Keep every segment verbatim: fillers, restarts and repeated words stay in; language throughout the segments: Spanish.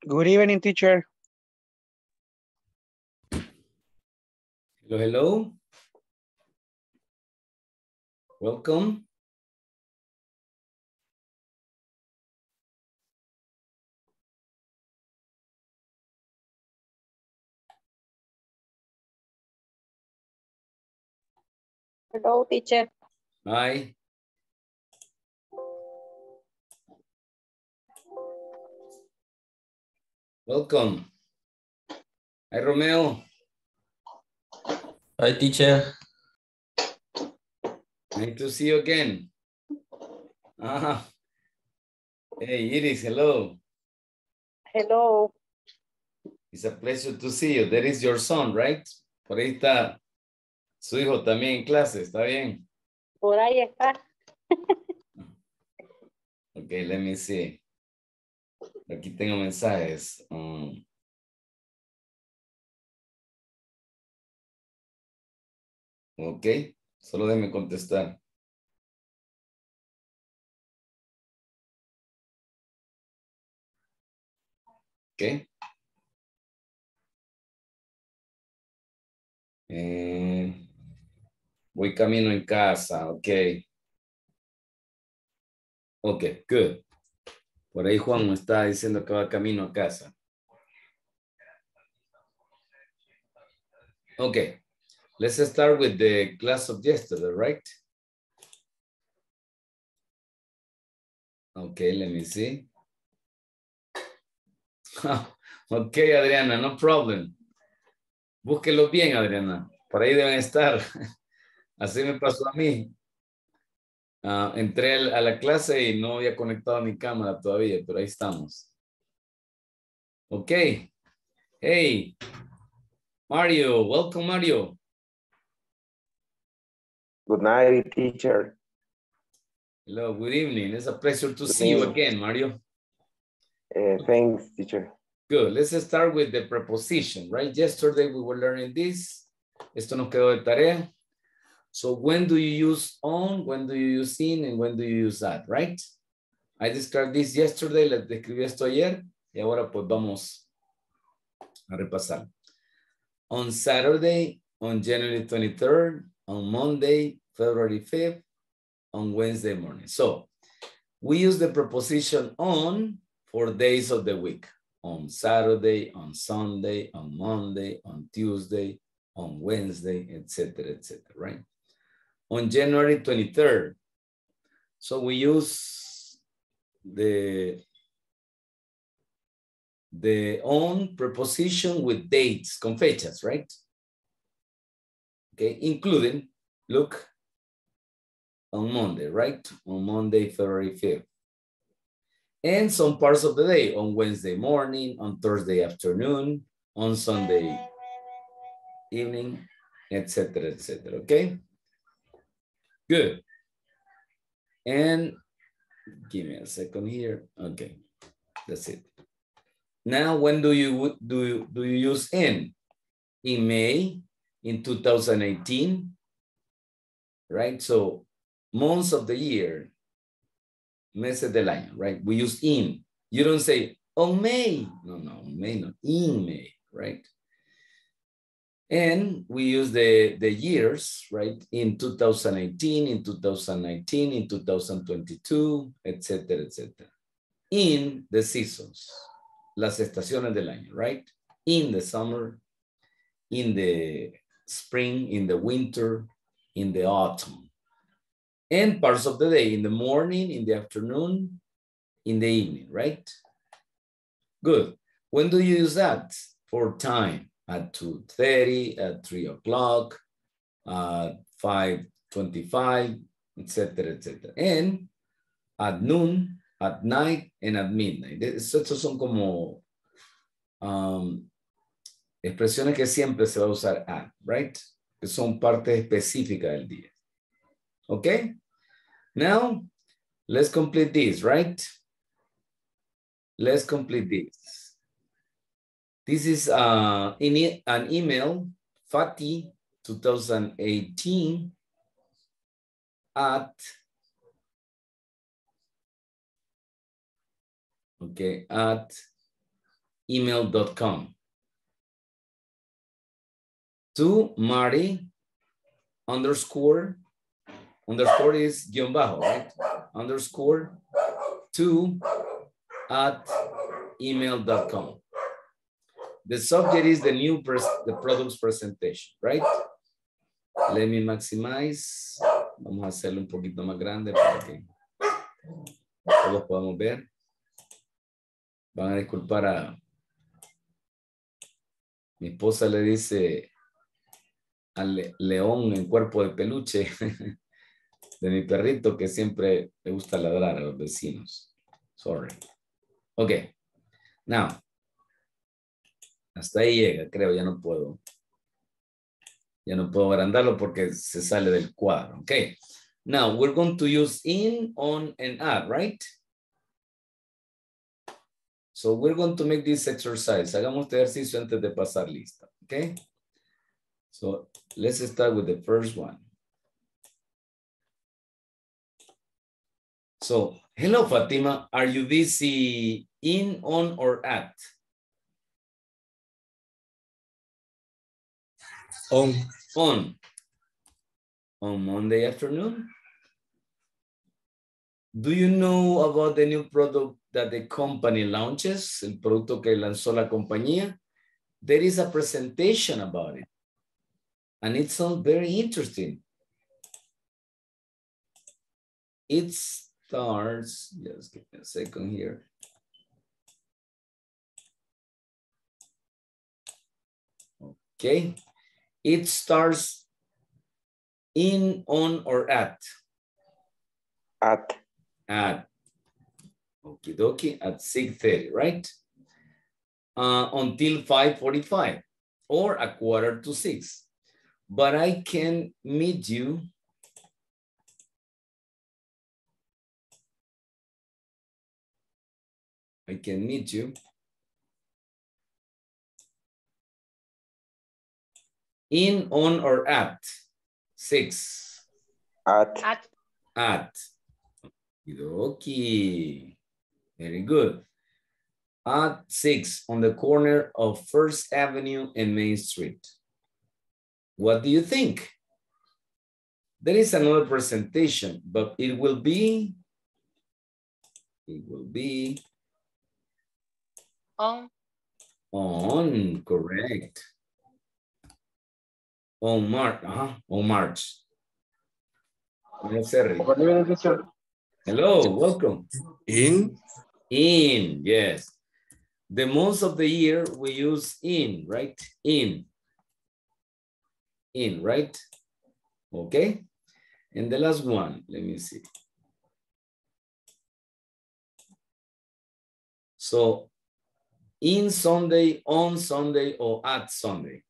Good evening, teacher. Hello, hello. Welcome. Hello, teacher. Hi. Welcome. Hi, Romeo. Hi, teacher. Nice to see you again. Ah. Hey, Iris, hello. Hello. It's a pleasure to see you. That is your son, right? Por ahí está su hijo también en clase, ¿está bien? Por ahí está. Okay, let me see. Aquí tengo mensajes. Um, ok, solo déjeme contestar. Ok. Eh, voy camino en casa, ok. Ok, good. Por ahí Juan me está diciendo que va camino a casa. Okay, let's start with the class of yesterday, right? Okay, let me see. Okay, Adriana, no problem. Búsquelo bien, Adriana. Por ahí deben estar. Así me pasó a mí. Uh, entré a la clase y no había conectado mi cámara todavía, pero ahí estamos. Okay. Hey, Mario, welcome, Mario. Good night, teacher. Hello, good evening. It's a pleasure to Good see you evening. again, Mario. Uh, thanks, teacher. Good. Let's start with the preposition, right? Yesterday we were learning this. Esto nos quedó de tarea. So when do you use on, when do you use in, and when do you use that, right? I described this yesterday, les describí esto ayer, y ahora pues vamos a repasar. On Saturday, on January twenty-third, on Monday, February fifth, on Wednesday morning. So we use the preposition on for days of the week. On Saturday, on Sunday, on Monday, on Tuesday, on Wednesday, et cetera, et cetera, right? On January twenty-third, so we use the, the on preposition with dates, con fechas, right? Okay, including, look, on Monday, right? On Monday, February fifth. And some parts of the day, on Wednesday morning, on Thursday afternoon, on Sunday evening, et cetera, et cetera, okay? Good. And give me a second here. Okay, that's it. Now, when do you do you, do you use in? In May, in two thousand eighteen, right? So months of the year, meses del año, right? We use in. You don't say on May. No, no, May, no, in May, right? And we use the, the years, right? In two thousand eighteen, in two thousand nineteen, in two thousand twenty-two, et cetera, et cetera. In the seasons, las estaciones del año, right? In the summer, in the spring, in the winter, in the autumn. And parts of the day, in the morning, in the afternoon, in the evening, right? Good. When do you use that? For time. At two thirty, at three o'clock, at five twenty-five, et cetera, et cetera. And at noon, at night, and at midnight. Estos son como um, expresiones que siempre se va a usar at, right? Que son parte específica del día. Okay? Now, let's complete this, right? Let's complete this. This is uh, in e an email, Fatih twenty eighteen at, okay, at email dot com. To Marty underscore, underscore is guión bajo, right? Underscore to at email dot com. The subject is the new pres the product's presentation, right? Let me maximize. Vamos a hacerlo un poquito más grande para que todos podamos ver. Van a disculpar a mi esposa, le dice al le león en cuerpo de peluche de mi perrito que siempre le gusta ladrar a los vecinos. Sorry. Ok. Now. Hasta ahí llega, creo, ya no puedo. Ya no puedo agrandarlo porque se sale del cuadro. Okay. Now, we're going to use in, on, and at, right? So, we're going to make this exercise. Hagamos este ejercicio antes de pasar lista. Okay? So, let's start with the first one. So, hello, Fatima. Are you busy in, on, or at? On. On. On Monday afternoon. Do you know about the new product that the company launches? El producto que lanzó la compañía. There is a presentation about it. And it sounds very interesting. It starts, just give me a second here. Okay. It starts in, on, or at? At. At. Okie dokie, at six thirty, right? Uh, until five forty-five or a quarter to six. But I can meet you I can meet you in, on, or at? Six. At. At. At. Okay. Very good. At six on the corner of First Avenue and Main Street. What do you think? There is another presentation, but it will be, it will be On. on, correct. On March, uh-huh, on March. Hello, welcome. In. In, yes. The months of the year we use in, right? In. In, right? Okay. And the last one, let me see. So, in Sunday, on Sunday, or at Sunday?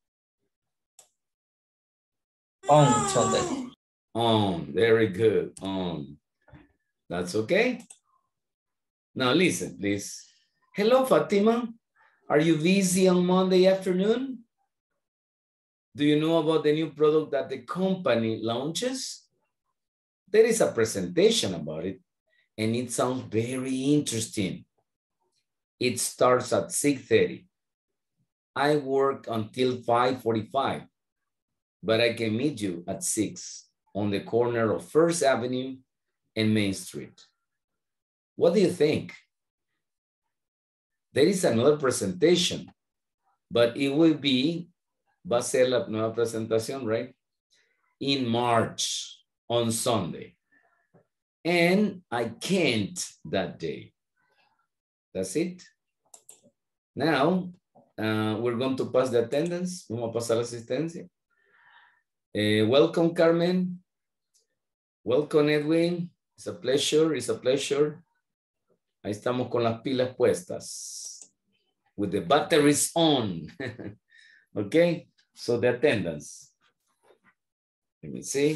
On Sunday. On, very good, on. That's okay. Now listen, please. Hello, Fatima. Are you busy on Monday afternoon? Do you know about the new product that the company launches? There is a presentation about it, and it sounds very interesting. It starts at six thirty. I work until five forty-five, but I can meet you at six on the corner of First Avenue and Main Street. What do you think? There is another presentation, but it will be, va a ser la nueva presentación, right? In March, on Sunday. And I can't that day. That's it. Now, uh, we're going to pass the attendance. Vamos a pasar la asistencia. Uh, welcome, Carmen. Welcome, Edwin. It's a pleasure, it's a pleasure. Ahí estamos con las pilas puestas. With the batteries on. Okay, so the attendance. Let me see.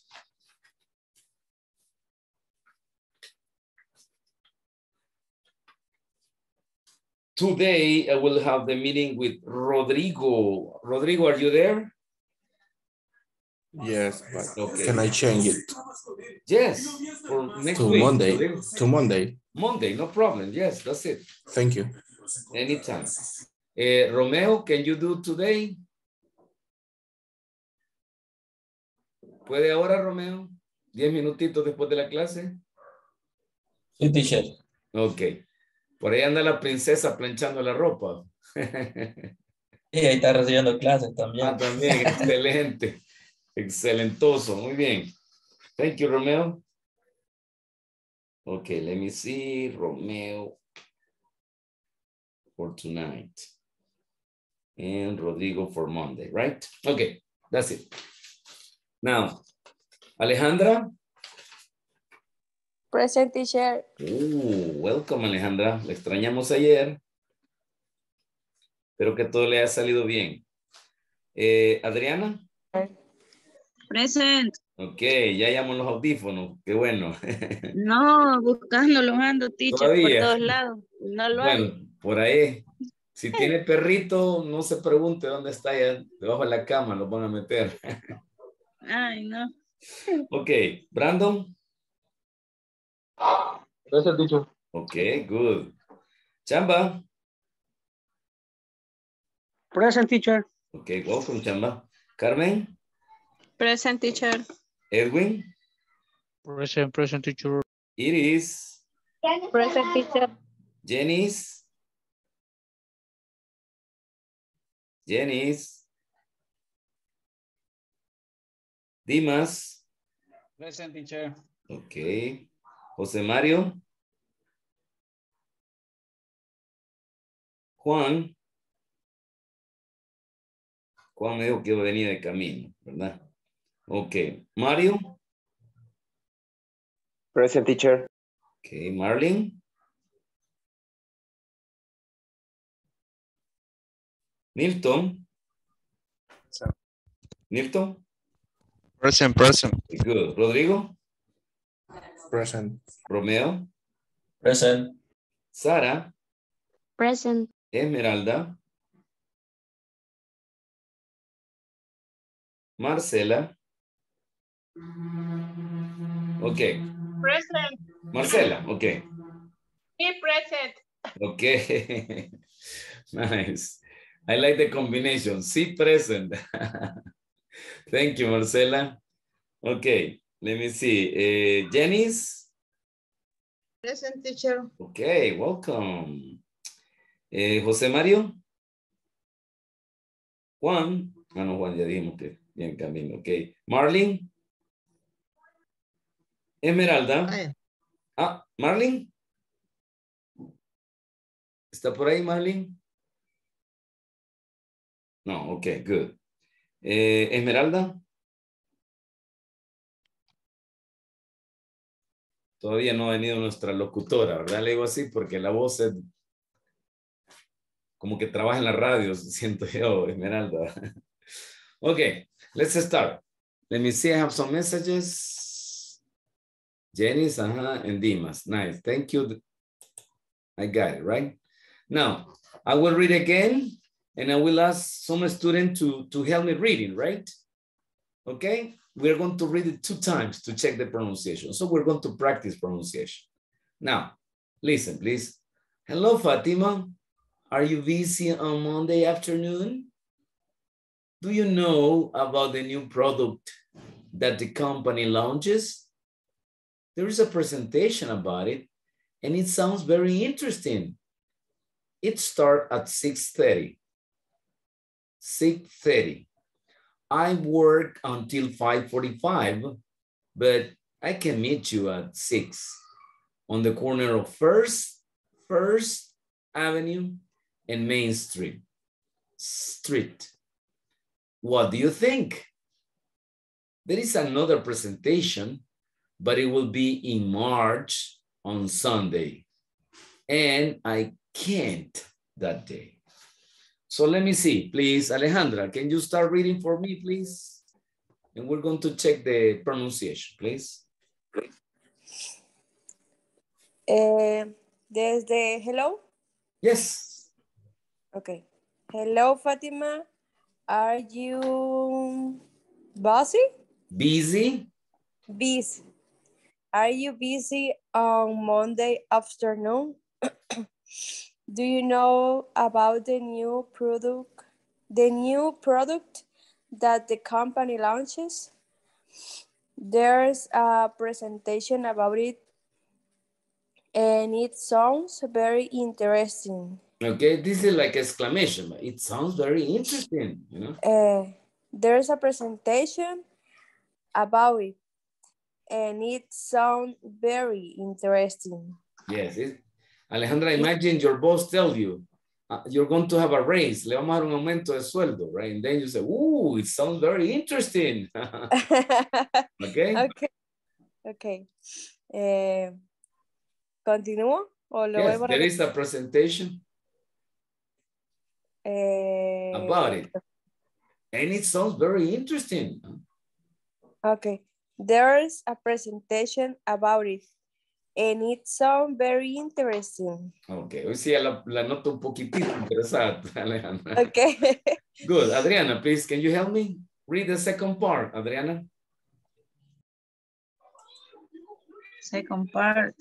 Today, I will have the meeting with Rodrigo. Rodrigo, are you there? Yes, but Okay. can I change it Yes, for next to week. Monday? Rodrigo. To Monday. Monday, no problem. Yes, that's it. Thank you. Anytime. Eh, Romeo, can you do today? ¿Puede ahora, Romeo? Diez minutitos después de la clase. Sí, teacher. Ok. Por ahí anda la princesa planchando la ropa. Y ahí está recibiendo clases también. Ah, también. Excelente. Excelentoso. Muy bien. Thank you, Romeo. Okay, let me see. Romeo for tonight. And Rodrigo for Monday, right? Okay, that's it. Now, Alejandra. Present, teacher. Uh, welcome, Alejandra. La extrañamos ayer. Espero que todo le haya salido bien. Eh, Adriana. Present. Ok, ya llamó los audífonos. Qué bueno. No, buscándolo ando, teacher, Todavía. por todos lados. No lo hay. Bueno, por ahí. Si tiene perrito, no se pregunte dónde está, ya debajo de la cama lo van a meter. Ay, no. Ok, Brandon. Present, teacher. Ok, good. Chamba. Present, teacher. Ok, welcome, Chamba. Carmen. Present, teacher. Edwin. Present, present, teacher. Iris. Present, teacher. Janice. Janice. Dimas. Present, teacher. Ok. José Mario. Juan. Juan me dijo que iba a venir de camino, ¿verdad? Ok. Mario. Present, teacher. Ok. Marlene. Nilton. Nilton. Present, present. Good. Rodrigo. Present. Romeo. Present. Sara. Present. Esmeralda. Marcela. Ok. Present. Marcela, ok. Be present. Ok. Nice. I like the combination. Sí, present. Thank you, Marcela. Okay, let me see. Uh, Janice. Present, teacher. Okay, welcome. Eh, José Mario. Juan. Ah, no, Juan, ya dijimos que bien camino. Ok. Marlene. Esmeralda. Aye. Ah, Marlene. ¿Está por ahí, Marlene? No, ok, good. Eh, Esmeralda. Todavía no ha venido nuestra locutora, ¿verdad? Le digo así porque la voz es como que trabaja en la radio, siento yo, Esmeralda. Okay, let's start. Let me see, I have some messages. Janice, uh-huh, and Dimas. Nice, thank you. I got it, right? Now, I will read again, and I will ask some student to, to help me reading, right? Okay, we're going to read it two times to check the pronunciation. So we're going to practice pronunciation. Now, listen, please. Hello, Fatima. Are you busy on Monday afternoon? Do you know about the new product that the company launches? There is a presentation about it, and it sounds very interesting. It starts at six thirty. six thirty. I work until five forty-five, but I can meet you at six on the corner of First, First Avenue and Main Street. Street. What do you think? There is another presentation, but it will be in March on Sunday, and I can't that day. So let me see, please, Alejandra, can you start reading for me, please? And we're going to check the pronunciation, please. Uh, desde hello? Yes. Okay. Hello, Fatima. Are you busy? Busy? Busy. Are you busy on Monday afternoon? Do you know about the new product, the new product that the company launches? There's a presentation about it, and it sounds very interesting. Okay, this is like exclamation. It sounds very interesting, you know. Uh, there's a presentation about it, and it sounds very interesting. Yes, it, Alejandra, imagine your boss tells you, uh, you're going to have a raise, le vamos a dar un aumento de sueldo, right? And then you say, ooh, it sounds very interesting. Okay? Okay. Okay. Eh, ¿Continúo? ¿O lo Yes, vuelvo a there repetir? is a presentation Eh, about it. And it sounds very interesting. Okay. There's a presentation about it, and it sounds very interesting. Ok, hoy sí la, la noto un poquitito interesante, Alejandra. Okay. Good. Adriana, please, can you help me read the second part, Adriana? Second part.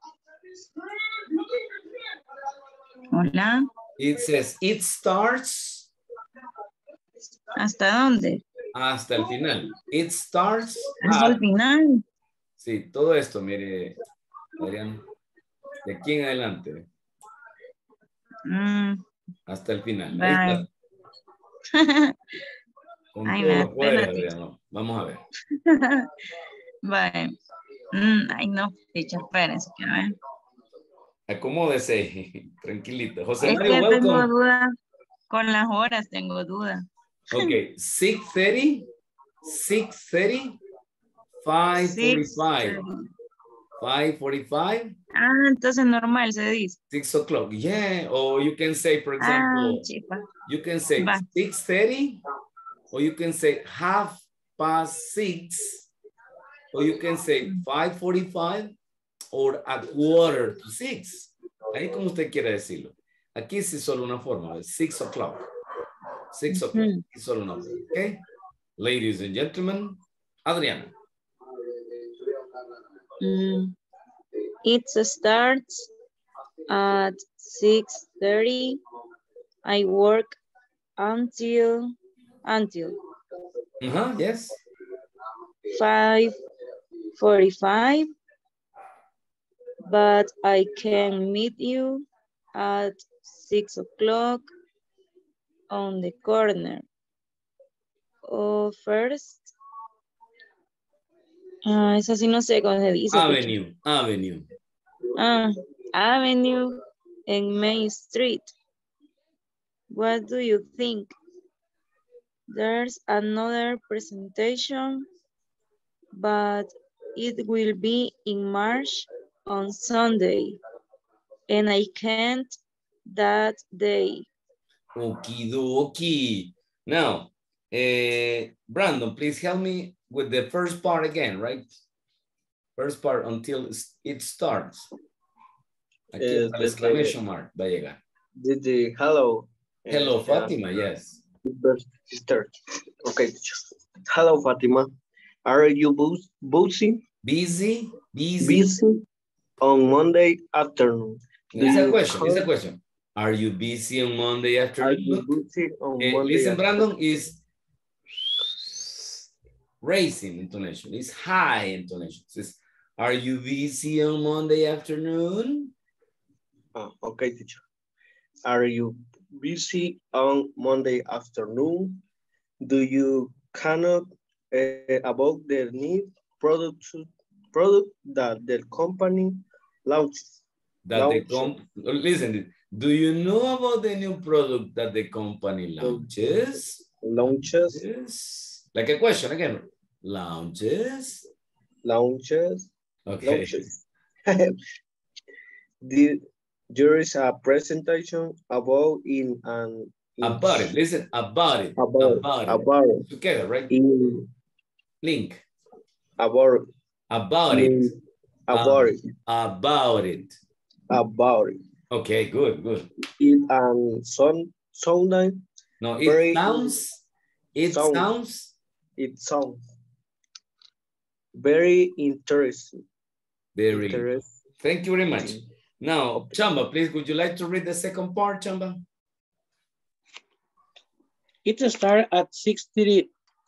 Hola. It says, it starts. ¿Hasta dónde? Hasta el final. It starts. Hasta el at- final. Sí, todo esto, mire, Adriana. De aquí en adelante. Mm, Hasta el final. Ahí Bye. está. Con Ay, todo me da lo poder, pena, Adriana. Vamos a ver. Bye. Mm, ay, no, teacher, espérense, quiero ver. Acomódese, tranquilito. José Es Mario, que tengo welcome. duda con las horas, tengo duda. Okay, six thirty, six thirty, five forty-five, five forty-five, Ah, entonces normal se dice. six o'clock. Yeah, or you can say, for Ah, example, chipa. you can say Va. six thirty, or you can say half past six, or you can say five forty-five, or a quarter to six. Ahí como usted quiera decirlo. Aquí sí solo una forma, six o'clock. Six o'clock, Ujú. y solo una forma, okay? Ladies and gentlemen, Adriana. Mm, it starts at six thirty. I work until until Uh-huh, yes. five forty-five, but I can meet you at six o'clock on the corner. Oh, first. Ah, esa sí no sé cómo se dice. Avenue, Avenue. Ah, Avenue and Main Street. What do you think? There's another presentation, but it will be in March on Sunday, and I can't that day. Okie dokie. Now, eh, Brandon, please help me with the first part again, right? First part until it starts. Aquí Eh, está el desde- exclamation mark va a llegar. Desde hello. Hello, Eh, Fatima, yes. Sister. Okay. Hello, Fatima. Are you bus- busy? Busy, busy. Busy on Monday afternoon. Do It's a you question, it's a come- question. Are you busy on Monday Are afternoon? you busy on Eh, Monday listen, afternoon? Brandon, is raising intonation. It's high intonation. It's, are you busy on Monday afternoon? Oh, okay, teacher. Are you busy on Monday afternoon? Do you cannot uh, about the new product product that the company launches? That the Launch. com listen, do you know about the new product that the company launches? Launches. Yes. Like a question again. Launches. Launches. Okay. Launches. the, there is a presentation about in an in- About it. Listen, about it. about About it. about it. Together, right? in Link. about About it. in- about it About it. about it. Okay, good, good. It and some Sunday No, it Very- sounds, it sound. sounds it sounds very interesting. very, Interest- thank you very much. Now, Chamba, please, would you like to read the second part, Chamba? It starts at six thirty.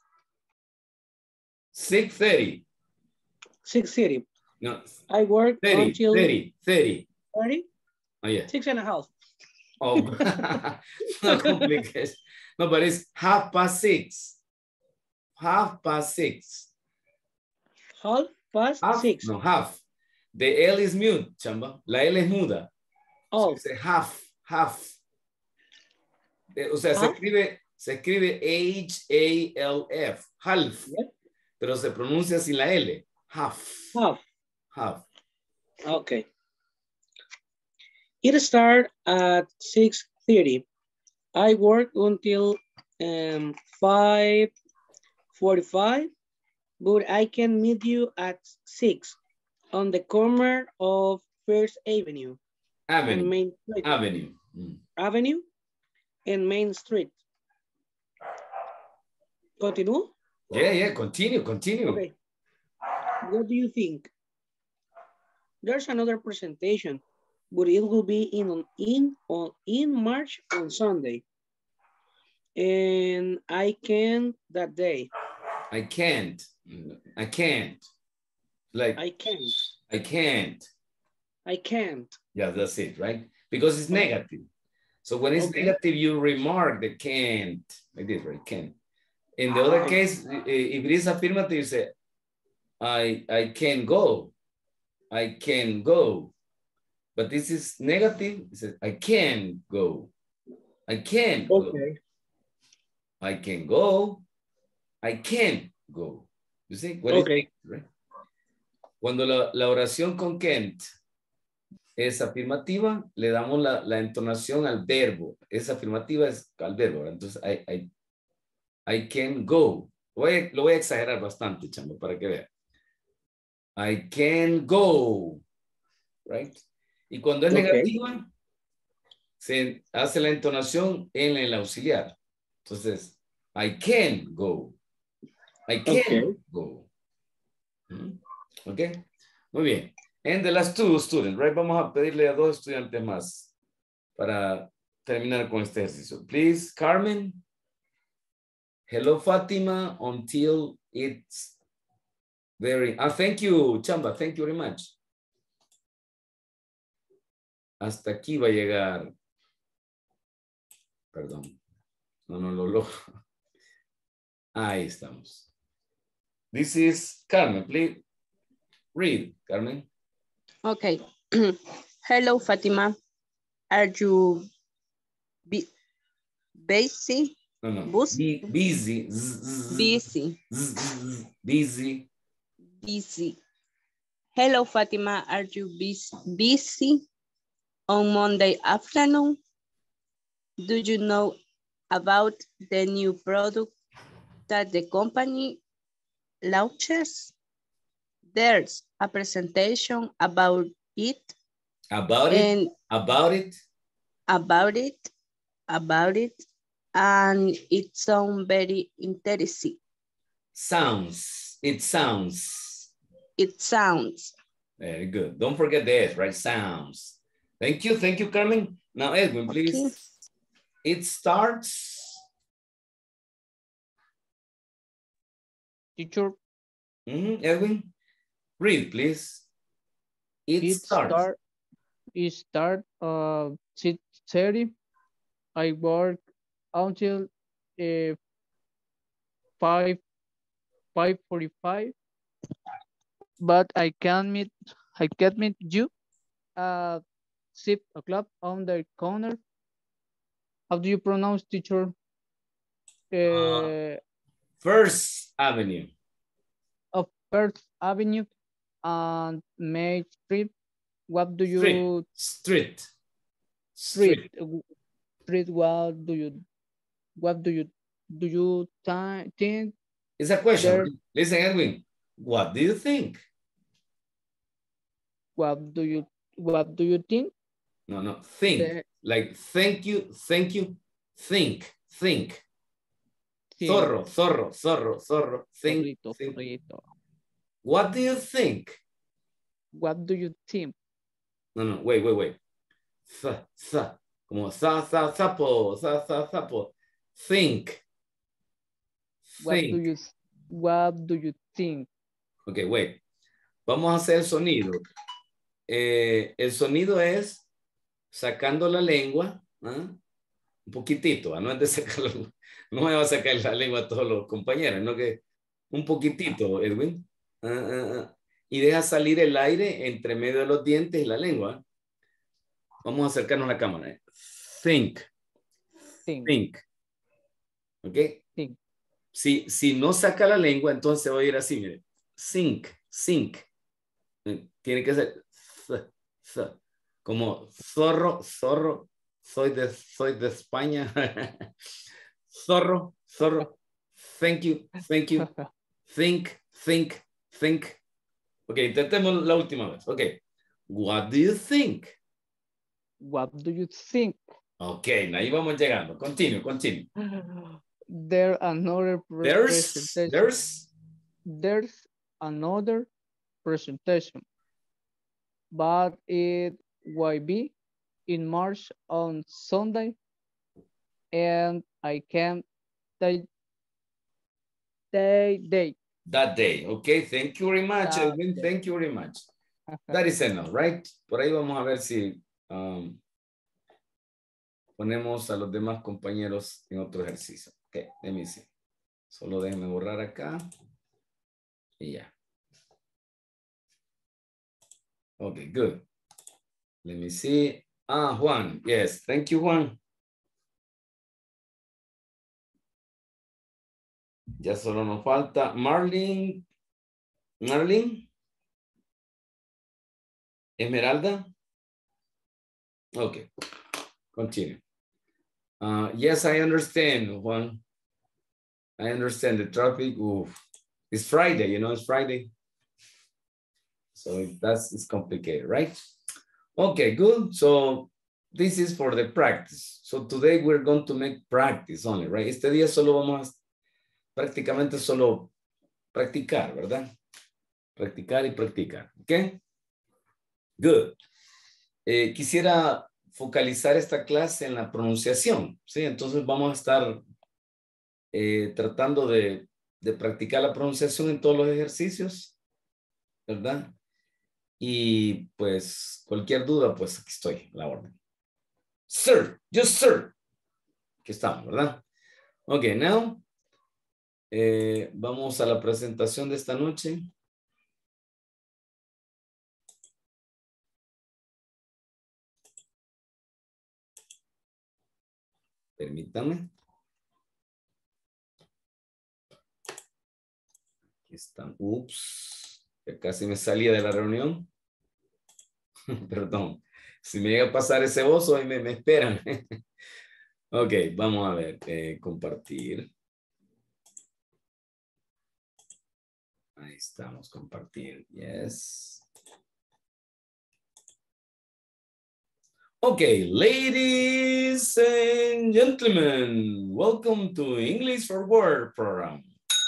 six thirty. six thirty. No. I work thirty, until thirty, thirty. thirty? Oh, yeah. Six and a half. Oh, no complication. No, but it's half past six. Half past six. Half past half, six. No, half. The L is mute, Chamba. La L es muda. Oh. So half, half. O sea, se escribe, se escribe H A L F, half. Yep. Pero se pronuncia sin la L. Half. Half. Half. Okay. It starts at six thirty. I work until um, five forty-five, but I can meet you at six on the corner of First Avenue. Avenue. And Main Street. Avenue. Mm. Avenue and Main Street. Continue? Yeah, yeah, continue, continue. Okay. What do you think? There's another presentation, but it will be in in on in March on Sunday. And I can that day. I can't. I can't. Like I can't. I can't. I can't. Yeah, that's it, right? Because it's negative. So when it's okay. negative, you remark the can't. Like this, right? Can't. In the other okay. case, if it is affirmative, you say, I I can go. I can go. But this is negative. It says, I can go. I can go. Okay. I can go. I can go. You see? What okay. Is, right? Cuando la, la oración con can't es afirmativa, le damos la, la entonación al verbo. Es afirmativa es al verbo. Entonces, I, I, I can go. Lo voy, a, lo voy a exagerar bastante, chamo, para que vean. I can go. Right? Y cuando es okay. negativa, se hace la entonación en el auxiliar. Entonces, I can go. I can okay. go. ¿Mm? Ok. Muy bien. And the last two students, right? Vamos a pedirle a dos estudiantes más para terminar con este ejercicio. Please, Carmen. Hello, Fatima, until it's very... Ah, thank you, Chamba. Thank you very much. Hasta aquí va a llegar. Perdón. No, no lo logro. Ahí estamos. This is Carmen. Please read, Carmen. Okay. Hello, Fatima. Are you busy? No, no. Bus Be busy. Z busy. Z busy. Busy. Hello, Fatima. Are you busy on Monday afternoon? Do you know about the new product that the company launches? There's a presentation about it. About it? About it? About it. About it. And it sounds very interesting. Sounds. It sounds. It sounds. Very good. Don't forget the S, right? Sounds. Thank you. Thank you, Carmen. Now, Edwin, please. Okay. It starts. Teacher. Mm-hmm. Edwin, read, please. It, it starts. Start, it start uh, six thirty. I work until uh, five forty-five. But I can meet, I can meet you at six o'clock on the corner. How do you pronounce, teacher? Uh, uh, First Avenue. Of First Avenue and Main Street. What do you... Street. Street. Street. Street. What do you... What do you... Do you think? It's a question. There... Listen, Edwin. What do you think? What do you... What do you think? No, no. Think. The... Like, thank you, thank you, think, think. Sí. Zorro, zorro, zorro, zorro, think, zorrito, think. Zorrito. What do you think? What do you think? No, no, wait, wait, wait. Th, th, como za, za, zapo, za, za, zapo. Think. What Think. do you What do you think? Ok, wait. Vamos a hacer el sonido. Eh, el sonido es sacando la lengua, ¿eh? Un poquitito, ¿eh? No es de sacarlo, no me va a sacar la lengua a todos los compañeros, no que un poquitito, Edwin. Uh, uh, uh. Y deja salir el aire entre medio de los dientes y la lengua. Vamos a acercarnos a la cámara. ¿eh? Think. Think. Think. ¿Ok? Think. Si, si no saca la lengua, entonces va a ir así, mire. Think, think. Tiene que ser th, th. Como zorro, zorro. Soy de, soy de España. Zorro, zorro. Thank you, thank you. Think, think, think. Ok, intentemos la última vez. Ok. What do you think? What do you think? Ok, ahí vamos llegando. Continue, continue. There another pre There's, presentation. there's. There's another presentation, but it will be in March on Sunday, and I can't take the day. That day. Okay, thank you very much, That Edwin. day. Thank you very much. That is enough, right? Por ahí vamos a ver si um, ponemos a los demás compañeros en otro ejercicio. Ok, let me see. Solo déjenme borrar acá. Y ya. Okay, good. Let me see. Ah, Juan. Yes, thank you, Juan. Ya solo nos falta Marlene. Marlene. Esmeralda. Okay, continue. Uh, yes, I understand, Juan. I understand the traffic. Oof. It's Friday, you know, it's Friday. So that's it's complicated, right? Okay, good. So this is for the practice. So today we're going to make practice only, right? Este día solo vamos a prácticamente solo practicar, ¿verdad? Practicar y practicar, ¿ok? Good. Eh, quisiera focalizar esta clase en la pronunciación, ¿sí? Entonces vamos a estar eh, tratando de, de practicar la pronunciación en todos los ejercicios, ¿verdad? Y pues cualquier duda, pues aquí estoy, a la orden. Sir, just sir. Aquí estamos, ¿verdad? Ok, now, eh, vamos a la presentación de esta noche. Permítanme. Aquí están. Ups. Ya casi me salía de la reunión. Perdón. Si me llega a pasar ese oso, ahí me, me esperan. Ok, vamos a ver. Eh, compartir. Ahí estamos, compartir. Yes. Okay, ladies and gentlemen, welcome to English for Work program.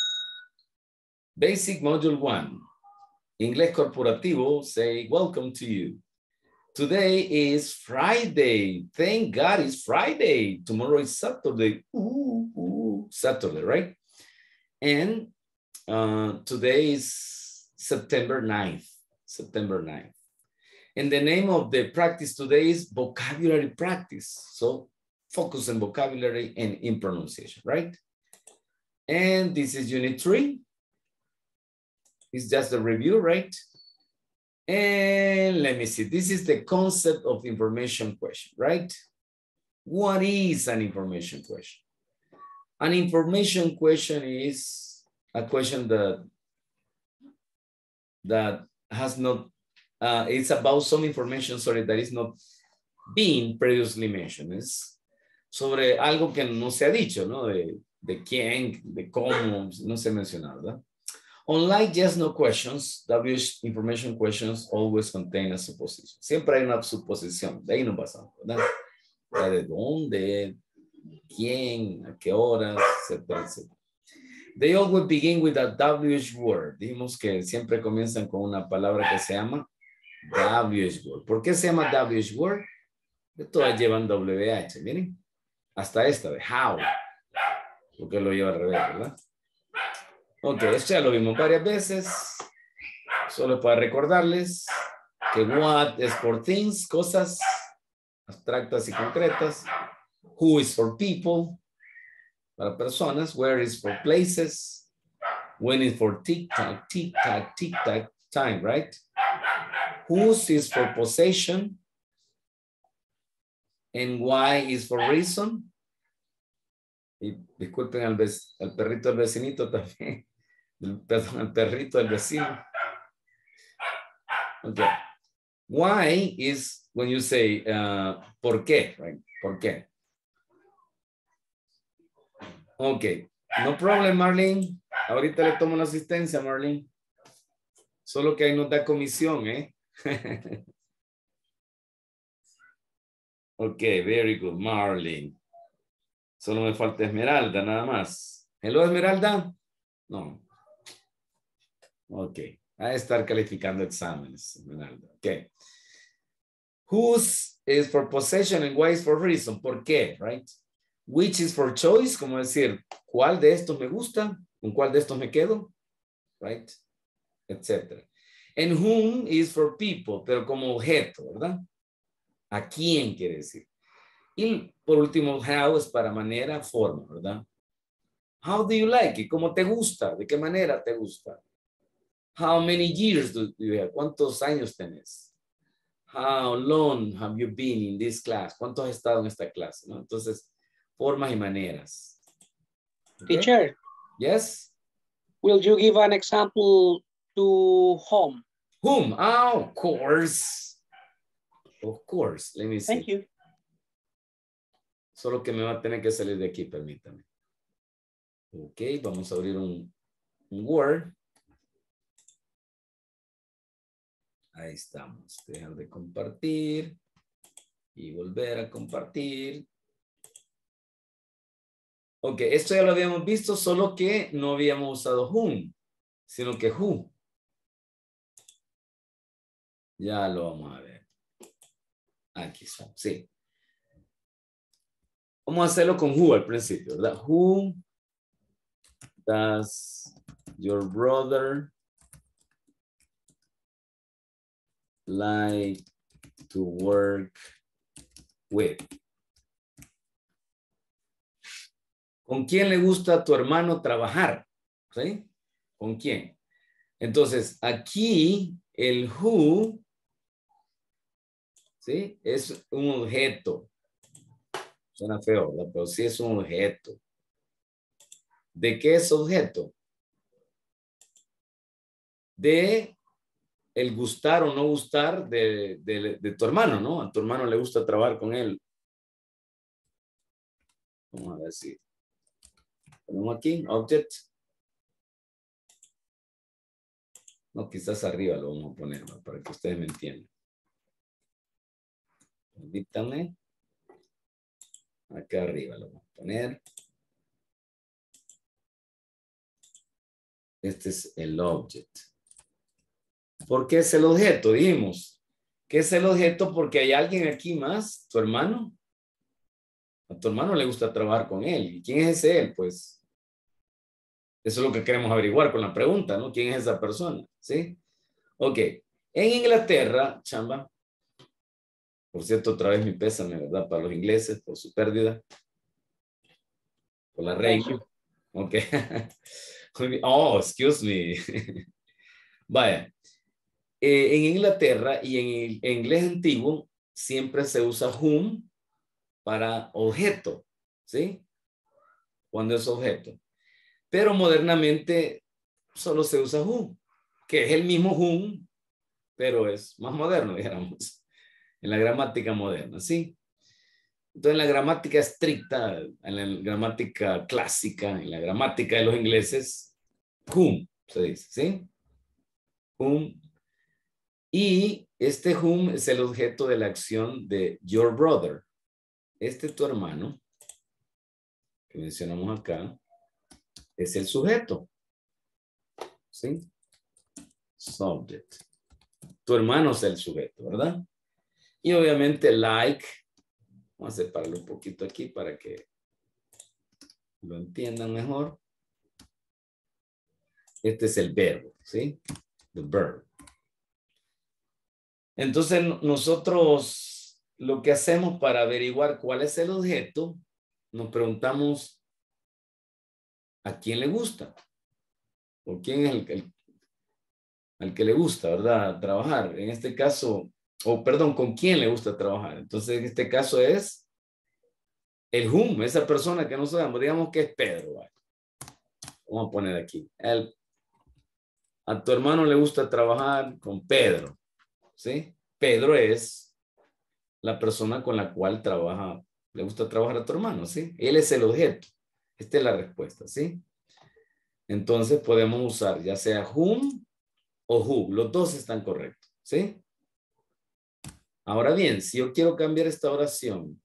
Basic Module one. Inglés Corporativo, say welcome to you. Today is Friday. Thank God it's Friday. Tomorrow is Saturday. Ooh, ooh, Saturday, right? And uh, today is September ninth. September ninth. And the name of the practice today is vocabulary practice. So focus on vocabulary and in pronunciation, right? And this is unit three. It's just a review, right? And let me see, this is the concept of information question, right? What is an information question? An information question is a question that, that has not, uh, it's about some information, sorry, that is not being previously mentioned. Es sobre algo que no se ha dicho, ¿no? De, de quién, de cómo, no se menciona, ¿verdad? Unlike yes, no questions, W H information questions always contain a supposition. Siempre hay una suposición, de ahí nos basamos, ¿verdad? ¿De dónde? ¿Quién? ¿A qué horas? Etcétera, etcétera. They always begin with a W H word. Dijimos que siempre comienzan con una palabra que se llama W H word. ¿Por qué se llama W H word? De todas llevan W H, miren. Hasta esta de how. Porque lo lleva al revés, ¿verdad? Ok, esto ya lo vimos varias veces. Solo para recordarles que what es for things, cosas abstractas y concretas. Who is for people, para personas. Where is for places. When is for tic-tac, tic-tac, tic-tac, time, right? Whose is for possession. And why is for reason. Y disculpen al, al perrito del vecinito también. Perdón, al perrito del vecino. Okay. Why is when you say uh, ¿por qué? Right? ¿Por qué? Ok. No problem, Marlene. Ahorita le tomo la asistencia, Marlene. Solo que ahí nos da comisión, ¿eh? Ok, very good, Marlene. Solo me falta Esmeralda, nada más. Hello, Esmeralda. No. Ok. A estar calificando exámenes, Esmeralda. Ok. Whose is for possession and why is for reason. ¿Por qué? Right? Which is for choice, como decir, ¿cuál de estos me gusta? ¿Con cuál de estos me quedo? Right? Etcétera. And whom is for people, pero como objeto, ¿verdad? ¿A quién quiere decir? Y por último, how es para manera, forma, ¿verdad? How do you like it? ¿Cómo te gusta? ¿De qué manera te gusta? How many years do you have? ¿Cuántos años tenés? How long have you been in this class? ¿Cuánto has estado en esta clase? ¿No? Entonces, formas y maneras. Okay? Teacher. Yes? Will you give an example to whom? Whom? Oh, of course. Of course. Let me see. Thank you. Solo que me va a tener que salir de aquí, permítame. Ok, vamos a abrir un, un Word. Ahí estamos. Dejar de compartir. Y volver a compartir. Ok, esto ya lo habíamos visto, solo que no habíamos usado whom, sino que who. Ya lo vamos a ver. Aquí está, sí. Vamos a hacerlo con who al principio, ¿verdad? Who does your brother like to work with? ¿Con quién le gusta a tu hermano trabajar? ¿Sí? ¿Con quién? Entonces, aquí el who, ¿sí? Es un objeto. Suena feo, ¿verdad? Pero sí es un objeto. ¿De qué es objeto? De el gustar o no gustar de, de, de tu hermano, ¿no? A tu hermano le gusta trabajar con él. Vamos a ver si... Ponemos aquí, object. No, quizás arriba lo vamos a poner, ¿no? Para que ustedes me entiendan. Permítanme. Acá arriba lo vamos a poner. Este es el object. ¿Por qué es el objeto? Dijimos que es el objeto porque hay alguien aquí más, tu hermano. A tu hermano le gusta trabajar con él. ¿Y quién es ese él? Pues eso es lo que queremos averiguar con la pregunta, ¿no? ¿Quién es esa persona? ¿Sí? Ok. En Inglaterra, chamba. Por cierto, otra vez mi pésame, ¿verdad? Para los ingleses, por su pérdida. Por la reina. Ok. Oh, excuse me. Vaya. Eh, en Inglaterra y en el inglés antiguo siempre se usa whom para objeto, ¿sí? Cuando es objeto. Pero modernamente solo se usa who, que es el mismo whom, pero es más moderno, digamos, en la gramática moderna, ¿sí? Entonces, en la gramática estricta, en la gramática clásica, en la gramática de los ingleses, whom se dice, ¿sí? Whom. Y este whom es el objeto de la acción de your brother. Este tu hermano, que mencionamos acá, es el sujeto. ¿Sí? Subject. Tu hermano es el sujeto, ¿verdad? Y obviamente like, vamos a separarlo un poquito aquí para que lo entiendan mejor. Este es el verbo, ¿sí? The verb. Entonces nosotros lo que hacemos para averiguar cuál es el objeto, nos preguntamos a quién le gusta. ¿O quién es el, el al que le gusta, ¿verdad? Trabajar. En este caso, o perdón, ¿con quién le gusta trabajar? Entonces, en este caso es el whom, esa persona que no sabemos, digamos que es Pedro. ¿vale? Vamos a poner aquí. El, a tu hermano le gusta trabajar con Pedro, ¿sí? Pedro es la persona con la cual trabaja, le gusta trabajar a tu hermano, ¿sí? Él es el objeto. Esta es la respuesta, ¿sí? Entonces, podemos usar ya sea whom o who, los dos están correctos, ¿sí? Ahora bien, si yo quiero cambiar esta oración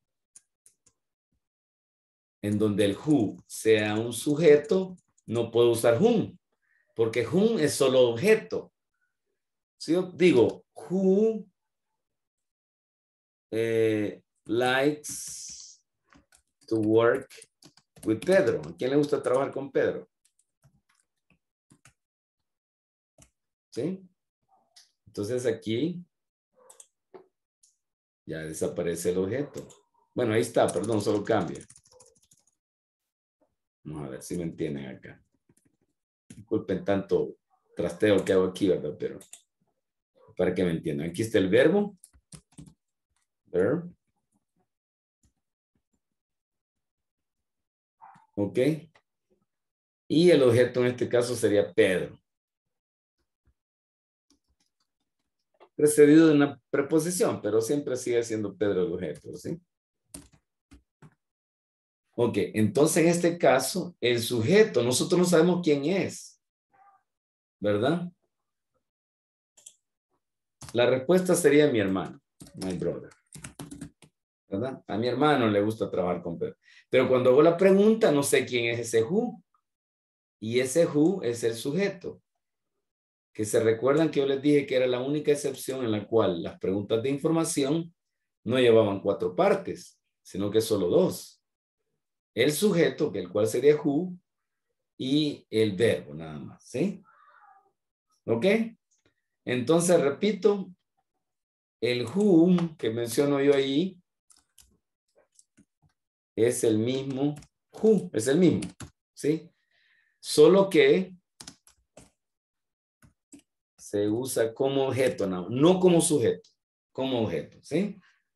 en donde el who sea un sujeto, no puedo usar whom, porque whom es solo objeto. Si yo digo who eh, likes to work with Pedro, ¿a quién le gusta trabajar con Pedro? ¿Sí? Entonces aquí ya desaparece el objeto. Bueno, ahí está, perdón, solo cambia. Vamos a ver si me entienden acá. Disculpen tanto trasteo que hago aquí, ¿verdad? Pero para que me entiendan. Aquí está el verbo. Verb. Ok. Y el objeto en este caso sería Pedro. Precedido de una preposición, pero siempre sigue siendo Pedro el objeto, ¿sí? Ok, entonces en este caso, el sujeto, nosotros no sabemos quién es, ¿verdad? La respuesta sería mi hermano, my brother, ¿verdad? A mi hermano le gusta trabajar con Pedro. Pero cuando hago la pregunta, no sé quién es ese who. Y ese who es el sujeto. Que se recuerdan que yo les dije que era la única excepción en la cual las preguntas de información no llevaban cuatro partes, sino que solo dos. El sujeto, que el cual sería who, y el verbo nada más, ¿sí? ¿Ok? Entonces, repito, el who que menciono yo ahí es el mismo who, es el mismo, ¿sí? Solo que se usa como objeto, no, no como sujeto, como objeto, ¿sí?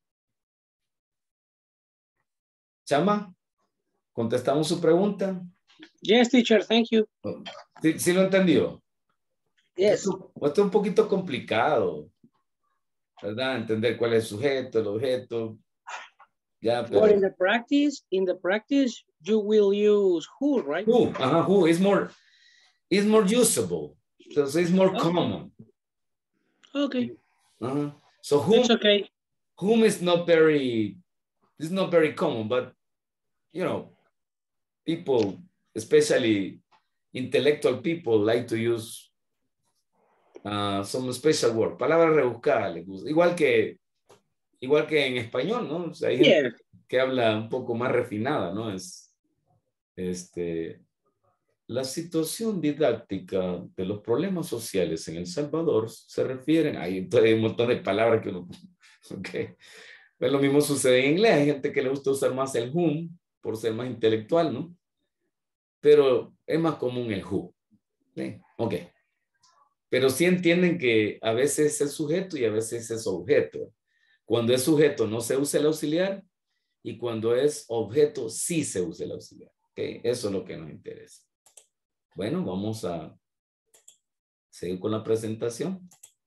Chama, ¿contestamos su pregunta? Yes, teacher, thank you. ¿Sí, sí lo entendió? Yes. Esto, esto es un poquito complicado, ¿verdad? Entender cuál es el sujeto, el objeto. Ya, pero... But in the practice, in the practice, you will use who, right? Who, uh-huh, who is more, is more usable. So it's more Okay. common. Okay. Uh-huh. So whom, it's okay. Whom is not very, it's not very common, but you know, people, especially intellectual people, like to use uh, some special word, palabras rebuscadas, les gusta. Igual que, igual que en español, ¿no? O sea, hay gente Yeah. que habla un poco más refinada, ¿no? Es, este, la situación didáctica de los problemas sociales en El Salvador se refieren, hay, hay un montón de palabras que uno, okay. Pues lo mismo sucede en inglés, hay gente que le gusta usar más el whom, por ser más intelectual, ¿no? Pero es más común el who. ¿Sí? Ok. Pero sí entienden que a veces es sujeto y a veces es objeto. Cuando es sujeto no se usa el auxiliar y cuando es objeto sí se usa el auxiliar. Okay. Eso es lo que nos interesa. Bueno, vamos a seguir con la presentación.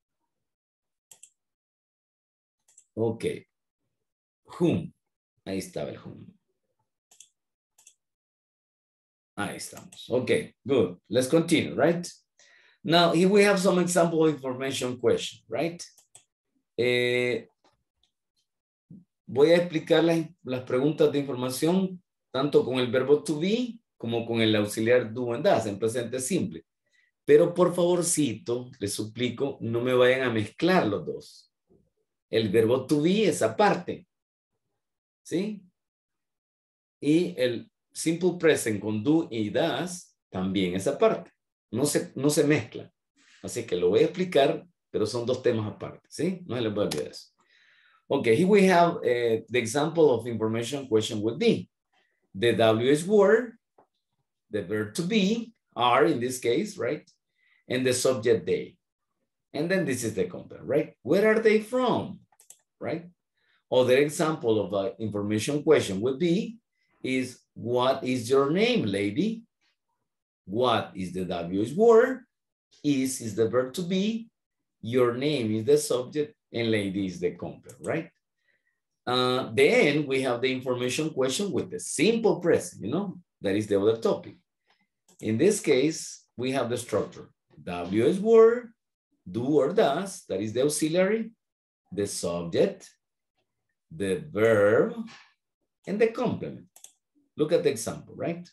Ok. Whom. Ahí estaba el whom. Ahí estamos. Okay, good. Let's continue, right? Now, here we have some example information question, right? Eh, voy a explicar las, las preguntas de información tanto con el verbo to be como con el auxiliar do and does en presente simple. Pero por favorcito, les suplico, no me vayan a mezclar los dos. El verbo to be es aparte. ¿Sí? Y el simple present con do y does también es aparte. No se, no se mezcla. Así que lo voy a explicar, pero son dos temas aparte. ¿Sí? No se les voy a olvidar eso. Okay, here we have uh, the example of information question would be the W H word, the verb to be, are in this case, right? And the subject they. And then this is the complement, right? Where are they from, right? Other example of an information question would be is what is your name, lady? What is the W H word? Is is the verb to be. Your name is the subject and lady is the complement, right? Uh, then we have the information question with the simple present, you know, that is the other topic. In this case, we have the structure. W H word, do or does, that is the auxiliary, the subject, the verb, and the complement. Look at the example, right?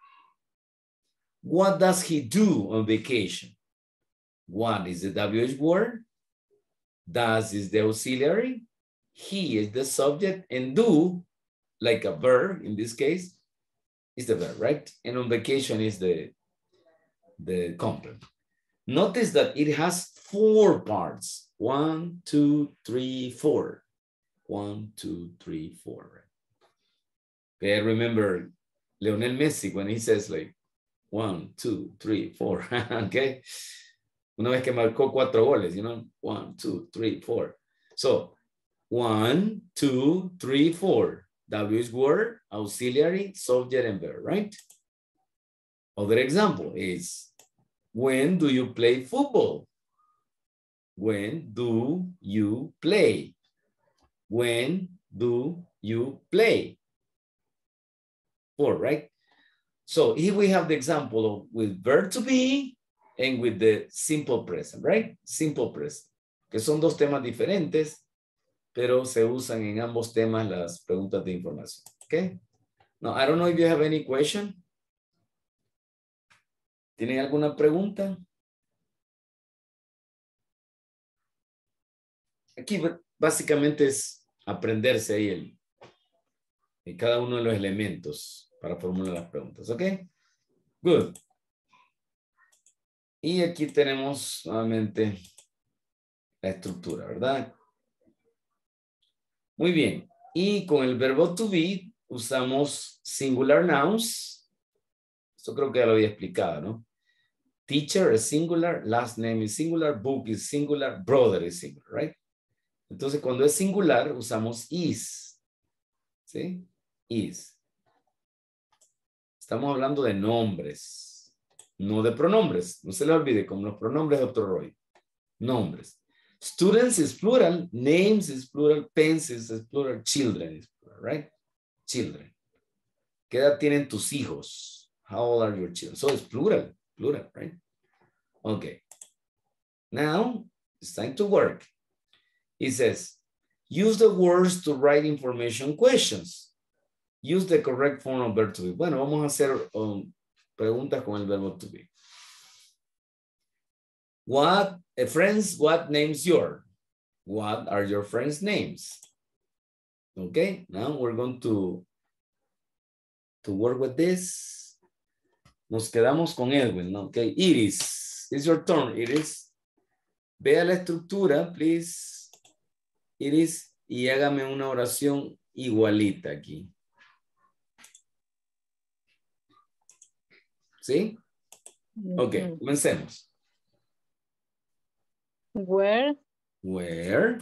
What does he do on vacation? What is the W H word? Does is the auxiliary. He is the subject. And do, like a verb in this case, is the verb, right? And on vacation is the, the complement. Notice that it has four parts. One, two, three, four. One, two, three, four. Right? Okay, I remember Lionel Messi when he says like one, two, three, four. Okay. Una vez que marcó cuatro goles, you know, one, two, three, four. So, one, two, three, four. W is word, auxiliary, subject, and verb, right? Other example is, when do you play football? When do you play? When do you play? Four, right? So here we have the example of with verb to be and with the simple present, right? Simple present, que son dos temas diferentes, pero se usan en ambos temas las preguntas de información, okay? Now, I don't know if you have any question. ¿Tienen alguna pregunta? Aquí básicamente es aprenderse ahí el, en cada uno de los elementos para formular las preguntas, ¿ok? Good. Y aquí tenemos nuevamente la estructura, ¿verdad? Muy bien. Y con el verbo to be usamos singular nouns. Esto creo que ya lo había explicado, ¿no? Teacher is singular, last name is singular, book is singular, brother is singular, right? Entonces, cuando es singular, usamos is. ¿Sí? Is. Estamos hablando de nombres, no de pronombres. No se le olvide, como los pronombres de doctor Roy. Nombres. Students is plural, names is plural, pencils is plural, children is plural, right? Children. ¿Qué edad tienen tus hijos? How old are your children? So it's plural, plural, right? Okay. Now, it's time to work. He says, use the words to write information questions. Use the correct form of verb to be. Bueno, vamos a hacer um, preguntas con el verbo to be. What, uh, friends, what name's your? What are your friends' names? Okay, now we're going to, to work with this. Nos quedamos con Edwin, ¿no? Okay, Iris, it's your turn, Iris. Vea la estructura, please. Iris, y hágame una oración igualita aquí. ¿Sí? Ok, mm-hmm. Comencemos. Where? Where?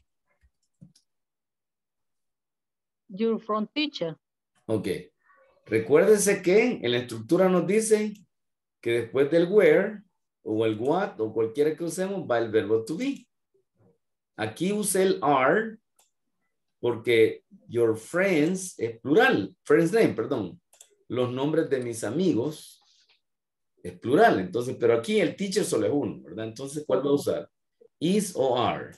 You're from, teacher. Ok. Recuérdese que en la estructura nos dice que después del where o el what o cualquiera que usemos va el verbo to be. Aquí usé el are porque your friends es plural. Friends name, perdón. Los nombres de mis amigos es plural. Entonces, pero aquí el teacher solo es uno, ¿verdad? Entonces, ¿cuál va a usar? Is o are.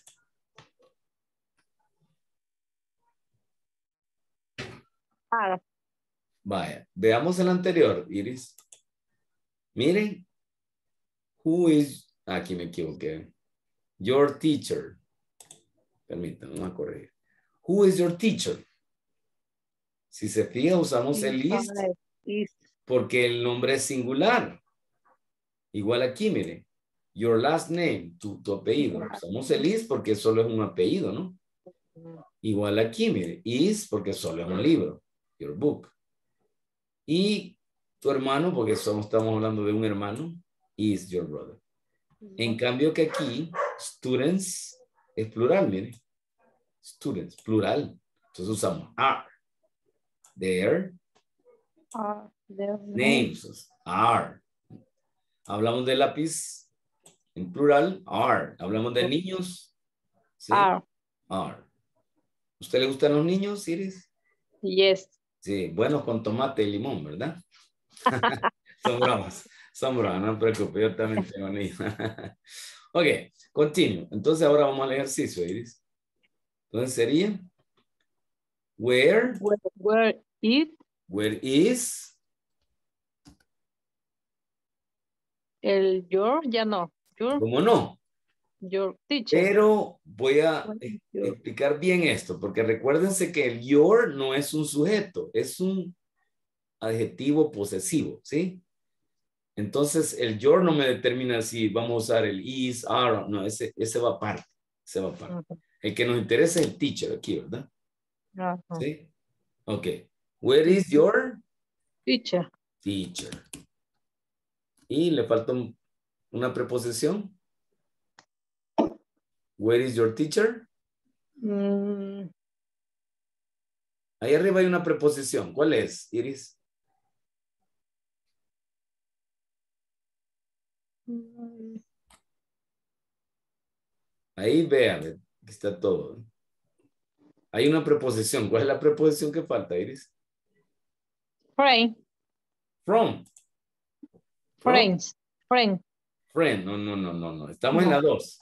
Are. Vaya, veamos el anterior, Iris. Miren. Who is, aquí me equivoqué. Your teacher. Permítanme, vamos a corregir. Who is your teacher? Si se fija, usamos el is porque el nombre es singular. Igual aquí, mire. Your last name, tu, tu apellido. Usamos el is porque solo es un apellido, ¿no? Igual aquí, mire. Is porque solo es un libro. Your book. Y tu hermano, porque somos, estamos hablando de un hermano, is your brother. En cambio que aquí, students es plural, mire. Students, plural. Entonces usamos are. Their Uh, their names are. Hablamos de lápiz en plural, are. Hablamos de niños. ¿sí? Are. Are. ¿Usted le gustan los niños, Iris? Yes. Sí, buenos con tomate y limón, ¿verdad? Son bromas. Son bromas, no me preocupe, yo también tengo niños. Ok, continúo. Entonces ahora vamos al ejercicio, Iris. Entonces sería, where, Where, where is where is, el your? Ya no. Your, ¿cómo no? your teacher. Pero voy a eh, explicar bien esto, porque recuérdense que el your no es un sujeto, es un adjetivo posesivo, ¿sí? Entonces el your no me determina si vamos a usar el is, are, no, ese, ese va aparte, ese va aparte. El que nos interesa es el teacher aquí, ¿verdad? Uh-huh. ¿Sí? Ok. Where is your teacher? Teacher. Y le falta un, una preposición. Where is your teacher? Mm. Ahí arriba hay una preposición. ¿Cuál es, Iris? Mm. Ahí vean, aquí está todo. Hay una preposición. ¿Cuál es la preposición que falta, Iris? Friend. From. From. Friends. Friend. Friend. No, no, no, no, no. Estamos No. en la dos.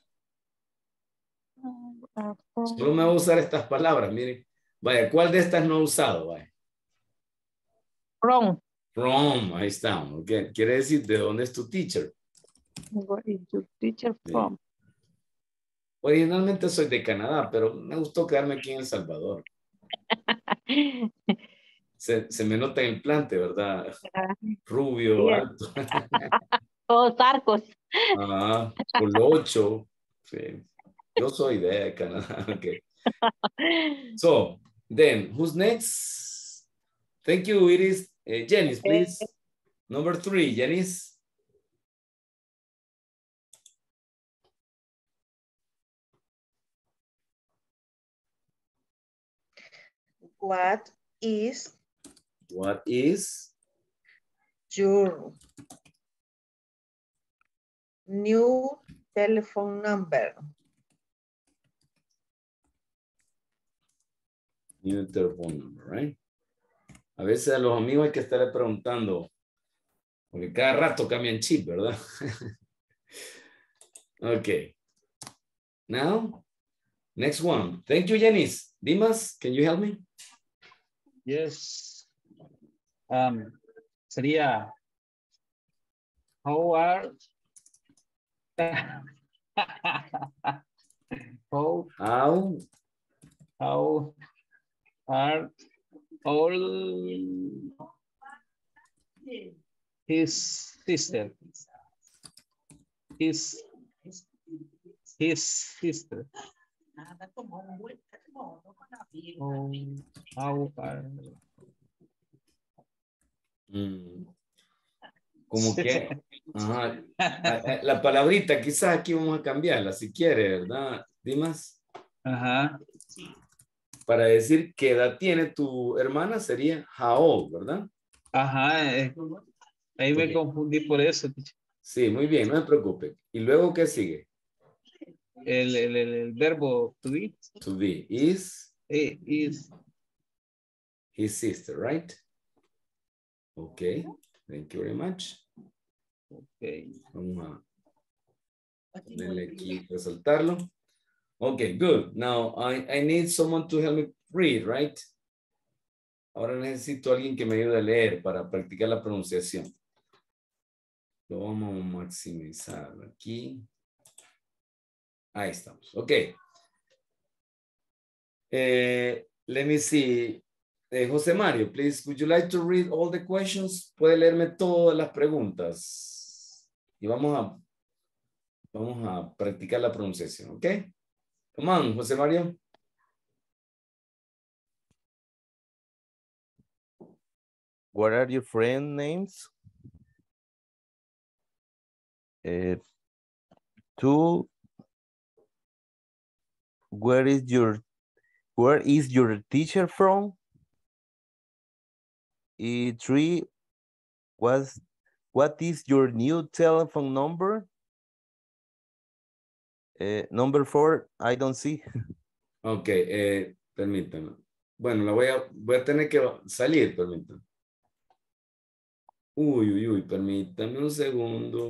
Solo me voy a usar estas palabras, miren. Vaya, ¿cuál de estas no he usado? Vaya. From. From, ahí está. Okay. Quiere decir, ¿de dónde es tu teacher? Where is your teacher from? Originalmente soy de Canadá, pero me gustó quedarme aquí en El Salvador. Se, se me nota en el plante, ¿verdad? Rubio, Yeah. alto. Todos arcos. Ah, colocho. Sí. Yo soy de Canadá. Okay. So, then, who's next? Thank you, Iris. Uh, Janice, please. Number three, Janice. What is What is your new telephone number? New telephone number, right? A veces a los amigos hay que estarle preguntando, porque cada rato cambian chip, ¿verdad? Okay. Now, next one. Thank you, Janice. Dimas, can you help me? Yes. Um, sería, how are, how, how, how are all his sister, his, his sister. Oh, how are, Mm, como que, ajá, la, la palabrita quizás aquí vamos a cambiarla si quiere, ¿verdad, Dimas? Ajá. Para decir qué edad tiene tu hermana sería how old, ¿verdad? Ajá, eh, ahí me Okay. confundí por eso. Sí, muy bien, no se preocupe. ¿Y luego qué sigue? El, el, el, el verbo to be. To be is, Eh, is. his sister, right? Okay, thank you very much. Okay. Vamos a ponerle aquí, resaltarlo. Okay, good. Now, I, I need someone to help me read, right? Ahora necesito a alguien que me ayude a leer para practicar la pronunciación. Lo vamos a maximizar aquí. Ahí estamos. Ok. Eh, let me see. Eh, José Mario, please, would you like to read all the questions? Puede leerme todas las preguntas. Y vamos a, vamos a practicar la pronunciación, ¿ok? Come on, José Mario. What are your friend names? Uh, two. Where is your Where is your teacher from? Uh, three. Was What is your new telephone number? Uh, number four, I don't see. Ok, eh, permítame. Bueno, la voy a, voy a tener que salir, permítame. Uy, uy, uy, permítame un segundo.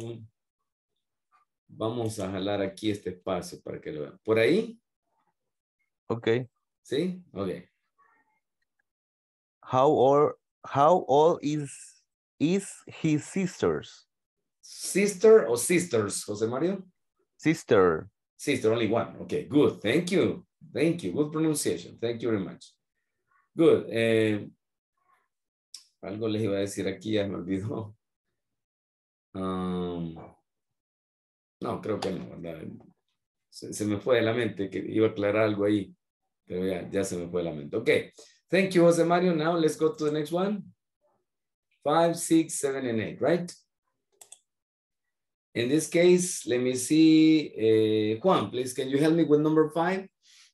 Vamos a jalar aquí este espacio para que lo vean. ¿Por ahí? Ok. ¿Sí? Ok. How old, how old is, is his sisters? Sister or sisters, José Mario? Sister. Sister, only one. Okay, good. Thank you. Thank you. Good pronunciation. Thank you very much. Good. Eh, algo les iba a decir aquí, ya me olvidó. Um, no, creo que no, ¿verdad? Se, se me fue de la mente que iba a aclarar algo ahí, pero ya, ya se me fue de la mente. Okay. Thank you, José Mario. Now let's go to the next one. Five, six, seven, and eight, right? In this case, let me see. Uh, Juan, please, can you help me with number five?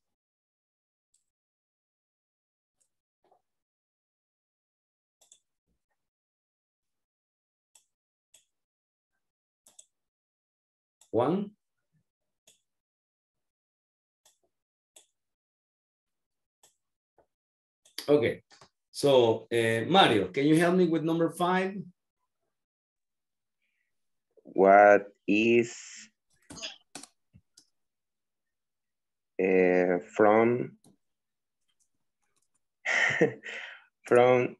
Juan? Okay. So, uh, Mario, can you help me with number five? What is uh, from from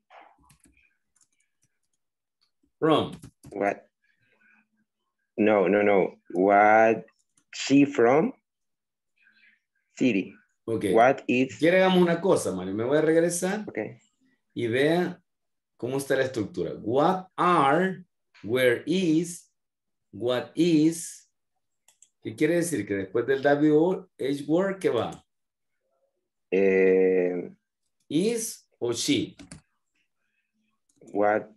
From what? No, no, no. What she from? City. Okay. What is? Quiero hagamos una cosa, Mario. Me voy a regresar. Okay. Y vea cómo está la estructura. What are, where is, what is. ¿Qué quiere decir? Que después del W H word, ¿qué va? Eh, Is o she. what?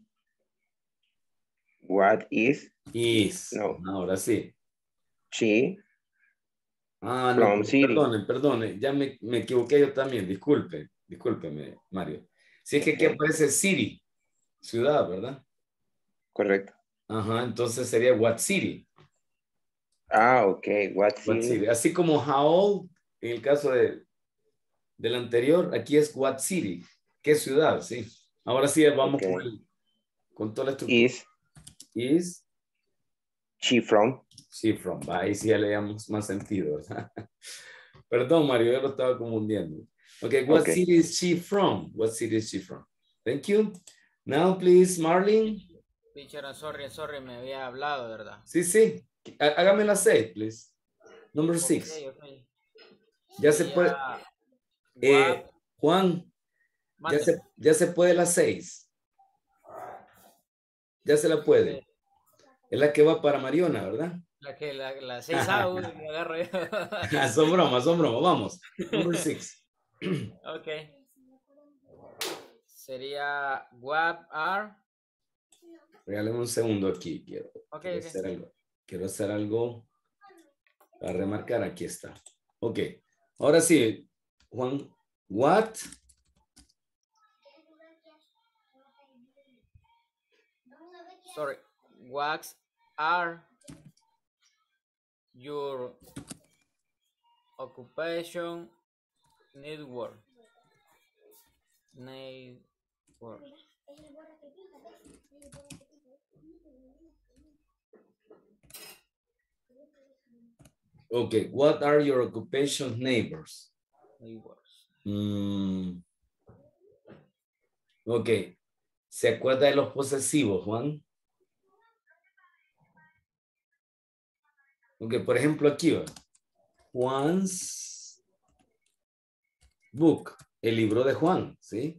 What is? Is. No. Ahora sí. She. Ah, no, From city. perdone, perdone. Ya me, me equivoqué yo también. Disculpe. Discúlpeme, Mario. Si es que aquí Okay. aparece city. Ciudad, ¿verdad? Correcto. Ajá, entonces sería what city. Ah, ok. What city? What city. Así como how old, en el caso de, del anterior, aquí es what city. ¿Qué ciudad? Sí. Ahora sí vamos Okay. con, el, con toda la estructura. Is. Is. She from. She from. Ahí sí ya le damos más sentido, ¿verdad? Perdón, Mario, yo lo estaba confundiendo. Okay, what Okay. city is she from? What city is she from? Thank you. Now, please, Marlene. Teacher, sorry, sorry, me había hablado, ¿verdad? Sí, sí. Hágame la seis, please. Number six. Okay, okay. Ya se puede. Eh, Juan, ya se, ya se puede la seis. Ya se la puede. Sí. Es la que va para Mariona, ¿verdad? La que la, la seis A, uy, me agarro yo. Son bromas, son bromas. Vamos. Number six. Ok. Sería what are. Regálame un segundo aquí. Quiero, Okay, quiero, okay. hacer algo, quiero hacer algo para remarcar. Aquí está. Ok. Ahora sí, Juan. What? Sorry. What are your occupation network? Network. Okay, what are your occupation neighbors? Neighbors. Mm. Ok. ¿Se acuerda de los posesivos, Juan? Ok, por ejemplo aquí va. Juan's book, el libro de Juan, ¿sí?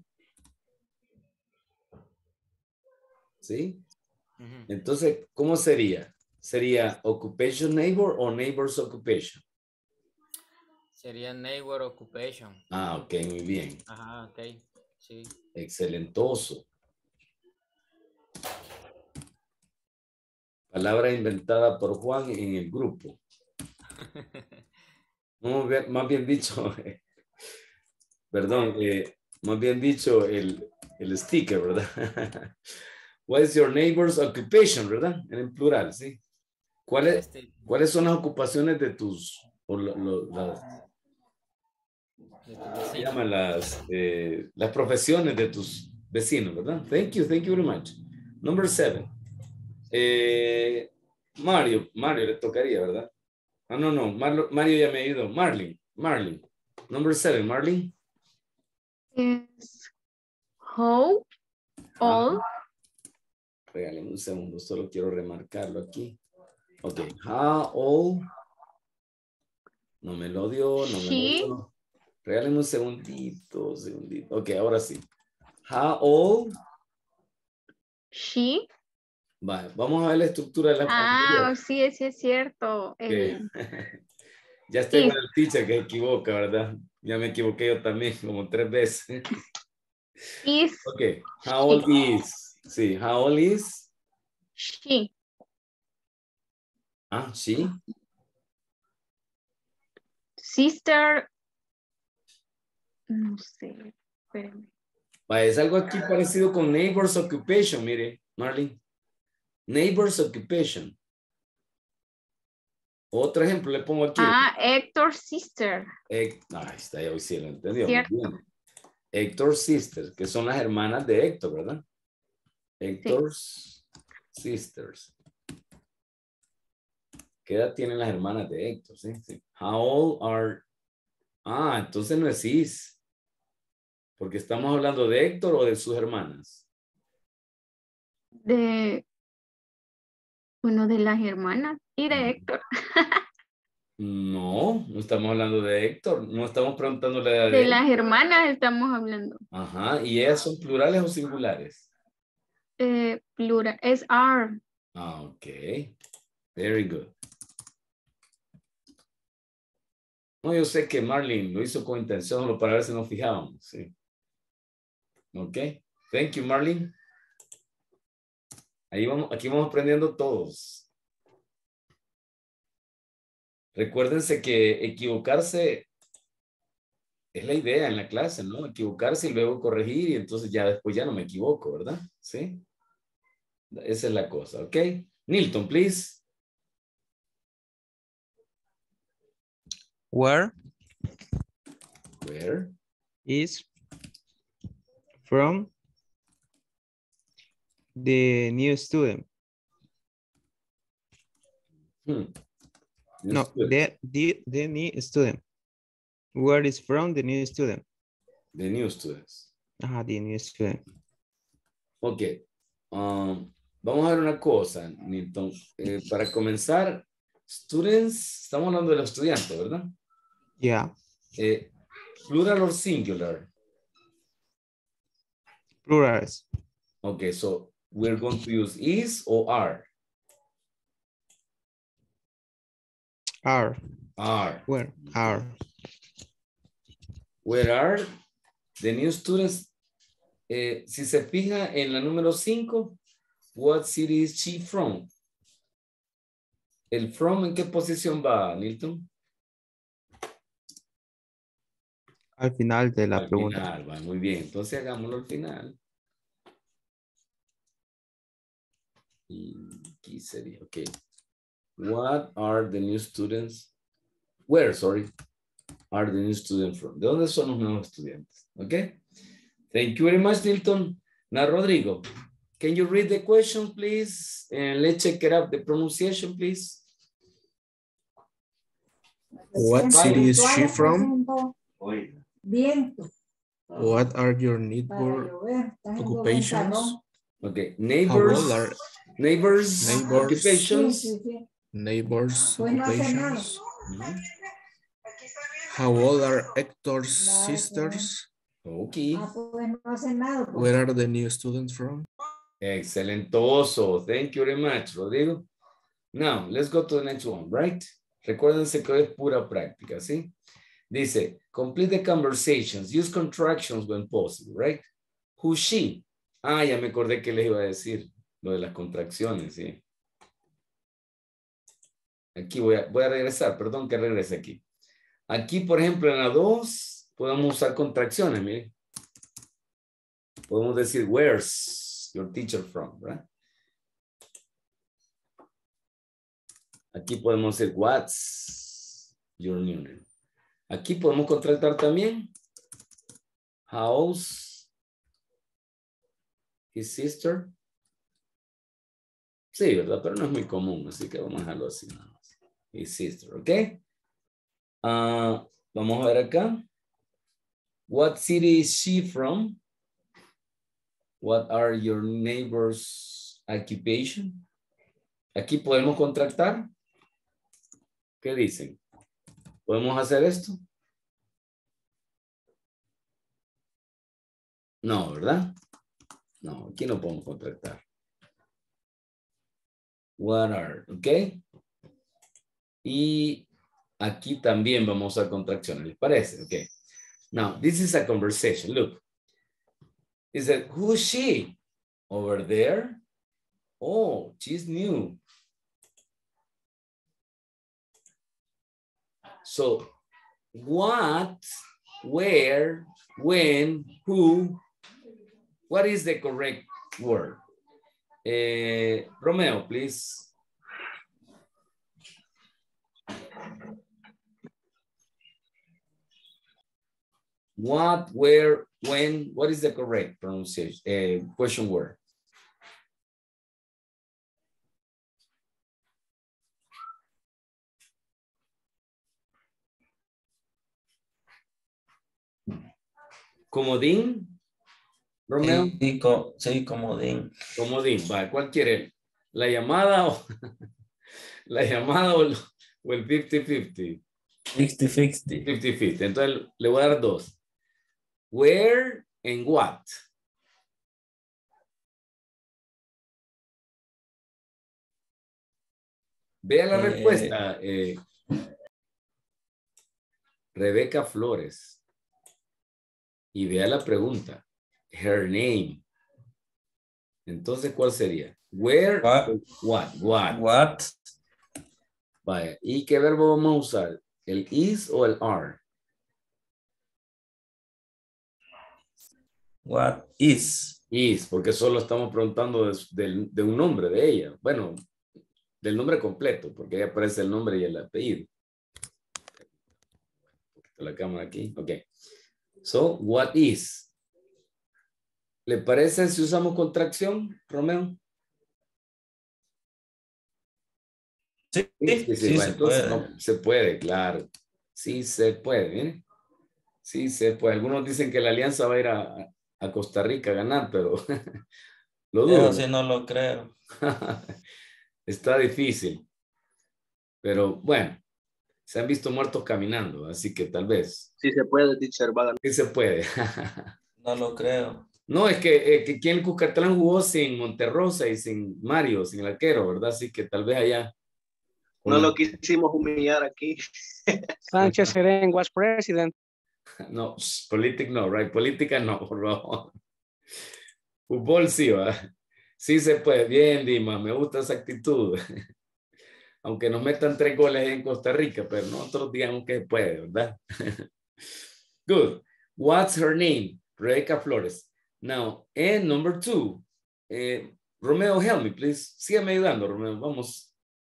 ¿Sí? Ujú. Entonces, ¿cómo sería? ¿Sería occupation neighbor o neighbor's occupation? Sería neighbor occupation. Ah, ok, muy bien. Ajá, ok. Sí. Excelentoso. Palabra inventada por Juan en el grupo. Vamos a ver, más bien dicho, perdón, eh, más bien dicho el, el sticker, ¿verdad? What is your neighbor's occupation, ¿verdad? En el plural, ¿sí? ¿Cuáles, Este, ¿cuáles son las ocupaciones de tus, o lo- lo- las, de tu ¿qué vecino. llaman las, eh, las profesiones de tus vecinos, ¿verdad? Thank you, thank you very much. Number seven. Eh, Mario, Mario le tocaría, ¿verdad? Ah, no, no, Marlo- Mario ya me ha ido. Marlene, Marlene. Number seven, Marlene. Is how old? Regalen un segundo, solo quiero remarcarlo aquí. Ok, how old? No me lo dio, no me lo She? dio. Regalen un segundito, segundito. Ok, ahora sí. How old? She? Vale, vamos a ver la estructura de la Ah, anterior. sí, sí es cierto. Que El ya estoy is. con el teacher que se equivoca, ¿verdad? Ya me equivoqué yo también como tres veces. Is. Ok, how old is? Sí, how old is? She. Ah, sí. Sister. No sé. Espérenme. Va, es algo aquí parecido con neighbor's occupation, mire, Marlene. Neighbor's occupation. Otro ejemplo le pongo aquí. Ah, Héctor's sister. Hec- ah, ahí está, ya hoy sí lo entendió. Muy Cierto. bien. Héctor's sisters, que son las hermanas de Héctor, ¿verdad? Héctor's sisters. ¿Qué edad tienen las hermanas de Héctor? Sí, sí. How old are... Ah, entonces no es is. Porque estamos hablando de Héctor o de sus hermanas. De. Bueno, de las hermanas y de Héctor. No, no estamos hablando de Héctor. No estamos preguntando la edad de De Héctor. las hermanas estamos hablando. Ajá, ¿y ellas son plurales o singulares? Eh, plural. Es are. Ah, ok. Very good. No, yo sé que Marlene lo hizo con intención solo para ver si nos fijábamos. Sí. Ok. Thank you, Marlene. Ahí vamos, aquí vamos aprendiendo todos. Recuérdense que equivocarse es la idea en la clase, ¿no? Equivocarse y luego corregir y entonces ya después ya no me equivoco, ¿verdad? Sí. Esa es la cosa, ¿ok? Nilton, please. Where Where is from the new student? Hmm. New No, student. the, the, the new student. Where is from the new student? The new students. Ah, the new student. Ok. Um, vamos a ver una cosa, Nilton. Eh, para comenzar, students, estamos hablando de los estudiantes, ¿verdad? Yeah. Eh, plural or singular? Plurals. Okay, so we're going to use is or are? Are. Are. Where? Are. Where are the new students? Eh, si se fija en la número cinco, what city is she from? ¿El from en qué posición va, Nilton? Al final de la Al pregunta. final, va, muy bien. Entonces hagámoslo al final. Y aquí sería, ok. What are the new students? Where, sorry, are the new students from? ¿De dónde son los nuevos estudiantes? Ok. Thank you very much, Nilton. Now, Rodrigo, can you read the question, please? And let's check it out, the pronunciation, please. What city is she from? What are your neighbor occupations? Okay, How neighbors, old are neighbors, neighbors? occupations. neighbors' occupations? Mhm. How old are Hector's sisters? Okay. Where are the new students from? Excelentoso. Thank you very much, Rodrigo. Now, let's go to the next one, right? Recuérdense que es pura práctica, ¿sí? Dice, complete the conversations. Use contractions when possible, right? Who's she? Ah, ya me acordé que les iba a decir lo de las contracciones, ¿sí? Aquí voy a, voy a regresar, perdón que regrese aquí. Aquí, por ejemplo, en la dos, podemos usar contracciones, miren. Podemos decir, where's your teacher from, right? Aquí podemos decir, what's your new name? Aquí podemos contractar también. How's his sister? Sí, ¿verdad? Pero no es muy común, así que vamos a dejarlo así nada más. His sister, ¿ok? Uh, vamos a ver acá. What city is she from? What are your neighbors' occupation? Aquí podemos contractar. ¿Qué dicen? ¿Podemos hacer esto? No, ¿verdad? No, aquí no podemos contractar. What are, ¿ok? Y aquí también vamos a contracciones, ¿les parece? Ok. Now, this is a conversation. Look. Is it, who is she? Over there? Oh, she's new. So, what, where, when, who, what is the correct word? Uh, Romeo, please. What, where, when, what is the correct pronunciation, uh, question word? ¿Comodín? Romeo. Sí, co sí, comodín. Comodín, va, ¿cuál quiere? ¿La llamada o la llamada o el, o el cincuenta cincuenta? cincuenta cincuenta. cincuenta cincuenta. Entonces le voy a dar dos. Where and what. Vea la Eh, respuesta. Eh, Rebeca Flores. Y vea la pregunta. Her name. Entonces, ¿cuál sería? Where, What? what, what. What? Vaya. ¿Y qué verbo vamos a usar? ¿El is o el are? What is? Is, porque solo estamos preguntando de, de, de un nombre de ella. Bueno, del nombre completo, porque ahí aparece el nombre y el apellido. La cámara aquí. Ok. So, what is? ¿Le parece si usamos contracción, Romeo? Sí, Sí, sí, sí, bueno, se entonces, puede. no, se puede, claro. Sí se puede, ¿eh? Sí se puede. Algunos dicen que la Alianza va a ir a, a Costa Rica a ganar, pero lo dudo. Eso sí no lo creo. Está difícil. Pero bueno, se han visto muertos caminando, así que tal vez. Sí se puede, teacher, va a ganar. Sí se puede. No lo creo. No, es que, eh, que aquí en Cuscatlán jugó sin Monterrosa y sin Mario, sin el arquero, ¿verdad? Así que tal vez allá. No lo quisimos humillar aquí. Sánchez Serén was president. No, política no, right? Política no, por favor. Fútbol sí, ¿va? Sí se puede. Bien, Dima, me gusta esa actitud. Aunque nos metan tres goles en Costa Rica, pero nosotros digamos que se puede, ¿verdad? Good. What's her name? Rebeca Flores. Now, and number two. Eh, Romeo, help me, please. Sígame ayudando, Romeo. Vamos.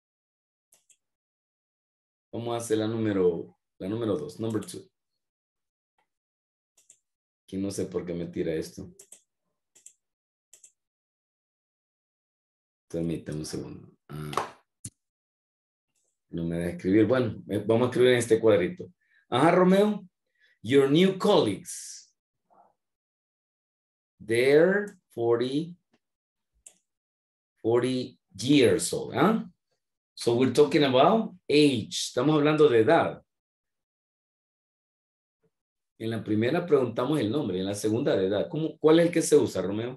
Vamos a hacer la número, la número dos, number two. Aquí no sé por qué me tira esto. Permítame un segundo. Ah. No me deja escribir. Bueno, vamos a escribir en este cuadrito. Ajá, Romeo. Your new colleagues. They're forty, forty years old, ¿ah? So we're talking about age. Estamos hablando de edad. En la primera preguntamos el nombre, en la segunda de edad. ¿Cómo, ¿Cuál es el que se usa, Romeo?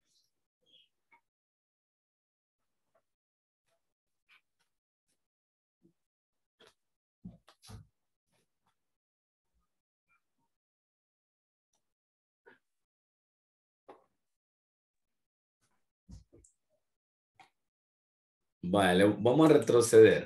Vale, vamos a retroceder.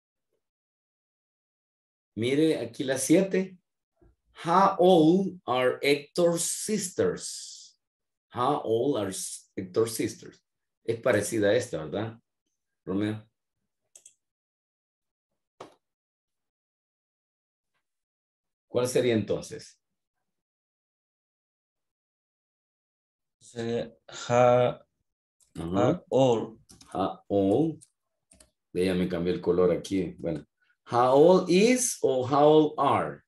Mire aquí las siete. How old are Héctor's sisters? How old are Héctor's sisters? Es parecida a esta, ¿verdad, Romeo? ¿Cuál sería entonces? Sería how, how old. How old. Ya me cambié el color aquí. Bueno. How old is o how old are?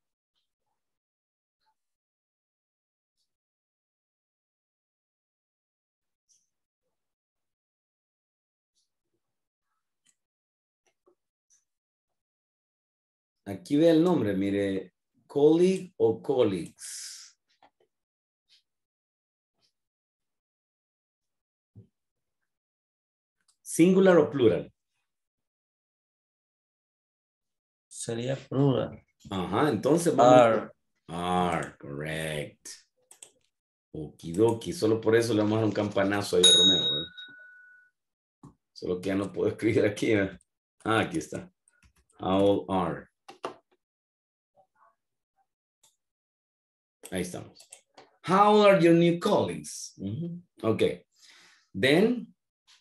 Aquí ve el nombre, mire, colleague o colleagues. Singular o plural. Sería plural. Ajá, entonces vamos. Are. Are, correct. Okidoki, solo por eso le vamos a dar un campanazo ahí a Romeo, ¿verdad? Solo que ya no puedo escribir aquí. ¿eh? Ah, aquí está. How old are. Ahí estamos. How old are your new colleagues? Mm-hmm. Okay. Then,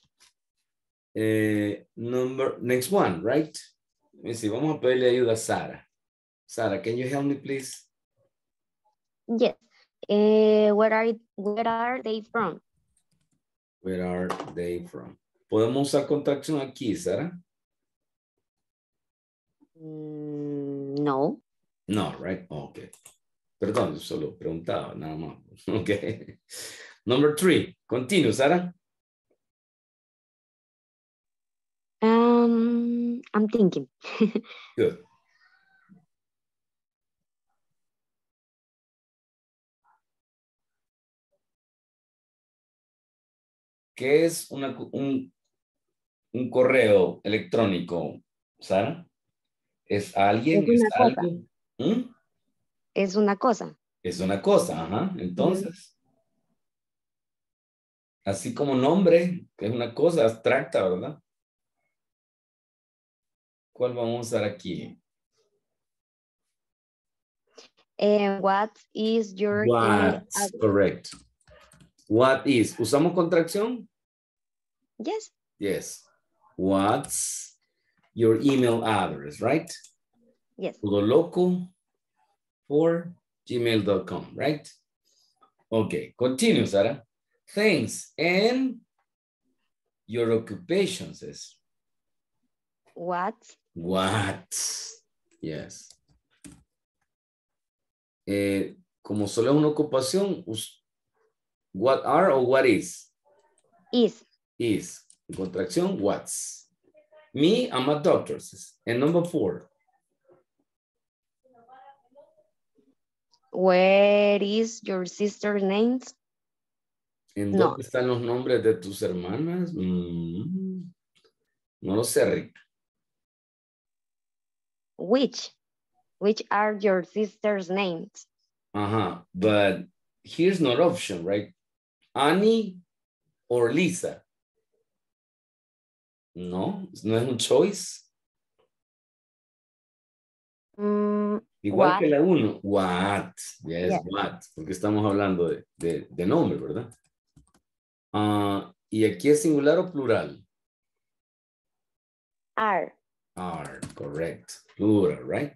uh, number, next one, right? Let me see, vamos a pedirle ayuda a Sara. Sara, can you help me, please? Yes. Uh, where are where are they from? Where are they from? ¿Podemos usar contracción aquí, Sara? Mm, no. No, right? Okay. Perdón, solo preguntaba, nada más. Okay. Number three. Continue, Sara. Um, I'm thinking. Good. ¿Qué es una, un, un correo electrónico, Sara? ¿Es alguien? Es, ¿Es una algo? ¿Mm? Es una cosa. Es una cosa, ajá. Entonces, así como nombre, que es una cosa abstracta, ¿verdad? ¿Cuál vamos a usar aquí? And what is your What, email correct. What is, ¿usamos contracción? Yes. Yes. What's your email address, right? Yes. Todo loco for gmail dot com, right? Okay, continue, Sara. Thanks. And your occupations is? What? What? Yes. Eh, como solo es una ocupación, what are o what is? Is. Is. En contracción, what's. Me, I'm a doctor. And number four. Where is your sister's name? ¿En No. dónde están los nombres de tus hermanas? Mm, no lo sé, Rick. Which? Which are your sister's names? Uh-huh. But here's not option, right? Annie or Lisa. No, no es un choice. Mm, Igual what? que la uno. What? Yes, Yeah. what. Porque estamos hablando de, de, de nombre, ¿verdad? Uh, y aquí es singular o plural. Are. Are, correct. Plural, right?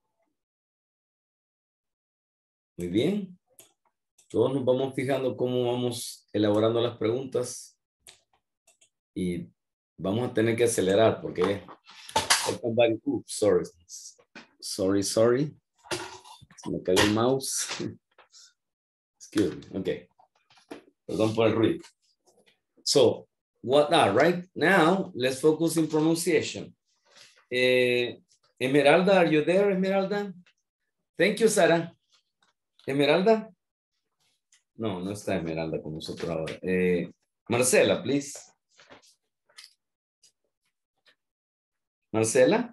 Muy bien. Todos nos vamos fijando cómo vamos elaborando las preguntas. Y vamos a tener que acelerar porque... Oops, sorry. Sorry, sorry. Se me cayó el mouse. Excuse me. Okay. Perdón por el ruido. So, what are, right? Now, let's focus in pronunciation. Eh, Esmeralda, are you there, Esmeralda? Thank you, Sara. Esmeralda? No, no está Esmeralda con nosotros ahora. Eh, Marcela, please. Marcela?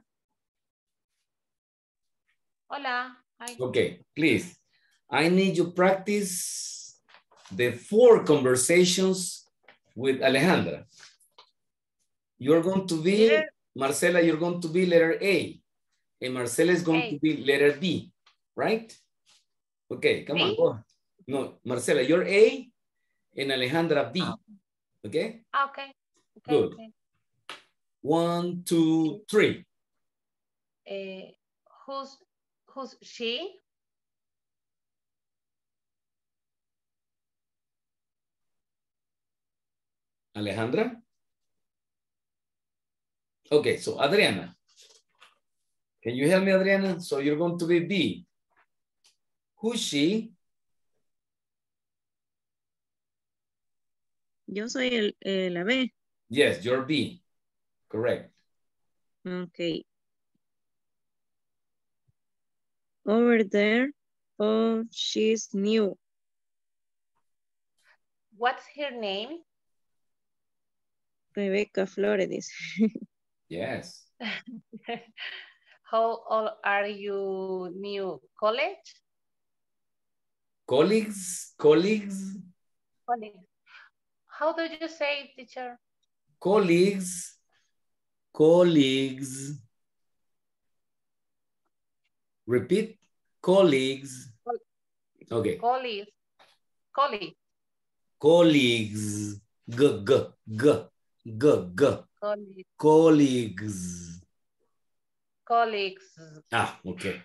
Hola. Hi. Okay, please. I need you practice the four conversations with Alejandra. You're going to be, letter, Marcela, you're going to be letter A. And Marcela is going A. to be letter B, right? Okay, come B? on, go on. No, Marcela, you're A and Alejandra B. Oh. Okay? Okay. okay Good. Okay. One, two, three. Uh, who's, who's she? Alejandra? Okay, so Adriana. Can you help me, Adriana? So you're going to be B. Who's she? Yo soy el, eh, la B. Yes, you're B. Correct. Okay. Over there. Oh, she's new. What's her name? Rebecca Flores. Yes. How old are you, new college? Colleagues, colleagues. Colleagues. How do you say, teacher? Colleagues, colleagues. Repeat, colleagues. Okay. Colleagues, colleagues. Colleagues, g, g, g, g, g. Colleagues. Colleagues. Colleagues. Ah, okay.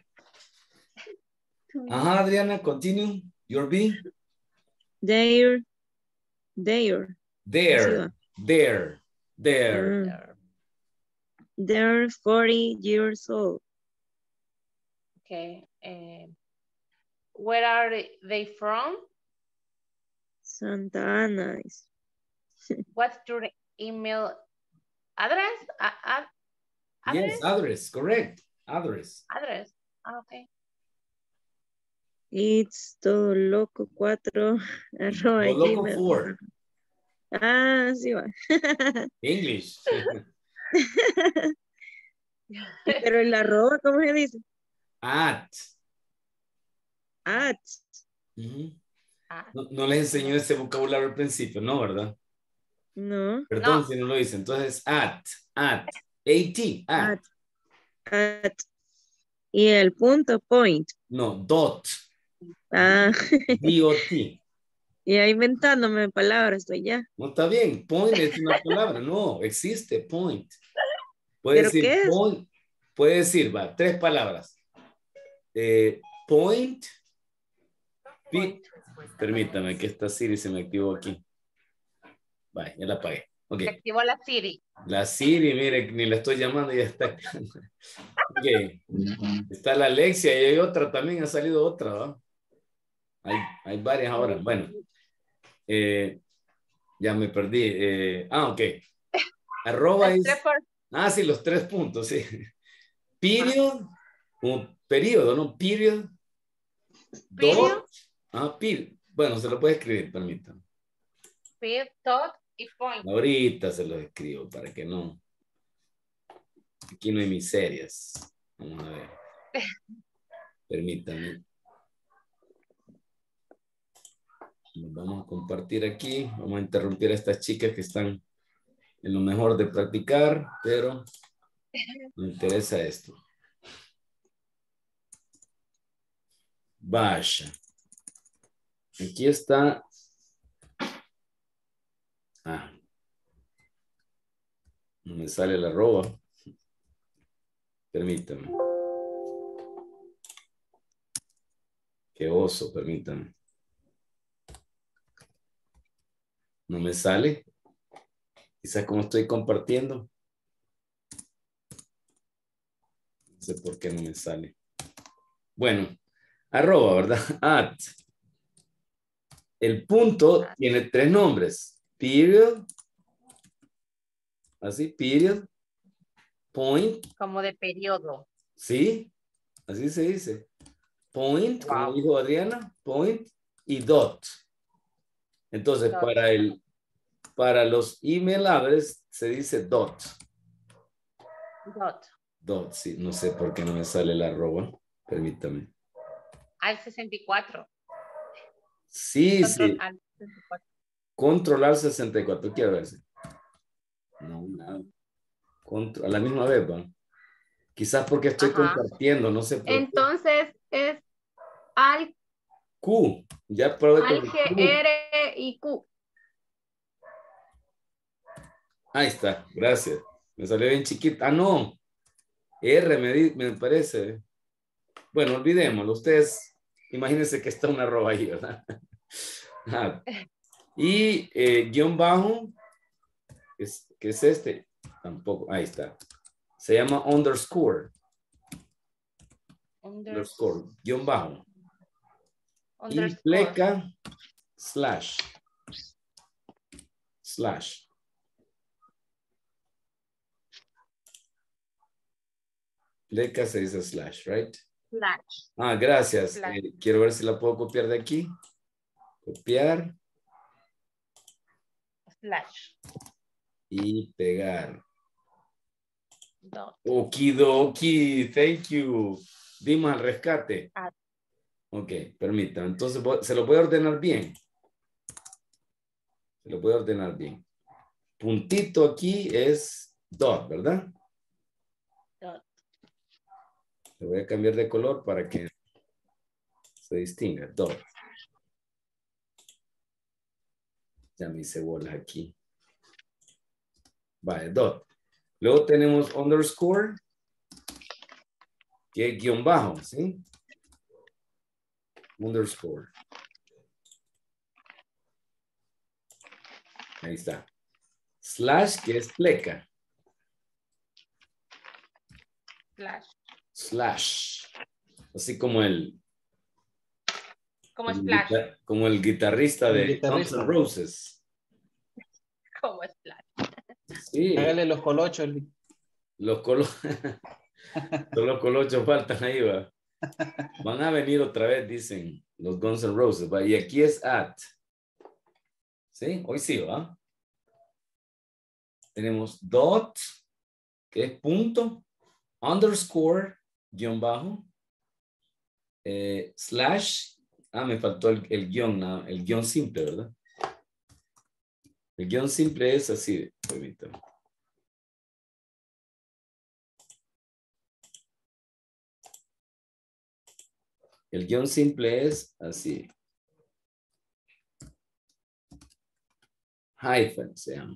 Ajá, Adriana, continue. Your B. There. There. There. There. There. Mm. They're forty years old. Okay. Uh, where are they from? Santa Ana. What's your email address? Uh, ad address? Yes, address. Correct. Address. Address. Okay. It's todo loco cuatro arroba todo loco four. Ah, sí va. English. Pero el arroba, ¿cómo se dice? At. At. Uh-huh. no, no les enseñó ese vocabulario al principio, ¿no? ¿Verdad? No. Perdón no. si no lo dice. Entonces, at, at, at, at. At. At. Y el punto, point. No, dot. Ah. D O T. Y ahí inventándome palabras, estoy ya. No, está bien. Point es una palabra. No, existe point. Puede ¿Pero decir qué es? point. Puede decir, va, tres palabras. Eh, point. P Permítame que esta Siri se me activó aquí. Vaya, ya la apagué. Okay. Se activó la Siri. La Siri, mire, ni la estoy llamando y ya está. Okay. Está la Alexia y hay otra también, ha salido otra, ¿no? Hay, hay varias ahora. Bueno, eh, ya me perdí. Eh, ah, ok. Arroba es... Ah, sí, los tres puntos, sí. Period, un periodo, ¿no? Period. Period. Dot. Ah, period. Bueno, se lo puede escribir, permítame. Period, dot y point. Ahorita se lo escribo para que no. Aquí no hay miserias. Vamos a ver. Permítame. Nos vamos a compartir aquí. Vamos a interrumpir a estas chicas que están en lo mejor de practicar, pero me interesa esto. Vaya. Aquí está. Ah. No me sale la arroba. Permítame. Qué oso, permítame. No me sale. Quizás como estoy compartiendo. No sé por qué no me sale. Bueno, arroba, ¿verdad? At. El punto tiene tres nombres. Period. Así, period. point. Como de periodo. Sí, así se dice. Point, Wow. como dijo Adriana, point y dot. Entonces, Dot. para el para los email address se dice dot. Dot. Dot, sí, no sé por qué no me sale la arroba. Permítame. Al sesenta y cuatro. Sí, Control sí. al sesenta y cuatro. Controlar sesenta y cuatro. Quiero ver. No, nada. Contro- a la misma vez, ¿va? Quizás porque estoy Ajá. compartiendo, no sé por qué. Entonces es al, Q, ya probé con al el G, Q. R y Q. Ahí está, gracias. Me salió bien chiquita. Ah, no. R me, di- me parece. Bueno, olvidémoslo. Ustedes, imagínense que está una arroba ahí, ¿verdad? Ah, y eh, guión bajo, es, ¿qué es este? Tampoco, ahí está. Se llama underscore. Underscore, guión bajo. Y Underscore. pleca, slash. Slash. Pleca se dice slash, right? Slash. Ah, gracias. Slash. Eh, quiero ver si la puedo copiar de aquí. Copiar Slash. y pegar. Dot. Okidoki, thank you. Dimos al rescate. Ah. Ok, permítame. Entonces voy- se lo voy a ordenar bien. Se lo voy a ordenar bien. Puntito aquí es dot, ¿verdad? Dot. Le voy a cambiar de color para que se distinga. Dot. Ya me hice bolas aquí. Vale, dot. Luego tenemos underscore, que es guión bajo, ¿sí? Underscore. Ahí está. Slash, que es pleca. Slash. Slash. Así como el, Como el splash. guita- como el guitarrista El de guitarrista. Guns N' Roses. Como splash. Sí. Hágale los colochos. Los colo Todos los colochos faltan ahí, va. Van a venir otra vez, dicen los Guns N' Roses, va. Y aquí es at. ¿Sí? Hoy sí, va. Tenemos dot, que es punto, underscore, guión bajo, eh, slash, ah, me faltó el, el guión, no, el guión simple, ¿verdad? El guión simple es así, permítame. El guión simple es así. Hyphen se llama.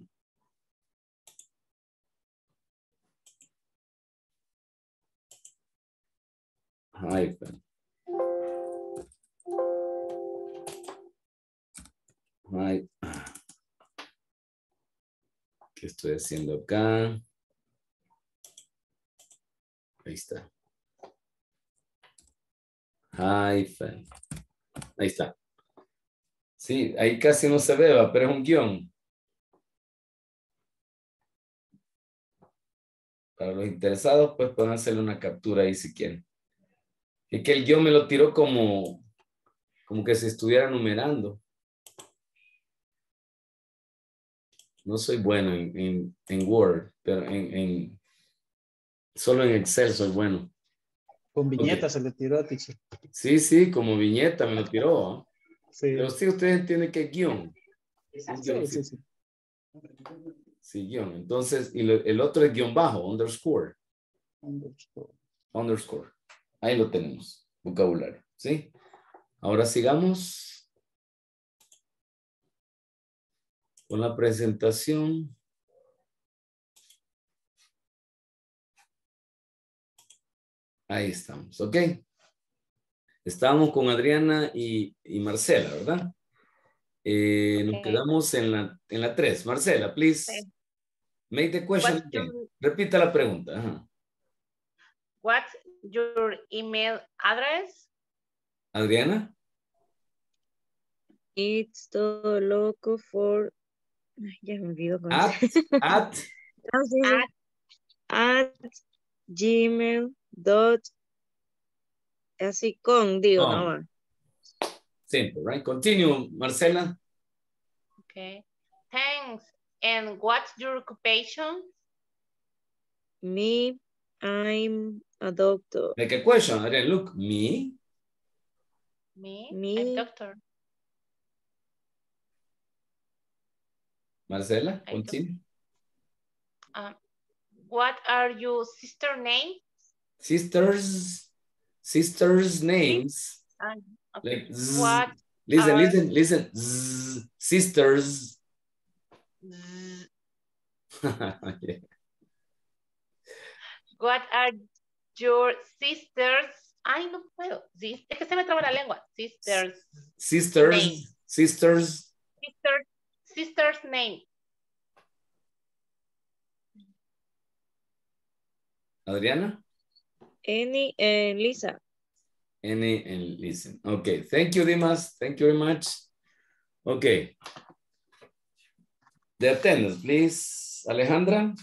Hyphen. Hy- ¿Qué estoy haciendo acá? Ahí está. Hyphen. Ahí está. Sí, ahí casi no se ve, va, pero es un guión. Para los interesados, pues pueden hacerle una captura ahí si quieren. Es que el guión me lo tiró como, como que se estuviera numerando. No soy bueno en, en, en Word, pero en, en solo en Excel soy bueno. Con viñeta Ok. se le tiró a teacher. Sí, sí, como viñeta me lo tiró. ¿no? Sí. Pero sí, ustedes entienden que es guión. Es Sí, guión, sí, sí. sí. Sí, guión. Entonces, y lo- el otro es guión bajo, underscore. Underscore. Underscore. Ahí lo tenemos. Vocabulario. ¿Sí? Ahora sigamos con la presentación. Ahí estamos. ¿Ok? Estamos con Adriana y, y Marcela, ¿verdad? Eh, nos Ok. quedamos en la, en la tres. Marcela, please. Sí. Make the question What's again. your, Repita la pregunta. Ajá. what's your email address? Adriana. It's the loco for... Ay, ya me olvidó. cómo At, se- at, Ah, sí, sí. At at gmail dot así con, digo, Oh. no va. Simple, right? Continue, Marcela. Okay. Thanks. And what's your occupation? Me, I'm a doctor. Make a question. Adrian, look, me. Me, Me. I'm doctor. Marcela, I continue. Um, what are your sister names? Sisters, sisters' names. Um, Like, zzz. What Listen, are- listen, listen. Zzz. Sisters. zzz, Yeah. what are your sisters? Ay, no puedo. Sí, es que se me traba la lengua. Sisters. Sisters, Name. sisters. Sister, sister's name. Adriana? Annie and Lisa. Any and listen. Okay, thank you, Dimas. Thank you very much. Okay. The attendance, please. Alejandra.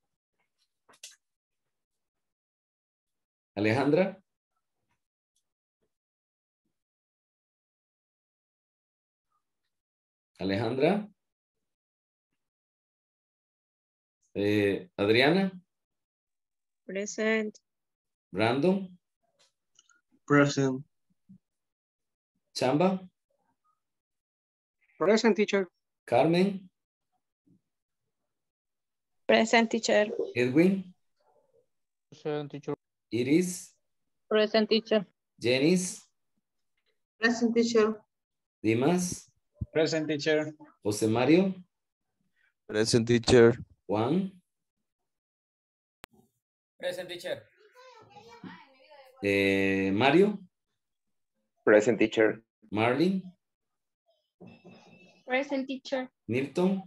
Alejandra. Alejandra. Eh, Adriana. Present. Brandon. Present. Chamba. Present, teacher. Carmen. Present, teacher. Edwin. Present, teacher. Iris. Present, teacher. Janice. Present, teacher. Dimas. Present, teacher. José Mario. Present, teacher. Juan. Present, teacher. Eh, Mario. Present, teacher. Marlene. Present, teacher. Nilton.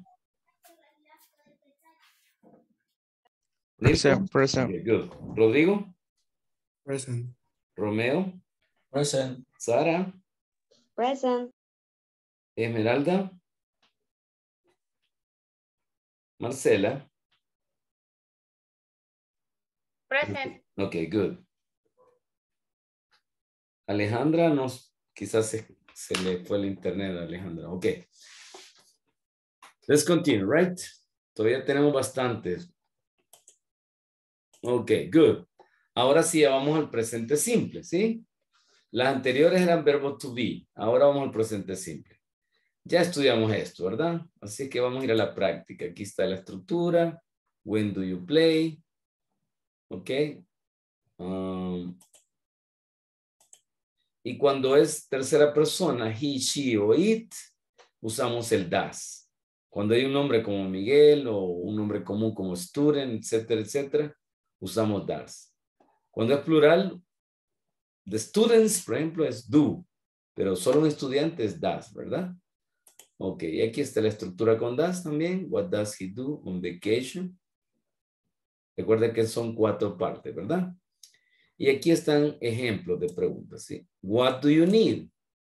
Present, present. Okay, good. Rodrigo. Present. Romeo. Present. Sara. Present. Esmeralda. Marcela. Present. Okay, good. Alejandra, nos, quizás se, se le fue el internet a Alejandra. Okay. Let's continue, right? Todavía tenemos bastantes. Okay, good. Ahora sí, vamos al presente simple, ¿sí? Las anteriores eran verbo to be. Ahora vamos al presente simple. Ya estudiamos esto, ¿verdad? Así que vamos a ir a la práctica. Aquí está la estructura. When do you play? Ok. Um, y cuando es tercera persona, he, she o it, usamos el das. Cuando hay un nombre como Miguel o un nombre común como student, etcétera, etcétera, usamos das. Cuando es plural, the students, por ejemplo, es do, pero solo un estudiante es das, ¿verdad? Ok, y aquí está la estructura con das también. What does he do on vacation? Recuerda que son cuatro partes, ¿verdad? Y aquí están ejemplos de preguntas, ¿sí? What do you need?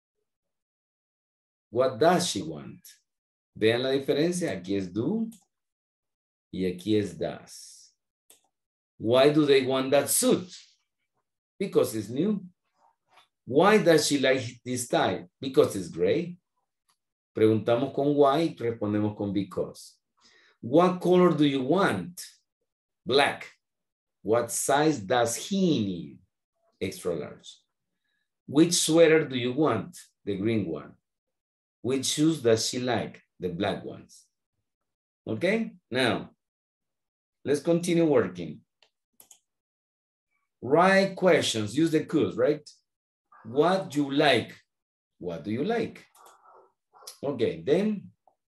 What does she want? Vean la diferencia. Aquí es do y aquí es does. Why do they want that suit? Because it's new. Why does she like this tie? Because it's gray. Preguntamos con why y respondemos con because. What color do you want? Black. What size does he need? Extra large. Which sweater do you want? The green one. Which shoes does she like? The black ones. Okay, now let's continue working. Write questions, use the could, right? What do you like? What do you like? Okay, then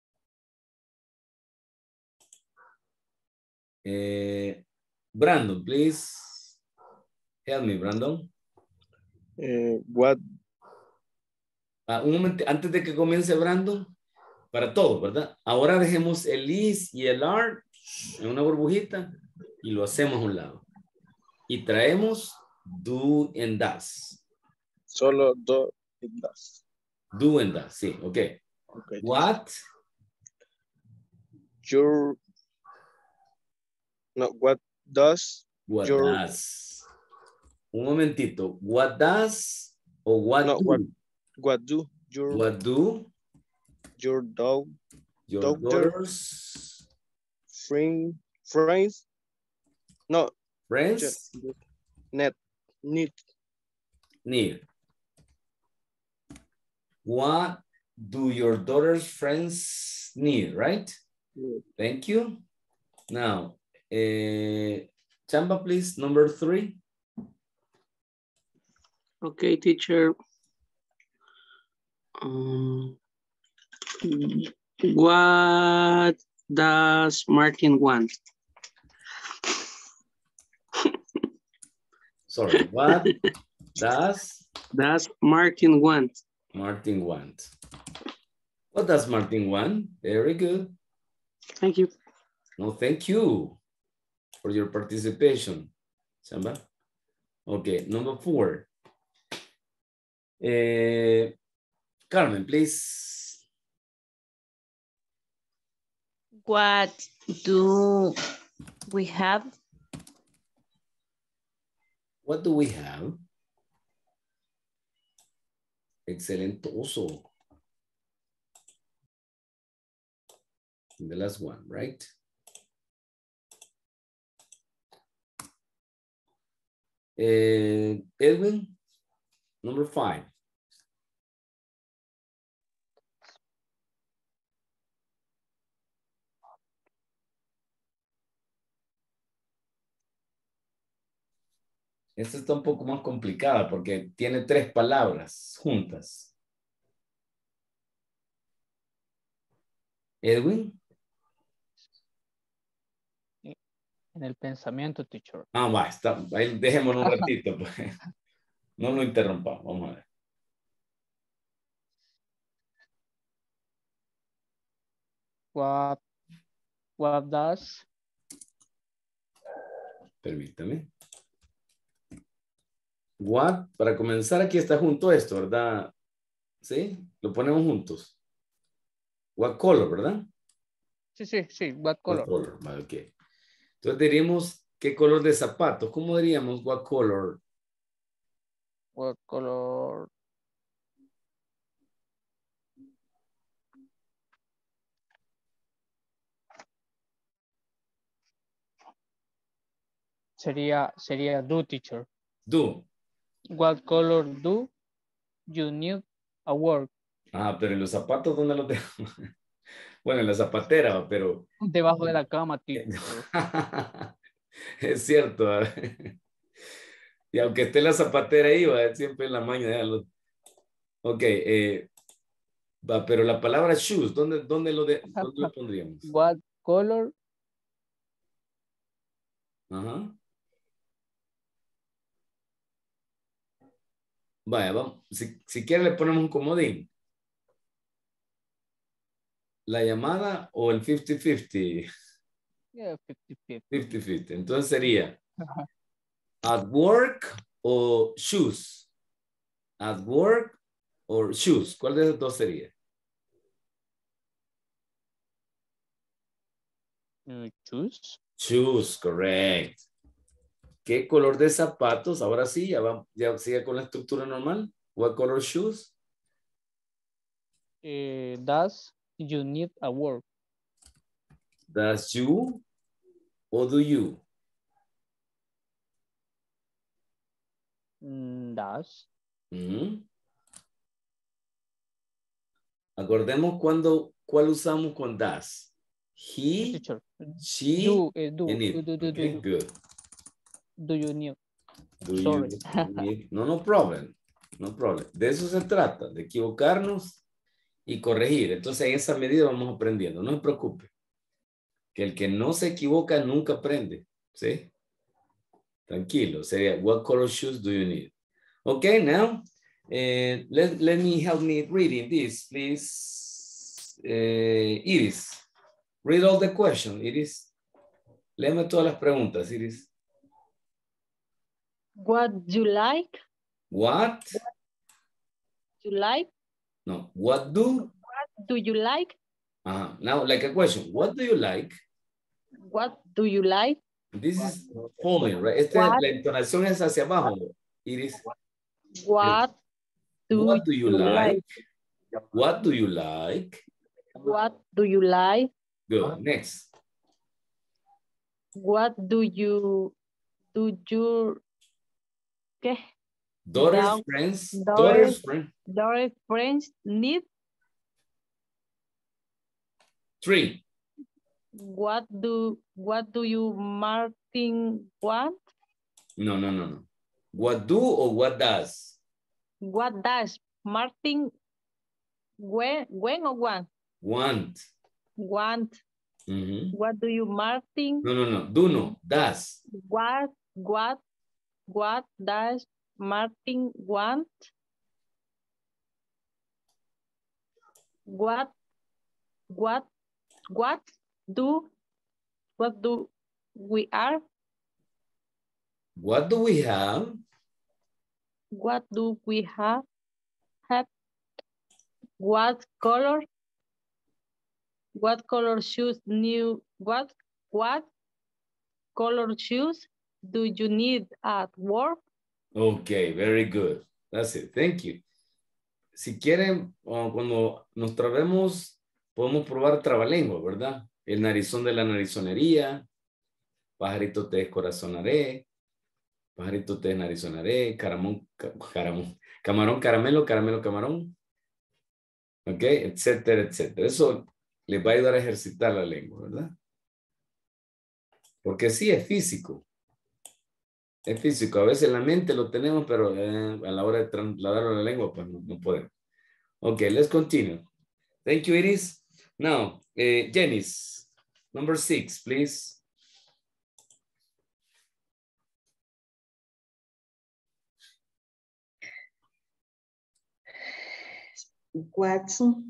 uh, Brandon, please help me, Brandon. Uh, what? Uh, un momento, antes de que comience Brandon, para todo, ¿verdad? Ahora dejemos el is y el are en una burbujita y lo hacemos a un lado. Y traemos do and does. Solo do and does. Do and does, sí, ok. Okay. What? Your, no, what does What your does? Un momentito. What does o what no, do? what what do your What do your dog your doctor daughters, friend friends no friends just net need need? What do your daughter's friends need, right? Yeah. Thank you. Now, uh, Chamba, please, number three. Okay, teacher. Um, what does Martin want? Sorry, what does Does Martin want? Martin want? What does Martin want? Very good. Thank you. No, thank you for your participation, Chamba. Okay, number four. Uh, Carmen, please. What do we have? What do we have? Excelentoso. The last one, right? Uh, Edwin, number five. Esta está un poco más complicada porque tiene tres palabras juntas. Edwin. En el pensamiento, teacher. Ah, va, está, ahí dejémoslo un ratito. Pues. No lo interrumpamos, vamos a ver. What, what does? Permítame. What, para comenzar aquí está junto esto, ¿verdad? ¿Sí? Lo ponemos juntos. What color, ¿verdad? Sí, sí, sí. What color? What color, vale, ok. Entonces diríamos, ¿qué color de zapatos? ¿Cómo diríamos what color? What color? Sería, sería do, teacher. Do. What color do you need a work? Ah, pero ¿y los zapatos dónde los tengo? Bueno, en la zapatera, pero... Debajo de la cama, teacher. Es cierto. Y aunque esté la zapatera ahí, va siempre en la maña. Déjalo. Ok, eh, va, pero la palabra shoes, ¿dónde, dónde, lo, de, ¿dónde lo pondríamos? What color? Ajá. Vaya, vamos. Si, si quiere le ponemos un comodín. ¿La llamada o el cincuenta cincuenta? Yeah, fifty fifty. cincuenta cincuenta. Entonces sería at work o shoes. At work or shoes. ¿Cuál de esos dos sería? Uh, shoes. Shoes, correct. ¿Qué color de zapatos? Ahora sí, ya, va, ya sigue con la estructura normal. What color shoes? Eh, does you need a work? Does you o do you? Mm, does. Mm-hmm. Acordemos cuando, ¿cuál usamos con does? He, Teacher. she, do, eh, do, and it. do, do, do, Okay, do, good. Do you need? Do Sorry. you need? No, no problem. No problem. De eso se trata, de equivocarnos y corregir. Entonces, en esa medida vamos aprendiendo. No se preocupe. Que el que no se equivoca nunca aprende. ¿Sí? Tranquilo. Sería, what color shoes do you need? Okay, now, uh, let, let me help me reading this, please. Uh, Iris, read all the questions, Iris. Léeme todas las preguntas, Iris. What do you like? What? You like? No, what do? What do you like? Uh-huh. Now, like a question, what do you like? What do you like? This is falling, right? Este, What? la entonación es hacia abajo. Iris. What do, What do you you like? What do you like? What do you like? Good. Next. What do you do your ¿qué? Daughter's Dog- friends. daughter's- Daughter's friend. Daughter's friends need Three. what do what do you Martin want? No, no, no, no. What do or what does? What does Martin when when or want? Want. Want. Mhm. What do you Martin? No, no, no. Do no. Does. What what what does Martin want? What what what do what do we are? What do we have? What do we have? Have what color? What color shoes new? What what color shoes do you need at work? Okay, very good. That's it. Thank you. Si quieren, uh, cuando nos trabemos, podemos probar trabalengua, ¿verdad? El narizón de la narizonería, pajarito te descorazonaré, pajarito te desnarizonaré, caramón, ca- caramón, camarón, caramelo, caramelo, camarón. Ok, etcétera, etcétera. Eso les va a ayudar a ejercitar la lengua, ¿verdad? Porque sí es físico. Es físico. A veces la mente lo tenemos, pero eh, a la hora de trasladarlo a la lengua, pues no, no podemos. Ok, let's continue. Thank you, Iris. Now, eh, Janice, number six, please. What?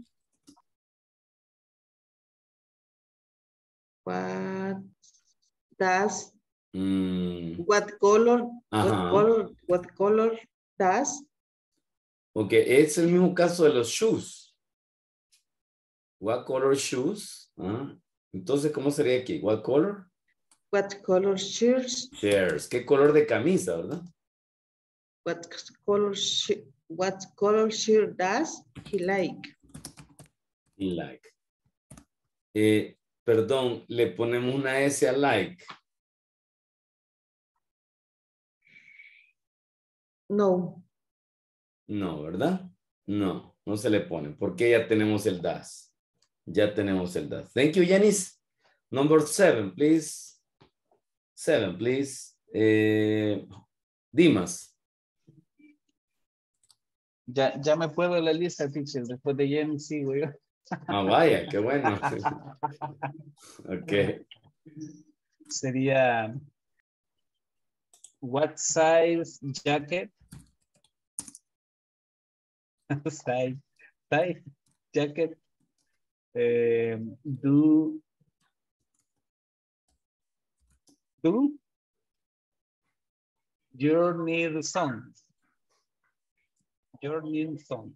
What does? Mm, What color? What Ajá. color? What color does? ok, es el mismo caso de los shoes. What color shoes? Ah, entonces, ¿cómo sería aquí? What color? What color shirts? Shirts. ¿Qué color de camisa, verdad? What color? shi- What color shirt does he like? Y like. Eh, perdón, le ponemos una S a like. No. No, ¿verdad? No, no se le pone. Porque ya tenemos el das. Ya tenemos el das. Thank you, Janice. Number seven, please. Seven, please. Eh, Dimas. Ya, ya me puedo la lista, teacher. Después de Jenny sigo yo. Ah, vaya, qué bueno. Ok. Sería, what size jacket? size, size jacket eh, do do your need son? Your need son.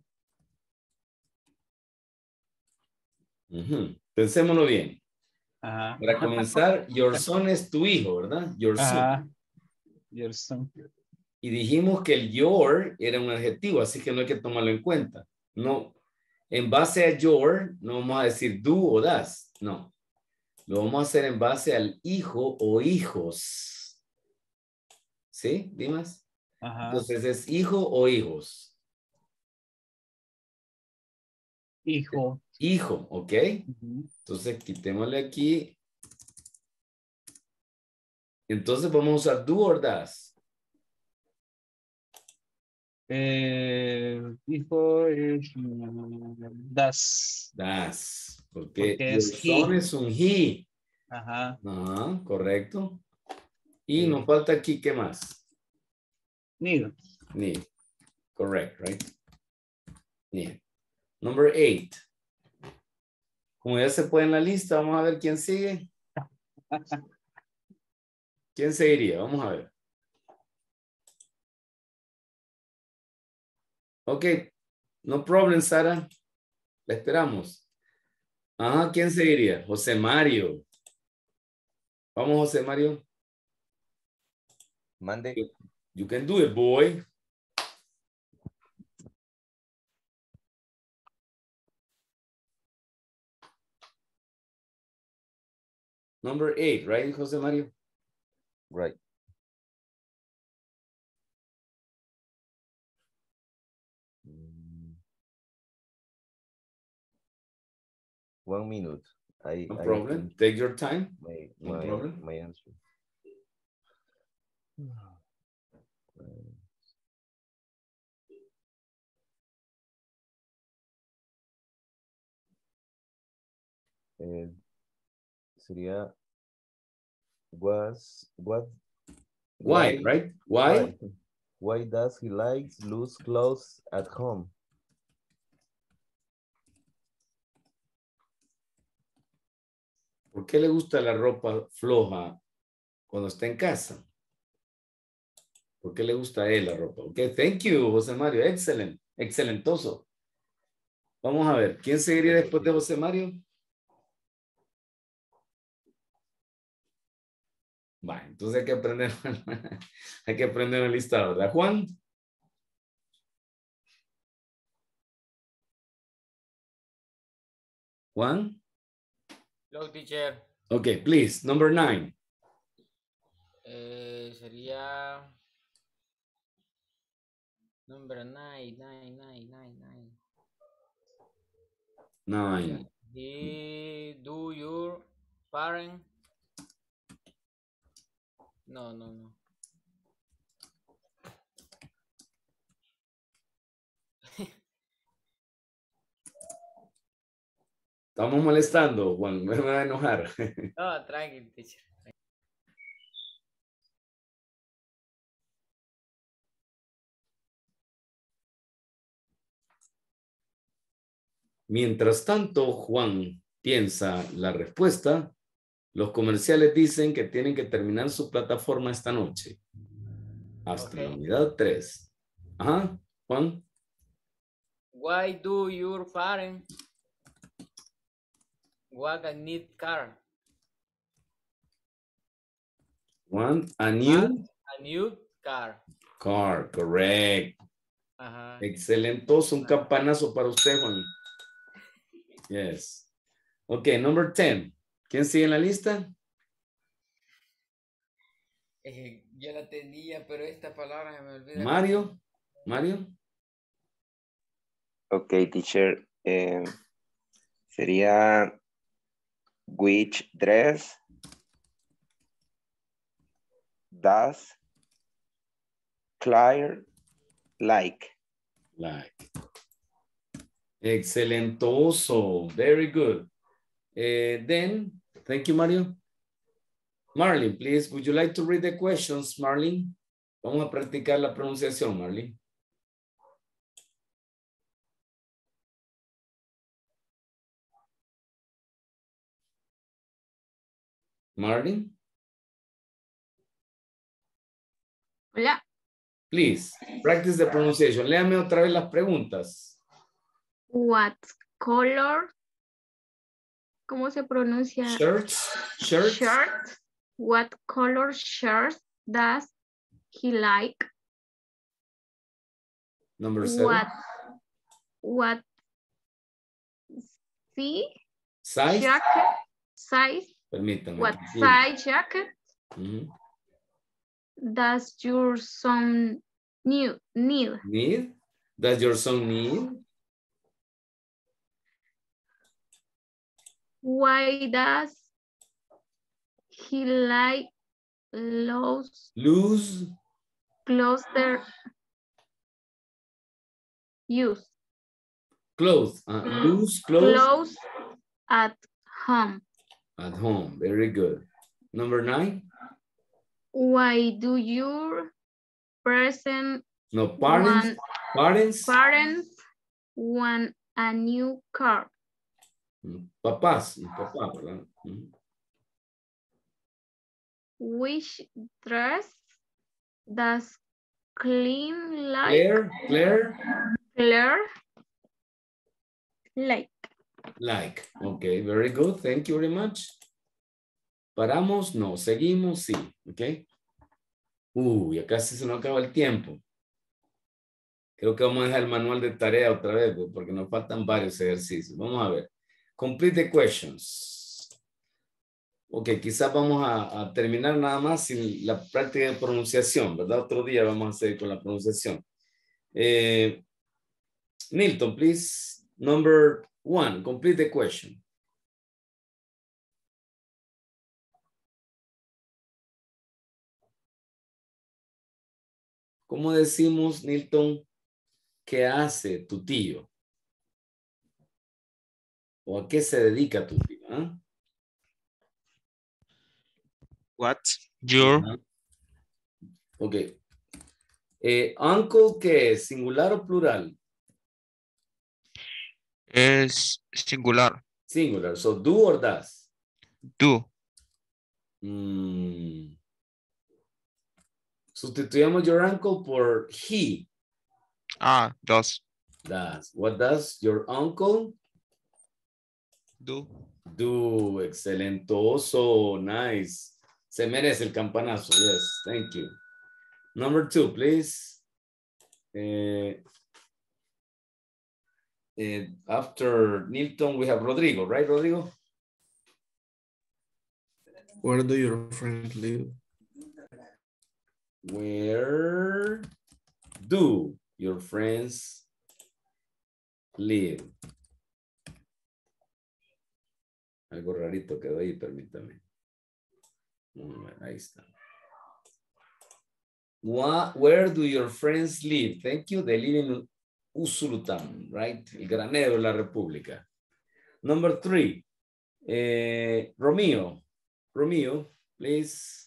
Ujú. Pensémoslo bien. Ajá. Para comenzar, your son es tu hijo, ¿verdad? Your son. Ajá. Your son. Y dijimos que el your era un adjetivo, así que no hay que tomarlo en cuenta. No, en base a your, no vamos a decir do o das, no. Lo vamos a hacer en base al hijo o hijos. ¿Sí? Dimas. Ajá. Entonces es hijo o hijos. Hijo. Hijo, ¿ok? Ujú. Entonces quitémosle aquí. Entonces vamos a usar do or das. Eh, hijo es mm, das. Das. Porque, Porque your es son he. es un he. Ajá. Ajá, correcto. Y Sí. nos falta aquí, ¿qué más? Need. Need. Correct, right? Need. Number eight. Como ya se puede en la lista, vamos a ver quién sigue. ¿Quién seguiría? Vamos a ver. Ok. No problem, Sara. La esperamos. Ajá, ¿quién seguiría? José Mario. Vamos, José Mario. Mande. You, you can do it, boy. Number eight, right, Jose Mario? Right. One minute. I, No I problem. Take your time. My, no my, problem. my answer. Eh, sería was what why, why right why? why why does he like loose clothes at home? ¿Por qué le gusta la ropa floja cuando está en casa? ¿Por qué le gusta a él la ropa? Ok, thank you, José Mario. Excelente, excelentoso. Vamos a ver, ¿quién seguiría después de José Mario? Va, entonces hay que aprender, hay que aprender el listado, ¿verdad, Juan? Juan? Hello, teacher. Okay, please, number nine. Eh, sería number nine, nine, nine, nine, nine. Nine. He, do your parent? No, no, no. Estamos molestando, Juan, me va a enojar. No, tranquilo, teacher. Mientras tanto, Juan piensa la respuesta. Los comerciales dicen que tienen que terminar su plataforma esta noche. Hasta okay. La unidad tres. Ajá, Juan. Why do your parents want a new car? Want a new? Want a new car. Car, correct. Ajá. Excelentoso, un campanazo para usted, Juan. Yes. Okay, number ten. ¿Quién sigue en la lista? Eh, yo la tenía, pero esta palabra se me olvida. Mario. Mario. Ok, teacher. Eh, sería which dress does Claire like? Like. Excelentoso. Very good. Uh, then, thank you, Mario. Marlene, please, would you like to read the questions, Marlene? Vamos a practicar la pronunciación, Marlene. Marlene? Hola. Please, practice the pronunciation. Léame otra vez las preguntas. What color? ¿Cómo se pronuncia? Shirts. Shirts. Shirt. What color shirt does he like? Number seven. What? What? See? Size. Jacket. Size. Permítame. What size jacket? Mm-hmm. Does your son need? Need? Need? Does your son need? Why does he like loose? Loose. Closer. Use. Clothes. Uh, loose clothes. Clothes at home. At home. Very good. Number nine. Why do your present no parents want, parents parents want a new car? Papás, papá, ¿verdad? Which dress does clean like? Claire, Claire. Claire like. Like. Okay, very good. Thank you very much. Paramos, no. Seguimos, sí. Okay. Uy, ya casi se nos acaba el tiempo. Creo que vamos a dejar el manual de tarea otra vez, pues, porque nos faltan varios ejercicios. Vamos a ver. Complete the questions. Ok, quizás vamos a, a terminar nada más sin la práctica de pronunciación, ¿verdad? Otro día vamos a seguir con la pronunciación. Eh, Milton, please. Number one, complete the question. ¿Cómo decimos, Milton, qué hace tu tío? ¿O a qué se dedica tu tío? ¿eh? What's your... Uh-huh. Ok. Eh, uncle, ¿qué es? ¿Singular o plural? Es singular. Singular. So, do or does? Do. Mm. Sustituyamos your uncle por he. Ah, does. Does. What does your uncle do? Do. Excelentoso. Nice. Se merece el campanazo. Yes. Thank you. Number two, please. Uh, uh, after Nilton, we have Rodrigo, right, Rodrigo? Where do your friends live? Where do your friends live? Algo rarito quedó ahí, permítame. Ahí está. What, where do your friends live? Thank you. They live in Usulután, right? El granero de la República. Number three. Eh, Romeo. Romeo, please.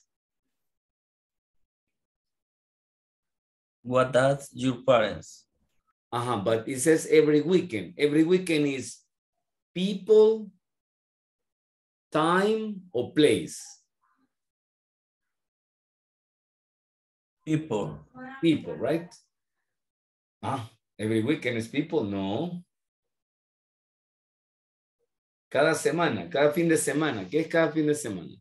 What does your parents? Uh-huh, but it says every weekend. Every weekend is people, time, or place. People. People, right? Ah, every weekend is people? No. Cada semana, cada fin de semana. ¿Qué es cada fin de semana?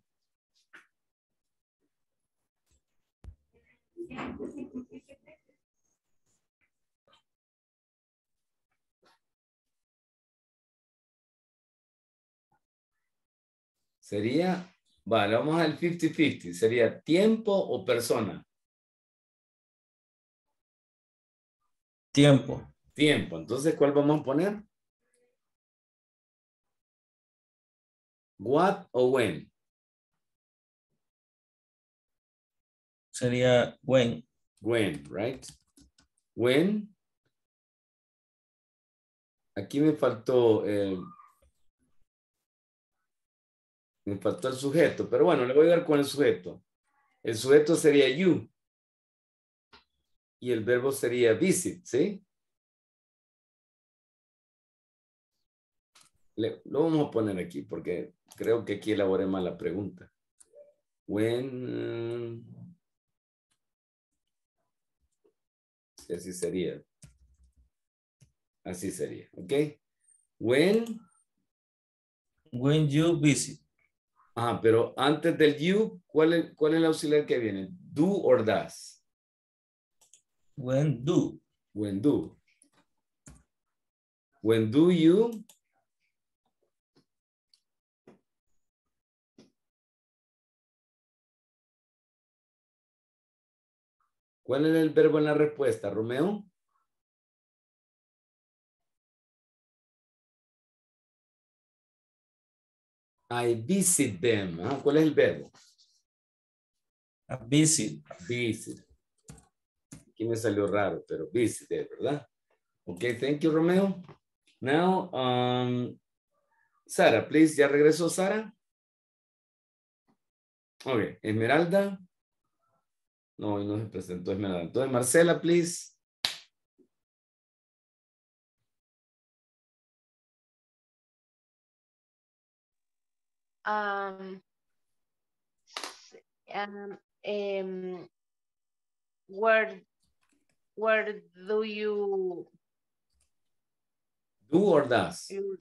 Sería, vale, vamos al cincuenta cincuenta. Sería tiempo o persona. Tiempo. Tiempo. Entonces, ¿cuál vamos a poner? What o when. Sería when. When, right? When. Aquí me faltó, eh, me faltó el sujeto, pero bueno, le voy a dar con el sujeto. El sujeto sería you. Y el verbo sería visit, ¿sí? Le, lo vamos a poner aquí porque creo que aquí elaboré mal la pregunta. When... Sí, así sería. Así sería, ¿ok? When... When you visit. Ajá, pero antes del you, ¿cuál es, cuál es el auxiliar que viene? Do or does? When do. When do. When do you. ¿Cuál es el verbo en la respuesta, Romeo? I visit them. ¿Ah? ¿Cuál es el verbo? A visit. Visit. Aquí me salió raro, pero visit, ¿verdad? Ok, thank you, Romeo. Now, um, Sara, please. ¿Ya regresó Sara? Ok, Esmeralda. No, hoy no se presentó Esmeralda. Entonces, Marcela, please. Um, um, um, where, where do you... Do or does? You,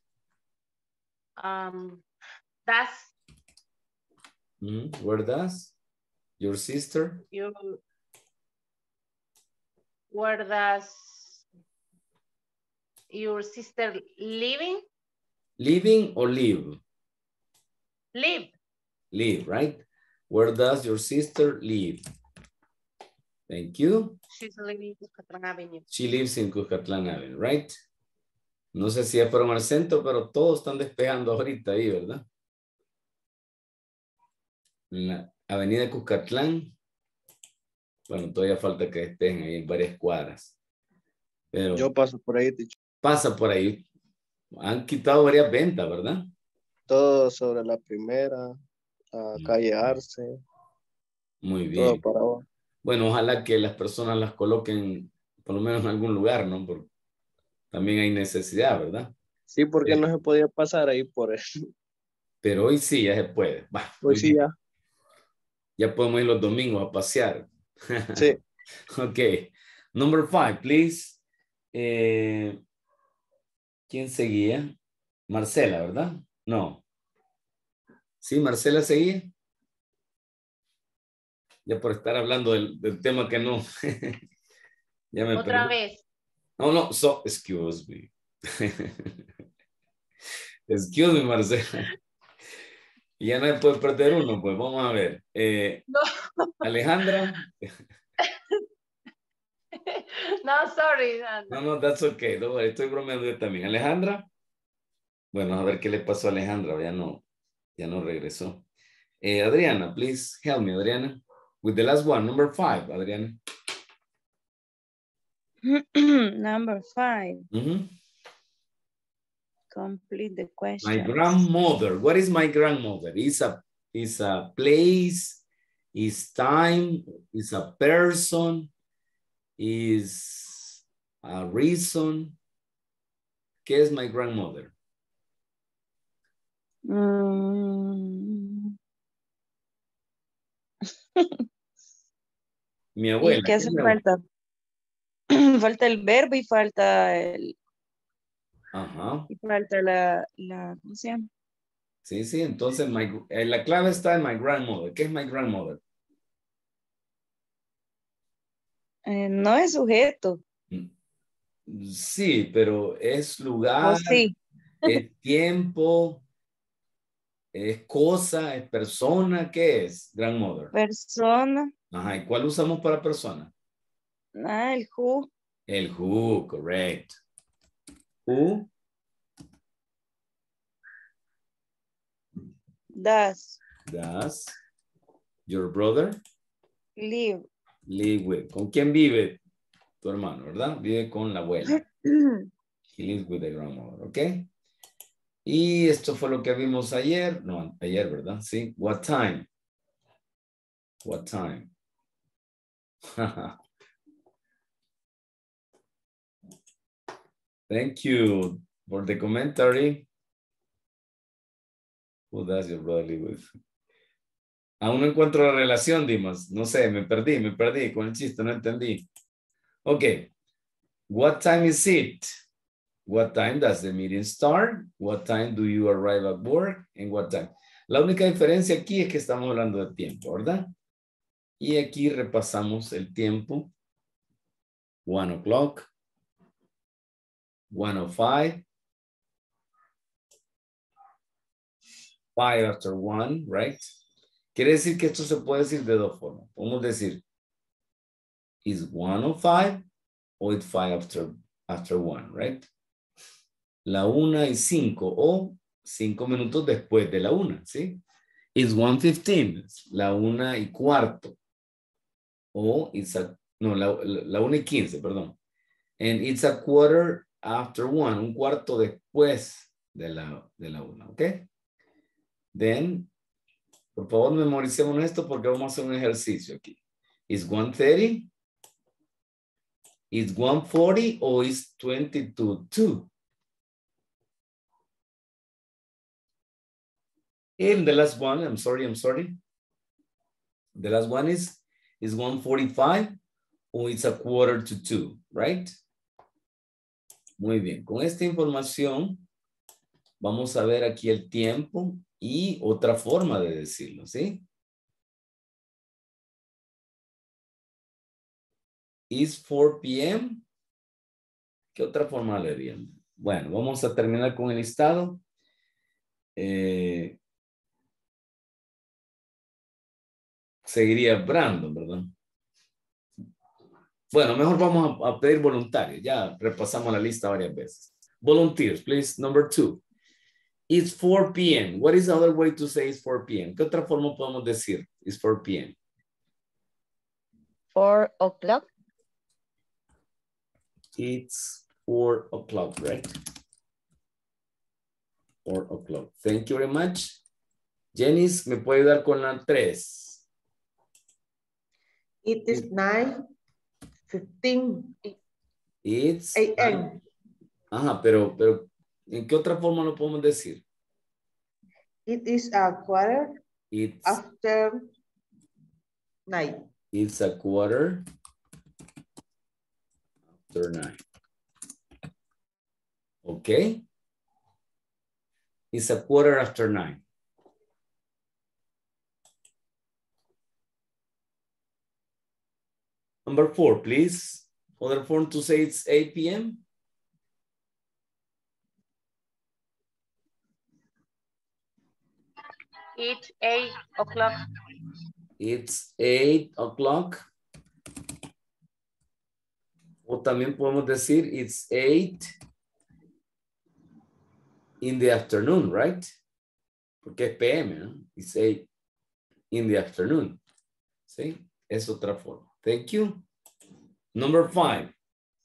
um, does. Mm, where does? Your sister? Your, Where does your sister living? Living or live? Live. Live, right? Where does your sister live? Thank you. She's living in Cuscatlán Avenue. She lives in Cuscatlán Avenue, right? No sé si ya fueron al centro, pero todos están despejando ahorita ahí, ¿verdad? En la avenida Cuscatlán. Bueno, todavía falta que despejen ahí en varias cuadras. Pero Yo paso por ahí, teacher. pasa por ahí. Han quitado varias ventas, ¿verdad? Todo sobre la primera, a calle Arce, Muy todo bien. para abajo. Bueno, ojalá que las personas las coloquen por lo menos en algún lugar, ¿no? Porque también hay necesidad, ¿verdad? Sí, porque Eh, no se podía pasar ahí por eso. Pero hoy sí, ya se puede. Va, muy Pues sí, bien. ya. Ya podemos ir los domingos a pasear. Sí. Ok. Number five, please. Eh, ¿Quién seguía? Marcela, ¿verdad? No. Sí, Marcela seguía. Ya por estar hablando del, del tema que no. Ya me Otra perdí. vez. No, no, so, excuse me. Excuse me, Marcela. Ya no se puede perder uno, pues vamos a ver. Eh, No. Alejandra. No, sorry. No, no, that's okay. Don't worry. Estoy bromeando yo también. Alejandra. Bueno, a ver qué le pasó a Alejandra. Ya no, ya no regresó. Eh, Adriana, please help me, Adriana. With the last one, number five, Adriana. Number five. Mm-hmm. Complete the My question. grandmother. What is my grandmother? Is a, is a place, is time, is a person, is a reason. ¿Qué es my grandmother? Mm. Mi ¿Y abuela. qué hace ¿Qué es mi abuela? falta? Falta el verbo y falta el, Ajá. y falta la, la, ¿cómo se llama? Sí, sí, entonces my, eh, la clave está en my grandmother. ¿Qué es my grandmother? Eh, no es sujeto. Sí, pero es ¿O lugar, sí? es tiempo, es cosa, es persona. ¿Qué es grandmother? Persona. Ajá, ¿y cuál usamos para persona? Ah, el who. El who, correct. Who Does does your brother live. live with? ¿Con quién vive tu hermano, verdad? Vive con la abuela. He lives with the grandmother, ¿ok? Y esto fue lo que vimos ayer. No, ayer, ¿verdad? Sí. What time? What time? Thank you for the commentary. Who does your brother live with? Aún no encuentro la relación, Dimas. No sé, me perdí, me perdí con el chiste, no entendí. Ok. What time is it? What time does the meeting start? What time do you arrive at work? And what time? La única diferencia aquí es que estamos hablando de tiempo, ¿verdad? Y aquí repasamos el tiempo. One o'clock. One o five. Five after one, right? Quiere decir que esto se puede decir de dos formas. Podemos decir, is one o five o it's five after, after one, right? La una y cinco o cinco minutos después de la una, ¿sí? It's one fifteen, la una y cuarto. O it's a, no, la, la una y quince, perdón. And it's a quarter after one, un cuarto después de la, de la una, ¿ok? Then, por favor, memoricemos esto porque vamos a hacer un ejercicio aquí. Is one thirty? Is one forty o is twenty-two two? And the last one, I'm sorry, I'm sorry. The last one is, is one forty-five or it's a quarter to two, right? Muy bien, con esta información vamos a ver aquí el tiempo y otra forma de decirlo, ¿sí? is four p m ¿Qué otra forma leerían? Bueno, vamos a terminar con el listado. Eh, seguiría Brandon, ¿verdad? Bueno, mejor vamos a, a pedir voluntarios. Ya repasamos la lista varias veces. Volunteers, please. Number two. It's four p m What is the other way to say it's four p m? ¿Qué otra forma podemos decir? It's four p m Four o'clock. It's four o'clock, right? Four o'clock. Thank you very much. Janice, ¿me puede ayudar con la tres? It is nine fifteen It's a m Ajá, pero, pero ¿en qué otra forma lo podemos decir? It is a quarter It's, after nine. it's a quarter after nine. Okay. It's a quarter after nine. Number four, please. Other form to say it's eight p m It's eight o'clock. It's eight o'clock. O también podemos decir it's eight in the afternoon, right? Porque es P M, ¿no? It's eight in the afternoon. ¿Sí? Es otra forma. Thank you. Number five.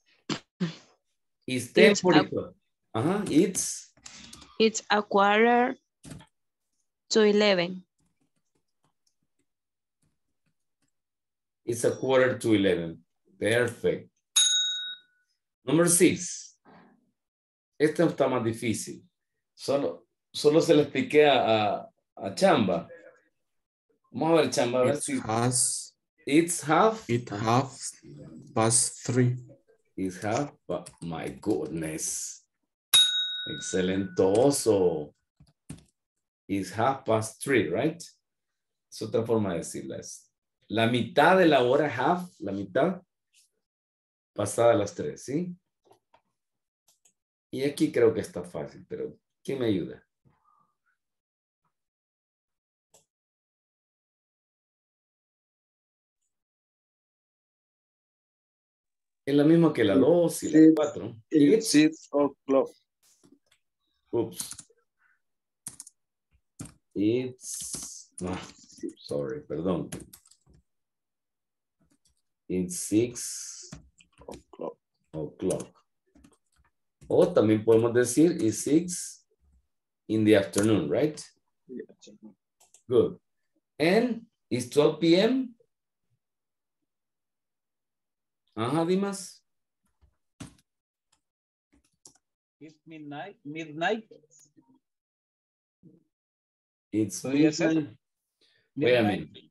It's ten forty-four. Uh-huh. It's? It's a quarter to eleven. It's a quarter to eleven. Perfect. Number six. Esta está más difícil. Solo, solo se le expliqué a, a, a Chamba. Vamos a ver, Chamba, a ver It si... has, It's half. it half past three. It's half, but my goodness. Excelentoso. It's half past three, right? Es otra forma de decirlas. La mitad de la hora, half, la mitad, pasada las tres, ¿sí? Y aquí creo que está fácil, pero ¿quién me ayuda? Es la misma que la dos y la cuatro. It's six o'clock. Oops. It's, ah, sorry, perdón. It's six o'clock. o'clock. O también podemos decir it's six in the afternoon, right? Good. And it's twelve p m Ajá, Dimas. It's midnight. Midnight. It's ¿Podría ser? midnight. Wait a minute.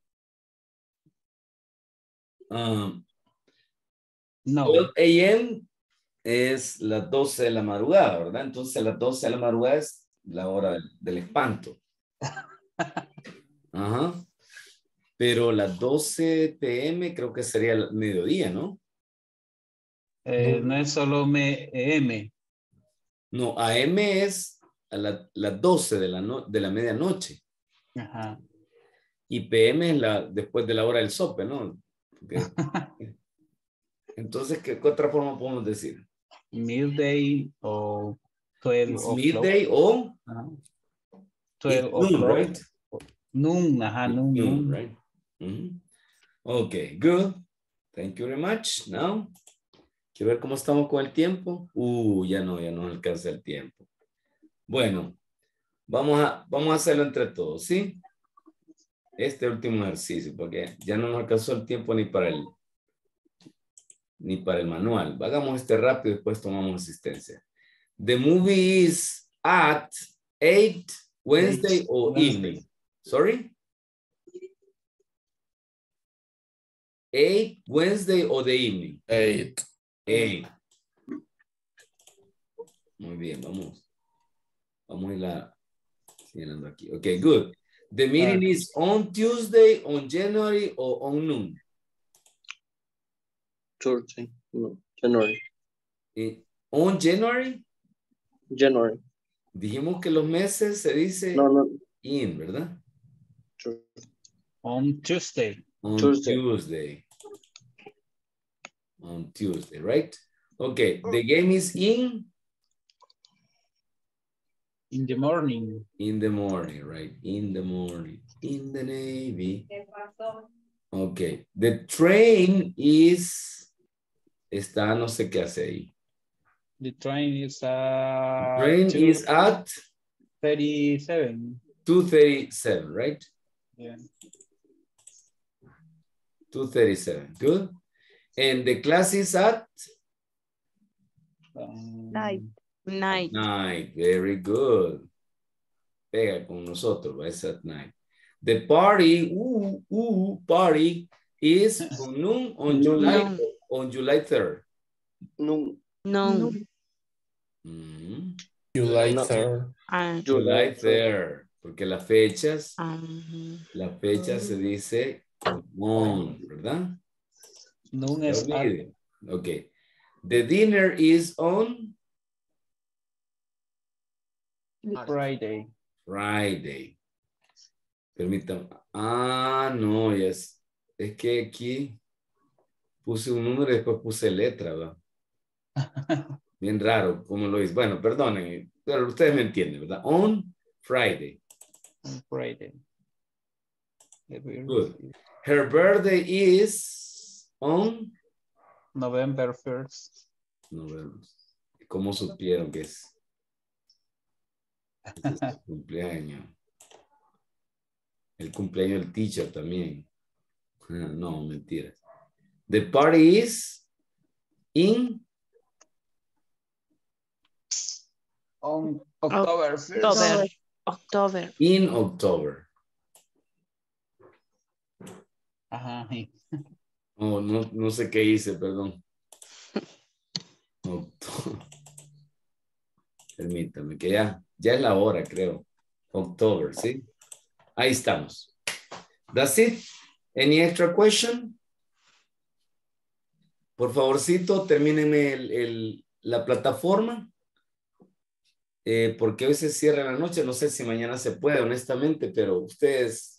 Um, No. twelve a m es las doce de la madrugada, ¿verdad? Entonces las doce de la madrugada es la hora del, del espanto. Ajá. Pero las doce p m creo que sería el mediodía, ¿no? Eh, no es solo me, M. No, A M es a la- las doce de la, no- de la medianoche. Ajá. Y P M es la, después de la hora del sope, ¿no? Porque- entonces, ¿qué, qué otra forma podemos decir? Midday o twelve It's o'clock. midday o Ajá. it's twelve noon, o'clock. right? Noon, ajá, It's noon, noon, noon. right? Mhm. Okay, good. Thank you very much. Now, quiero ver cómo estamos con el tiempo. Uh, ya no, ya no alcanza el tiempo. Bueno, vamos a, vamos a hacerlo entre todos, ¿sí? Este último ejercicio, porque ya no nos alcanzó el tiempo ni para el, ni para el manual. Hagamos este rápido y después tomamos asistencia. The movie is at eight Wednesday or Wednesday. evening. Sorry? eight Wednesday or the evening. Eight. eight. Muy bien, vamos. Vamos a ir la señalando aquí. Okay, good. The meeting Ah. is on Tuesday, on January, or on noon. Thursday. No, January. Eh, on January. January. Dijimos que los meses se dice No, no. in, ¿verdad? On Tuesday. On Tuesday. Tuesday. On Tuesday, right? Okay, the game is in? In the morning. In the morning, right? In the morning. In the Navy. Okay, the train is... Está, no sé qué hace ahí. The train is uh, Train two is at thirty-seven. two thirty-seven, right? Yeah. two thirty-seven, good. And the class is at? Um, Night. Night. Night, very good. Pega con nosotros, it's at night. The party, ooh, ooh, party is on noon on July, Noon. on July third. No. No. Mm, July No. third. Ah, July third, porque las fechas, um, las fechas se dice on, ¿verdad? Noon No is at olviden. Okay. The dinner is on Friday. Friday. Permítame. Ah, no, es, es que aquí puse un número y después puse letra, ¿verdad? Bien raro, como lo hice. Bueno, perdonen, pero ustedes me entienden, ¿verdad? On Friday. On Friday. Good. Her birthday is on November first. November. ¿Cómo supieron que es? Es su cumpleaños. El cumpleaños del teacher también. Ah, no, mentira. The party is in On October first. October. October. in October. Ajá. Oh, no, no sé qué hice, perdón. October. Permítame, que ya, ya es la hora, creo. October, ¿sí? Ahí estamos. That's it. Any extra question? Por favorcito, termínenme el, el, la plataforma. Eh, porque hoy se cierra la noche. No sé si mañana se puede, honestamente, pero ustedes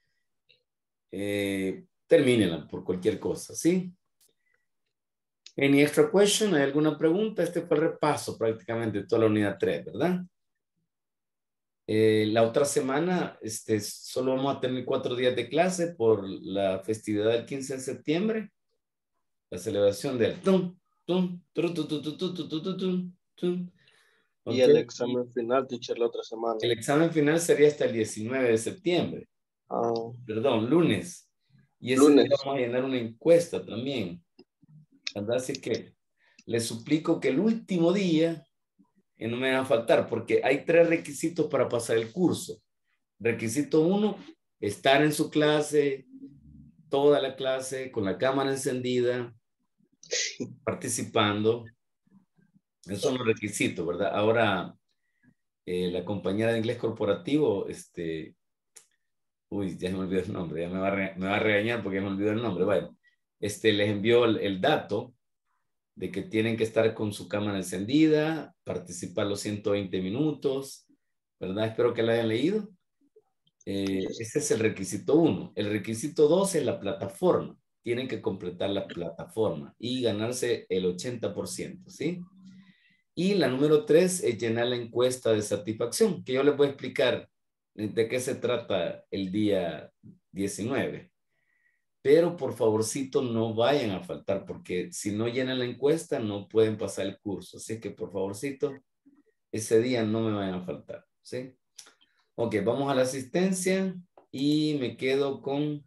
eh, termínenla por cualquier cosa, ¿sí? Any extra question? ¿Hay alguna pregunta? Este fue el repaso prácticamente de toda la unidad tres, ¿verdad? Eh, la otra semana este, solo vamos a tener cuatro días de clase por la festividad del quince de septiembre. La celebración del tum, tum, tru, tu, tu, tu, tu, tu, tu, tu, tum, tum. Y Okay. el examen final, teacher, la otra semana. El examen final sería hasta el diecinueve de septiembre. Ah, Perdón, lunes. Y ese Lunes. día vamos a llenar una encuesta también. ¿Verdad? Así que les suplico que el último día, y no me va a faltar, porque hay tres requisitos para pasar el curso. Requisito uno, estar en su clase, toda la clase, con la cámara encendida, participando. Esos son los requisitos, ¿verdad? Ahora, eh, la compañera de inglés corporativo, este, uy, ya se me olvidó el nombre, ya me va a, re, me va a regañar porque me olvidó el nombre. Bueno, este, les envió el, el dato de que tienen que estar con su cámara encendida, participar los ciento veinte minutos, ¿verdad? Espero que la hayan leído. Eh, ese es el requisito uno. El requisito dos es la plataforma. Tienen que completar la plataforma y ganarse el ochenta por ciento, ¿sí? Y la número tres es llenar la encuesta de satisfacción, que yo les voy a explicar de qué se trata el día diecinueve. Pero por favorcito no vayan a faltar, porque si no llenan la encuesta no pueden pasar el curso. Así que por favorcito, ese día no me vayan a faltar, ¿sí? Ok, vamos a la asistencia y me quedo con...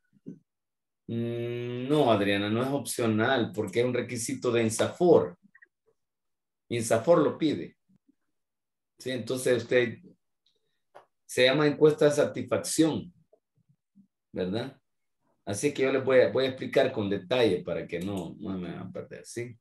Mm, no, Adriana, no es opcional porque es un requisito de INSAFOR. INSAFOR lo pide. ¿Sí? Entonces usted se llama encuesta de satisfacción, ¿verdad? Así que yo les voy a, voy a explicar con detalle para que no, no me van a perder, ¿sí?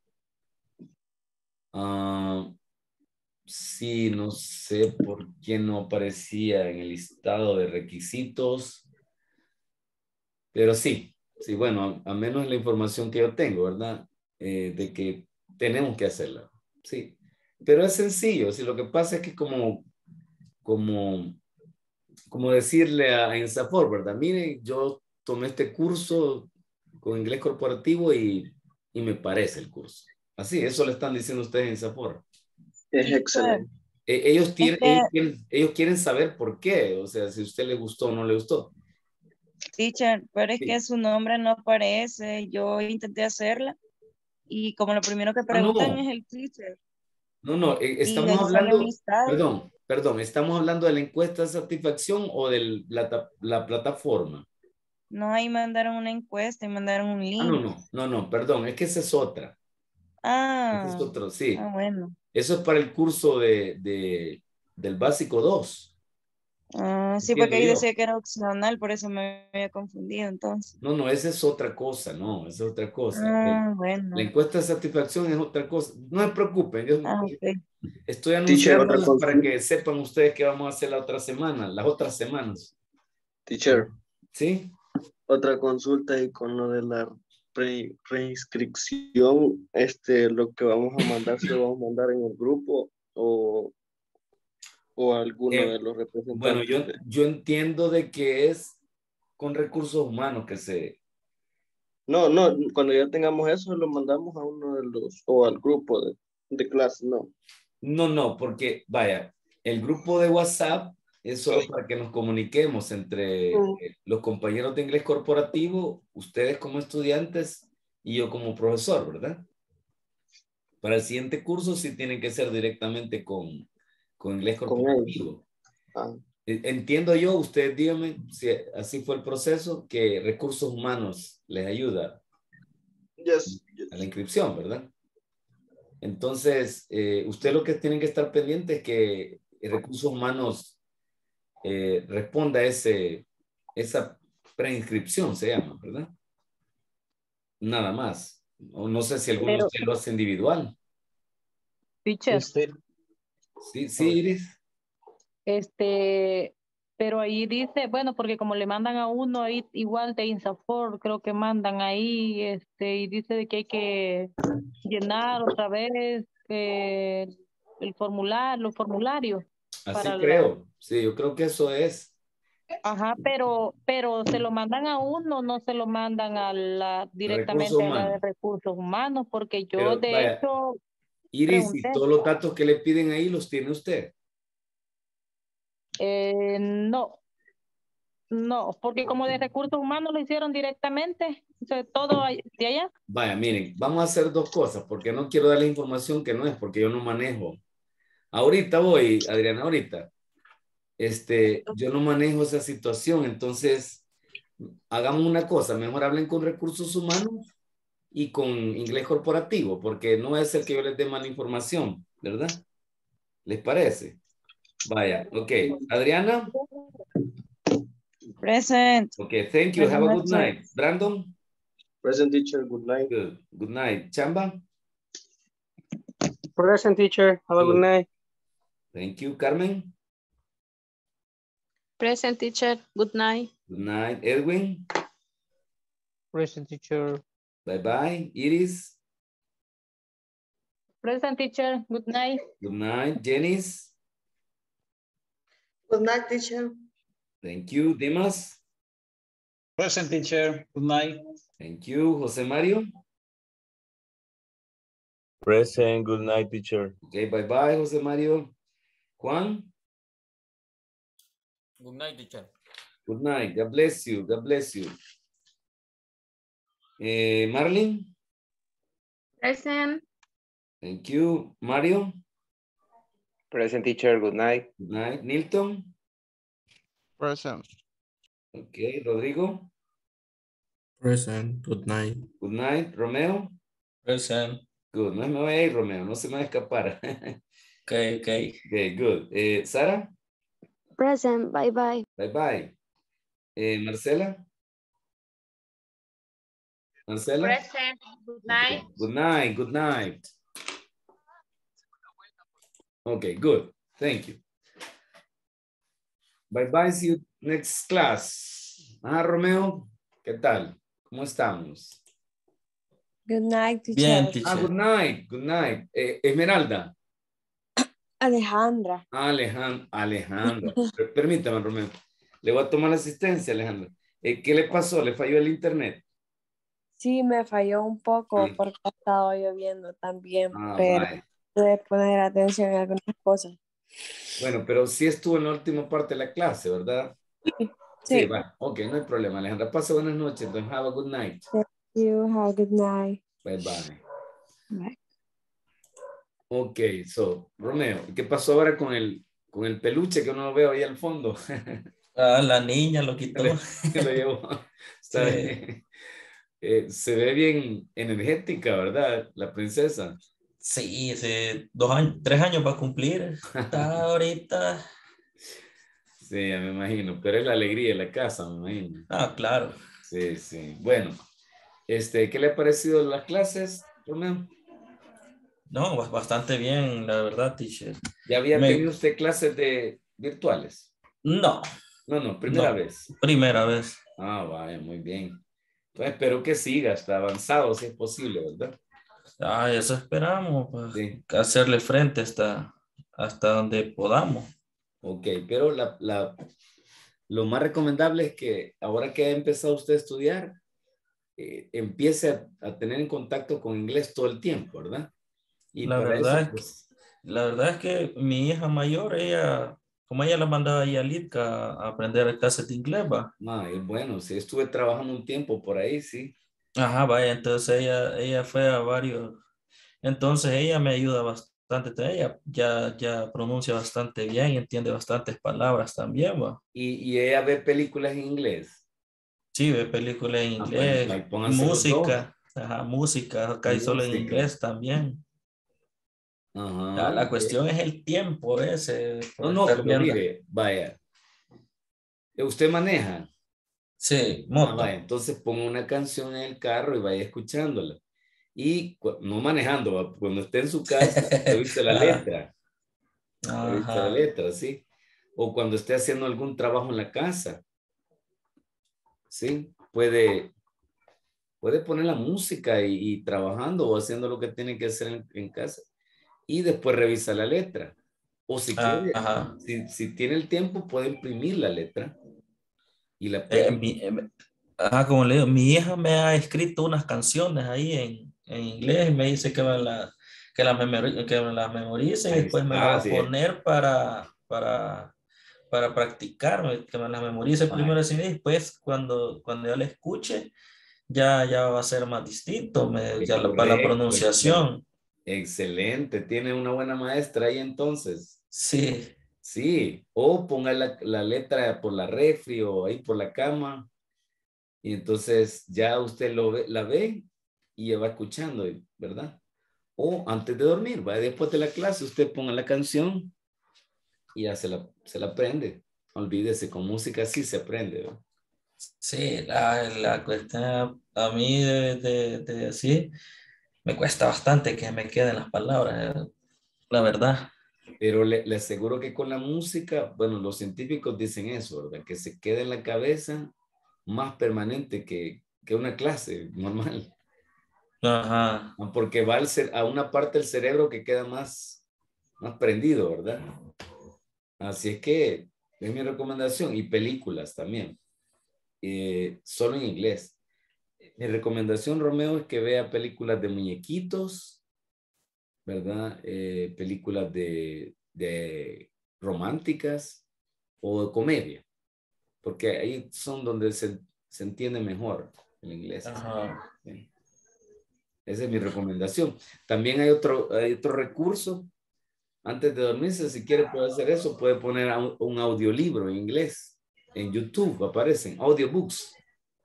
Uh, sí, no sé por qué no aparecía en el listado de requisitos, pero sí, Sí, bueno, a menos la información que yo tengo, ¿verdad? Eh, de que tenemos que hacerla. Sí. Pero es sencillo. Si lo que pasa es que como, como, como decirle a Ensafor, ¿verdad? Mire, yo tomé este curso con inglés corporativo y, y me parece el curso. Así, eso le están diciendo ustedes en Ensafor. Es excelente. Eh, ellos, tienen, que- ellos, quieren, ellos quieren saber por qué. O sea, si a usted le gustó o no le gustó. Teacher, pero es Sí. que su nombre no aparece. Yo intenté hacerla y como lo primero que Ah, no. preguntan es el teacher. No, no, eh, Y estamos ahí sale un hablando, listado. perdón, perdón, estamos hablando de la encuesta de satisfacción o de la, la plataforma. No, ahí mandaron una encuesta y mandaron un Ah, no, link. no, no, no, perdón, es que esa es otra. Ah, Ese es otro, sí. ah, bueno. Eso es para el curso de, de, del básico dos. Ah, sí, Entiendo porque ahí yo. decía que era opcional, por eso me había confundido entonces. No, no, esa es otra cosa, no, esa es otra cosa. Ah, El- bueno. La encuesta de satisfacción es otra cosa. No se preocupen, yo Ah, ok. estoy Teacher, otra anunciando para consulta. que sepan ustedes qué vamos a hacer la otra semana, las otras semanas. Teacher, ¿Sí? otra consulta y con lo de la pre- reinscripción, este, lo que vamos a mandar, ¿se lo vamos a mandar en el grupo o, o a alguno Eh, de los representantes? Bueno, yo, de- yo entiendo de que es con recursos humanos que se... No, no, cuando ya tengamos eso, lo mandamos a uno de los, o al grupo de, de clase, no. No, no, porque vaya, el grupo de WhatsApp es solo para que nos comuniquemos entre Mm. eh, los compañeros de inglés corporativo, ustedes como estudiantes y yo como profesor, ¿verdad? Para el siguiente curso sí tienen que ser directamente con, con inglés Con corporativo. Ah, E- Entiendo yo, ustedes díganme si así fue el proceso, que recursos humanos les ayuda yes, a la inscripción, ¿verdad? Entonces, eh, usted lo que tienen que estar pendiente es que recursos humanos eh, responda a ese, esa preinscripción, se llama, ¿verdad? Nada más. O no sé si alguno de Pero- ustedes lo hace individual. Teacher, Este, Sí, sí, Iris. este, pero ahí dice, bueno, porque como le mandan a uno ahí igual de INSAFOR, creo que mandan ahí, este, y dice de que hay que llenar otra vez eh, el formulario, los formularios. Así para la- creo. Sí, yo creo que eso es. Ajá, pero, pero se lo mandan a uno, no se lo mandan a la directamente a la de humanos. recursos humanos, porque yo Pero, de vaya, hecho Iris, pregunté. y todos los datos que le piden ahí los tiene usted. Eh, no, no, porque como de recursos humanos lo hicieron directamente, o sea, todo ahí- de allá. Vaya, miren, vamos a hacer dos cosas, porque no quiero darle información que no es, porque yo no manejo. Ahorita voy, Adriana, ahorita. Este, yo no manejo esa situación, entonces hagamos una cosa, mejor hablen con recursos humanos y con inglés corporativo, porque no es el que yo les dé mala información, ¿verdad? ¿Les parece? Vaya, ok. Adriana, Present. ok, thank you, have a good Buenas night. noches. Brandon, present teacher, good night. good, good night. Chamba, Present teacher. Have a good Good. night. thank you. Carmen, Present teacher. Good night. good night. Edwin, Present teacher. bye bye. Iris, Present teacher, good night. good night. Janice, Good night, teacher. thank you. Dimas, Present teacher, good night. thank you. José Mario, Present, good night, teacher. okay, bye bye, José Mario. Juan, Good night, teacher. good night. God bless you. God bless you. Eh, Marlene, Present. thank you. Mario, Present teacher, good night. good night. Nilton, Present. okay. Rodrigo, Present. Good night. good night. Romeo, Present. good. No me voy a ir, Romeo, no se me va a escapar. Okay, okay. Okay, good. Eh, Sara, Present. Bye bye. bye bye. Eh, Marcela, Marcela, Present. Good night. good night. Good night. Okay, good. Thank you. Bye bye. See you next class. Ah, Romeo, ¿qué tal? ¿Cómo estamos? Good night, teacher. Bien, Ah, teacher. good night, good night. Eh, Esmeralda. Alejandra. Ah, Alejandra. Alejandra. Per- Permítame, Romeo. Le voy a tomar la asistencia, Alejandra. Eh, ¿Qué le pasó? ¿Le falló el internet? Sí, me falló un poco Sí. porque ha estado lloviendo también, Ah, pero vaya. pude poner atención en algunas cosas. Bueno, pero sí estuvo en la última parte de la clase, ¿verdad? Sí, Sí. va. Ok, no hay problema, Alejandra. Pase buenas noches. Entonces, have a good night. Thank you. Have a good night. Bye, bye. Bye. Ok, so, Romeo, ¿qué pasó ahora con el, con el peluche que no veo ahí al fondo? Ah, la niña lo quitó. Le- lo llevó. Está Sí. bien. Eh, se ve bien energética, ¿verdad? La princesa. Sí, sí, dos años, tres años para cumplir. Está ahorita. Sí, ya me imagino, pero es la alegría de la casa, me imagino. Ah, claro. Sí, sí. Bueno, este, ¿qué le ha parecido las clases, Romeo? No, ba- bastante bien, la verdad, teacher. ¿Ya había Me- tenido usted clases de virtuales? No, No, no, primera No. vez. primera vez. Ah, vaya, muy bien. Pues espero que siga hasta avanzado, si es posible, ¿verdad? Ah, eso esperamos, pues, Sí. hacerle frente hasta, hasta donde podamos. Ok, pero la, la, lo más recomendable es que ahora que ha empezado usted a estudiar, eh, empiece a, a tener en contacto con inglés todo el tiempo, ¿verdad? Y La para verdad, eso, es que, pues, la verdad es que mi hija mayor, ella, como ella la mandaba ahí a Litka a aprender clases de inglés, va. ah, es bueno, sí, estuve trabajando un tiempo por ahí, sí. Ajá, vaya, entonces ella, ella fue a varios, entonces ella me ayuda bastante, ella ya, ya pronuncia bastante bien y entiende bastantes palabras también, va. Y, y ella ve películas en inglés. Sí, ve películas en Ah, bueno, inglés, ahí pónganse los dos. música, ajá, música, acá y solo en Música. inglés también. Ajá. La, la ok. cuestión es el tiempo ese, por No, no, estar pero viendo. mire, vaya. ¿Usted maneja? Sí, Ah, moto. vaya, entonces ponga una canción en el carro y vaya escuchándola. Y cu- no manejando, va, cuando esté en su casa, revise la Ajá. letra. Revise la Ajá. letra, ¿sí? O cuando esté haciendo algún trabajo en la casa, ¿sí? Puede, puede poner la música y, y trabajando o haciendo lo que tiene que hacer en, en casa. Y después revisa la letra. O si quiere, Ajá. si, si tiene el tiempo, puede imprimir la letra y la Eh, pega. mi- eh, ajá, como le digo, mi hija me ha escrito unas canciones ahí en, en inglés y me dice que me, la, que las memori- que me las memorice y Ahí después me la está, va a sí. poner para, para, para practicar, me- que me las memorice primero Ay, así y después cuando, cuando ya la escuche ya, ya va a ser más distinto, me- ya la, para la correcto, excelente. pronunciación. Excelente, tiene una buena maestra ahí entonces. Sí, Sí, o ponga la, la letra por la refri o ahí por la cama y entonces ya usted lo ve, la ve y ya va escuchando, ¿verdad? O antes de dormir, va después de la clase, usted ponga la canción y ya se la, se la aprende. Olvídese, con música sí se aprende, ¿no? sí, la, la cuestión a mí de, de, de decir, me cuesta bastante que me queden las palabras, eh, la verdad. Pero le, le aseguro que con la música, bueno, los científicos dicen eso, ¿verdad? Que se queda en la cabeza más permanente que, que una clase normal. Ajá. Porque va al cer- a una parte del cerebro que queda más, más prendido, ¿verdad? Así es que es mi recomendación. Y películas también. Eh, solo en inglés. Mi recomendación, Romeo, es que vea películas de muñequitos, ¿verdad? Eh, películas de, de románticas o de comedia, porque ahí son donde se, se entiende mejor el inglés. Ajá. Sí. Esa es mi recomendación. También hay otro, hay otro recurso. Antes de dormirse, si quiere puede hacer eso, puede poner un, un audiolibro en inglés. En YouTube aparecen audiobooks.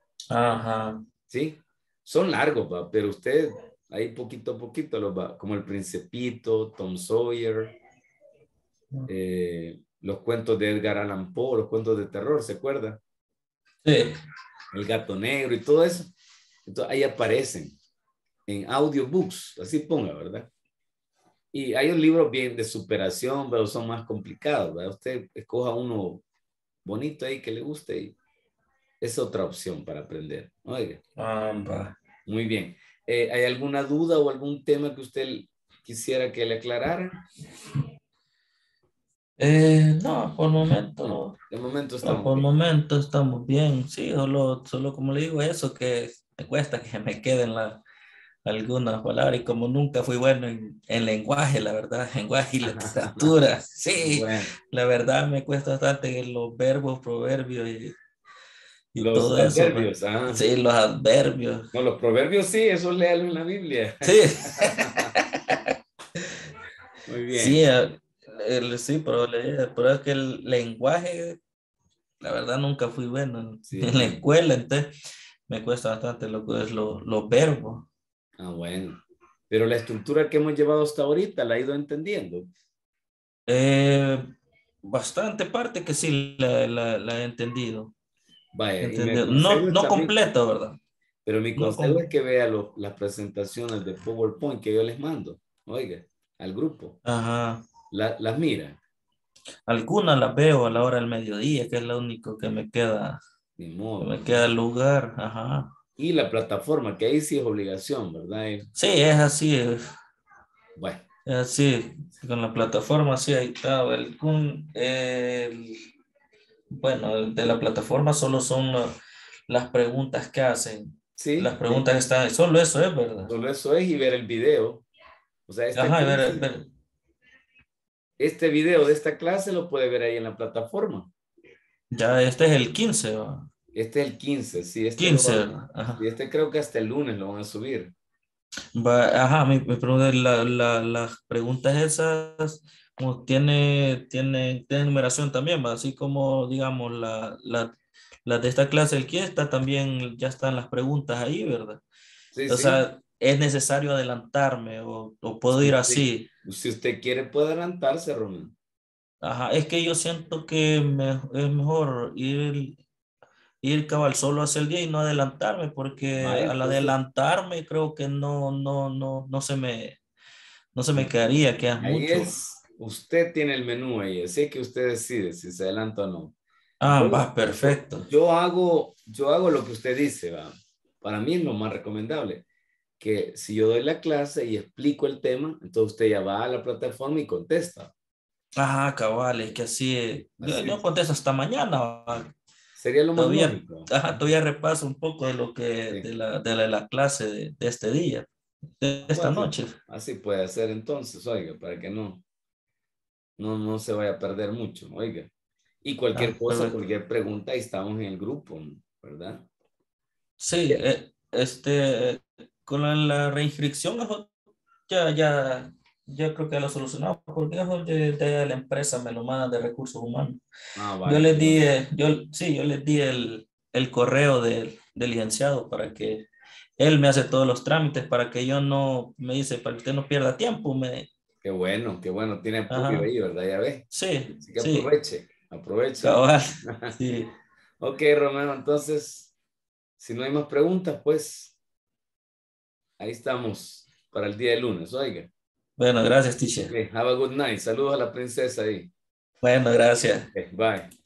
Ajá. ¿Sí? Son largos, ¿va? Pero usted ahí poquito a poquito los va, como El Principito, Tom Sawyer, eh, los cuentos de Edgar Allan Poe, los cuentos de terror, ¿se acuerda? Sí. El Gato Negro y todo eso. Entonces ahí aparecen en audiobooks, así ponga, ¿verdad? Y hay un libro bien de superación, pero son más complicados, ¿verdad? Usted escoja uno bonito ahí que le guste y, Es otra opción para aprender. Oiga. Ah, va. Muy bien. Eh, ¿Hay alguna duda o algún tema que usted quisiera que le aclarara? Eh, no, por el momento. No, de momento No, estamos por el bien. momento estamos bien. Sí, solo, solo como le digo eso, que me cuesta que me queden la, algunas palabras. Y como nunca fui bueno en, en lenguaje, la verdad, lenguaje y literatura. Sí, Bueno, la verdad me cuesta bastante los verbos, proverbios y, y los todo eso. ¿no? adverbios. Ah. Sí, los adverbios. No, los proverbios sí, eso léalo en la Biblia. Sí. Muy bien. Sí, el- el- sí, pero, le- pero es que el lenguaje, la verdad, nunca fui bueno en, Sí, en la sí. escuela, entonces me cuesta bastante lo que es lo- los verbos. Ah, bueno. Pero la estructura que hemos llevado hasta ahorita la ha ido entendiendo. Eh, bastante parte que sí la, la- la he entendido. Vaya, y mi Entendido. consejo No, es no también, completo, ¿verdad? pero mi No consejo com- es que vea lo- las presentaciones de PowerPoint que yo les mando. Oiga, al grupo. Ajá. La- las mira. Algunas las veo a la hora del mediodía, que es lo único que me queda, Ni que modo. me queda el lugar. Ajá. Y la plataforma, que ahí sí es obligación, ¿verdad? Eh, Sí, es así. es- Bueno, es así. Con la plataforma, sí, ahí está. El, con- el- bueno, el de la plataforma solo son lo- las preguntas que hacen. sí, Las sí. preguntas están, solo eso es, ¿verdad? Solo eso es y ver el video. O sea, esta Ajá, y clase- ver, ver- este video de esta clase lo puede ver ahí en la plataforma. ya este es el quince, ¿va? Este es el quince, sí. Este, quince, lo- ¿verdad? Ajá. sí, este creo que hasta el lunes lo van a subir. Va- ajá, mi, mi pregunta es, la, la- las preguntas esas como tiene, tiene, tiene numeración también, ¿va? Así como, digamos, la, la, las de esta clase, el que está también, ya están las preguntas ahí, ¿verdad? Sí, O sí. sea, es necesario adelantarme o, o puedo ir Sí, así. sí. Si usted quiere, puede adelantarse, Román. Ajá, es que yo siento que me- es mejor ir, ir cabal solo hacia el día y no adelantarme, porque Vaya, al entonces- adelantarme creo que no, no, no, no se me, no se me quedaría, queda Ahí mucho. es, usted tiene el menú ahí, así que usted decide si se adelanta o no. Ah, Yo- va, perfecto. Yo hago, yo hago lo que usted dice, va. Para mí es lo más recomendable. Que si yo doy la clase y explico el tema, entonces usted ya va a la plataforma y contesta. Ajá, cabal, es que así, eh, yo, Así yo es. contesto hasta mañana. va. Sería lo más Todavía, lógico. ajá, todavía repaso un poco de lo que, Sí. de la, de la, la clase de, de este día, de esta Bueno, noche. Así puede hacer entonces, oiga, para que no, no, no se vaya a perder mucho, oiga. Y cualquier Ah, cosa, perfecto. cualquier pregunta, ahí estamos en el grupo, ¿verdad? Sí, eh, este, con la, la reinscripción, eso ya, ya, ya creo que lo solucionamos, porque eso de, de la empresa me lo mandan de recursos humanos. Ah, Yo vale. les di, eh, yo, sí, yo les di el, el correo del, del licenciado para que él me hace todos los trámites, para que yo no, me dice, para que usted no pierda tiempo, me, Qué bueno, qué bueno. Tiene apoyo Ajá. ahí, ¿verdad? Ya ve. sí, Así que sí, aproveche, aproveche. cabal, sí. Ok, Romero, entonces, si no hay más preguntas, pues ahí estamos para el día de lunes, oiga. Bueno, gracias, teacher. Ok, have a good night. Saludos a la princesa ahí. Bueno, gracias. Ok, bye.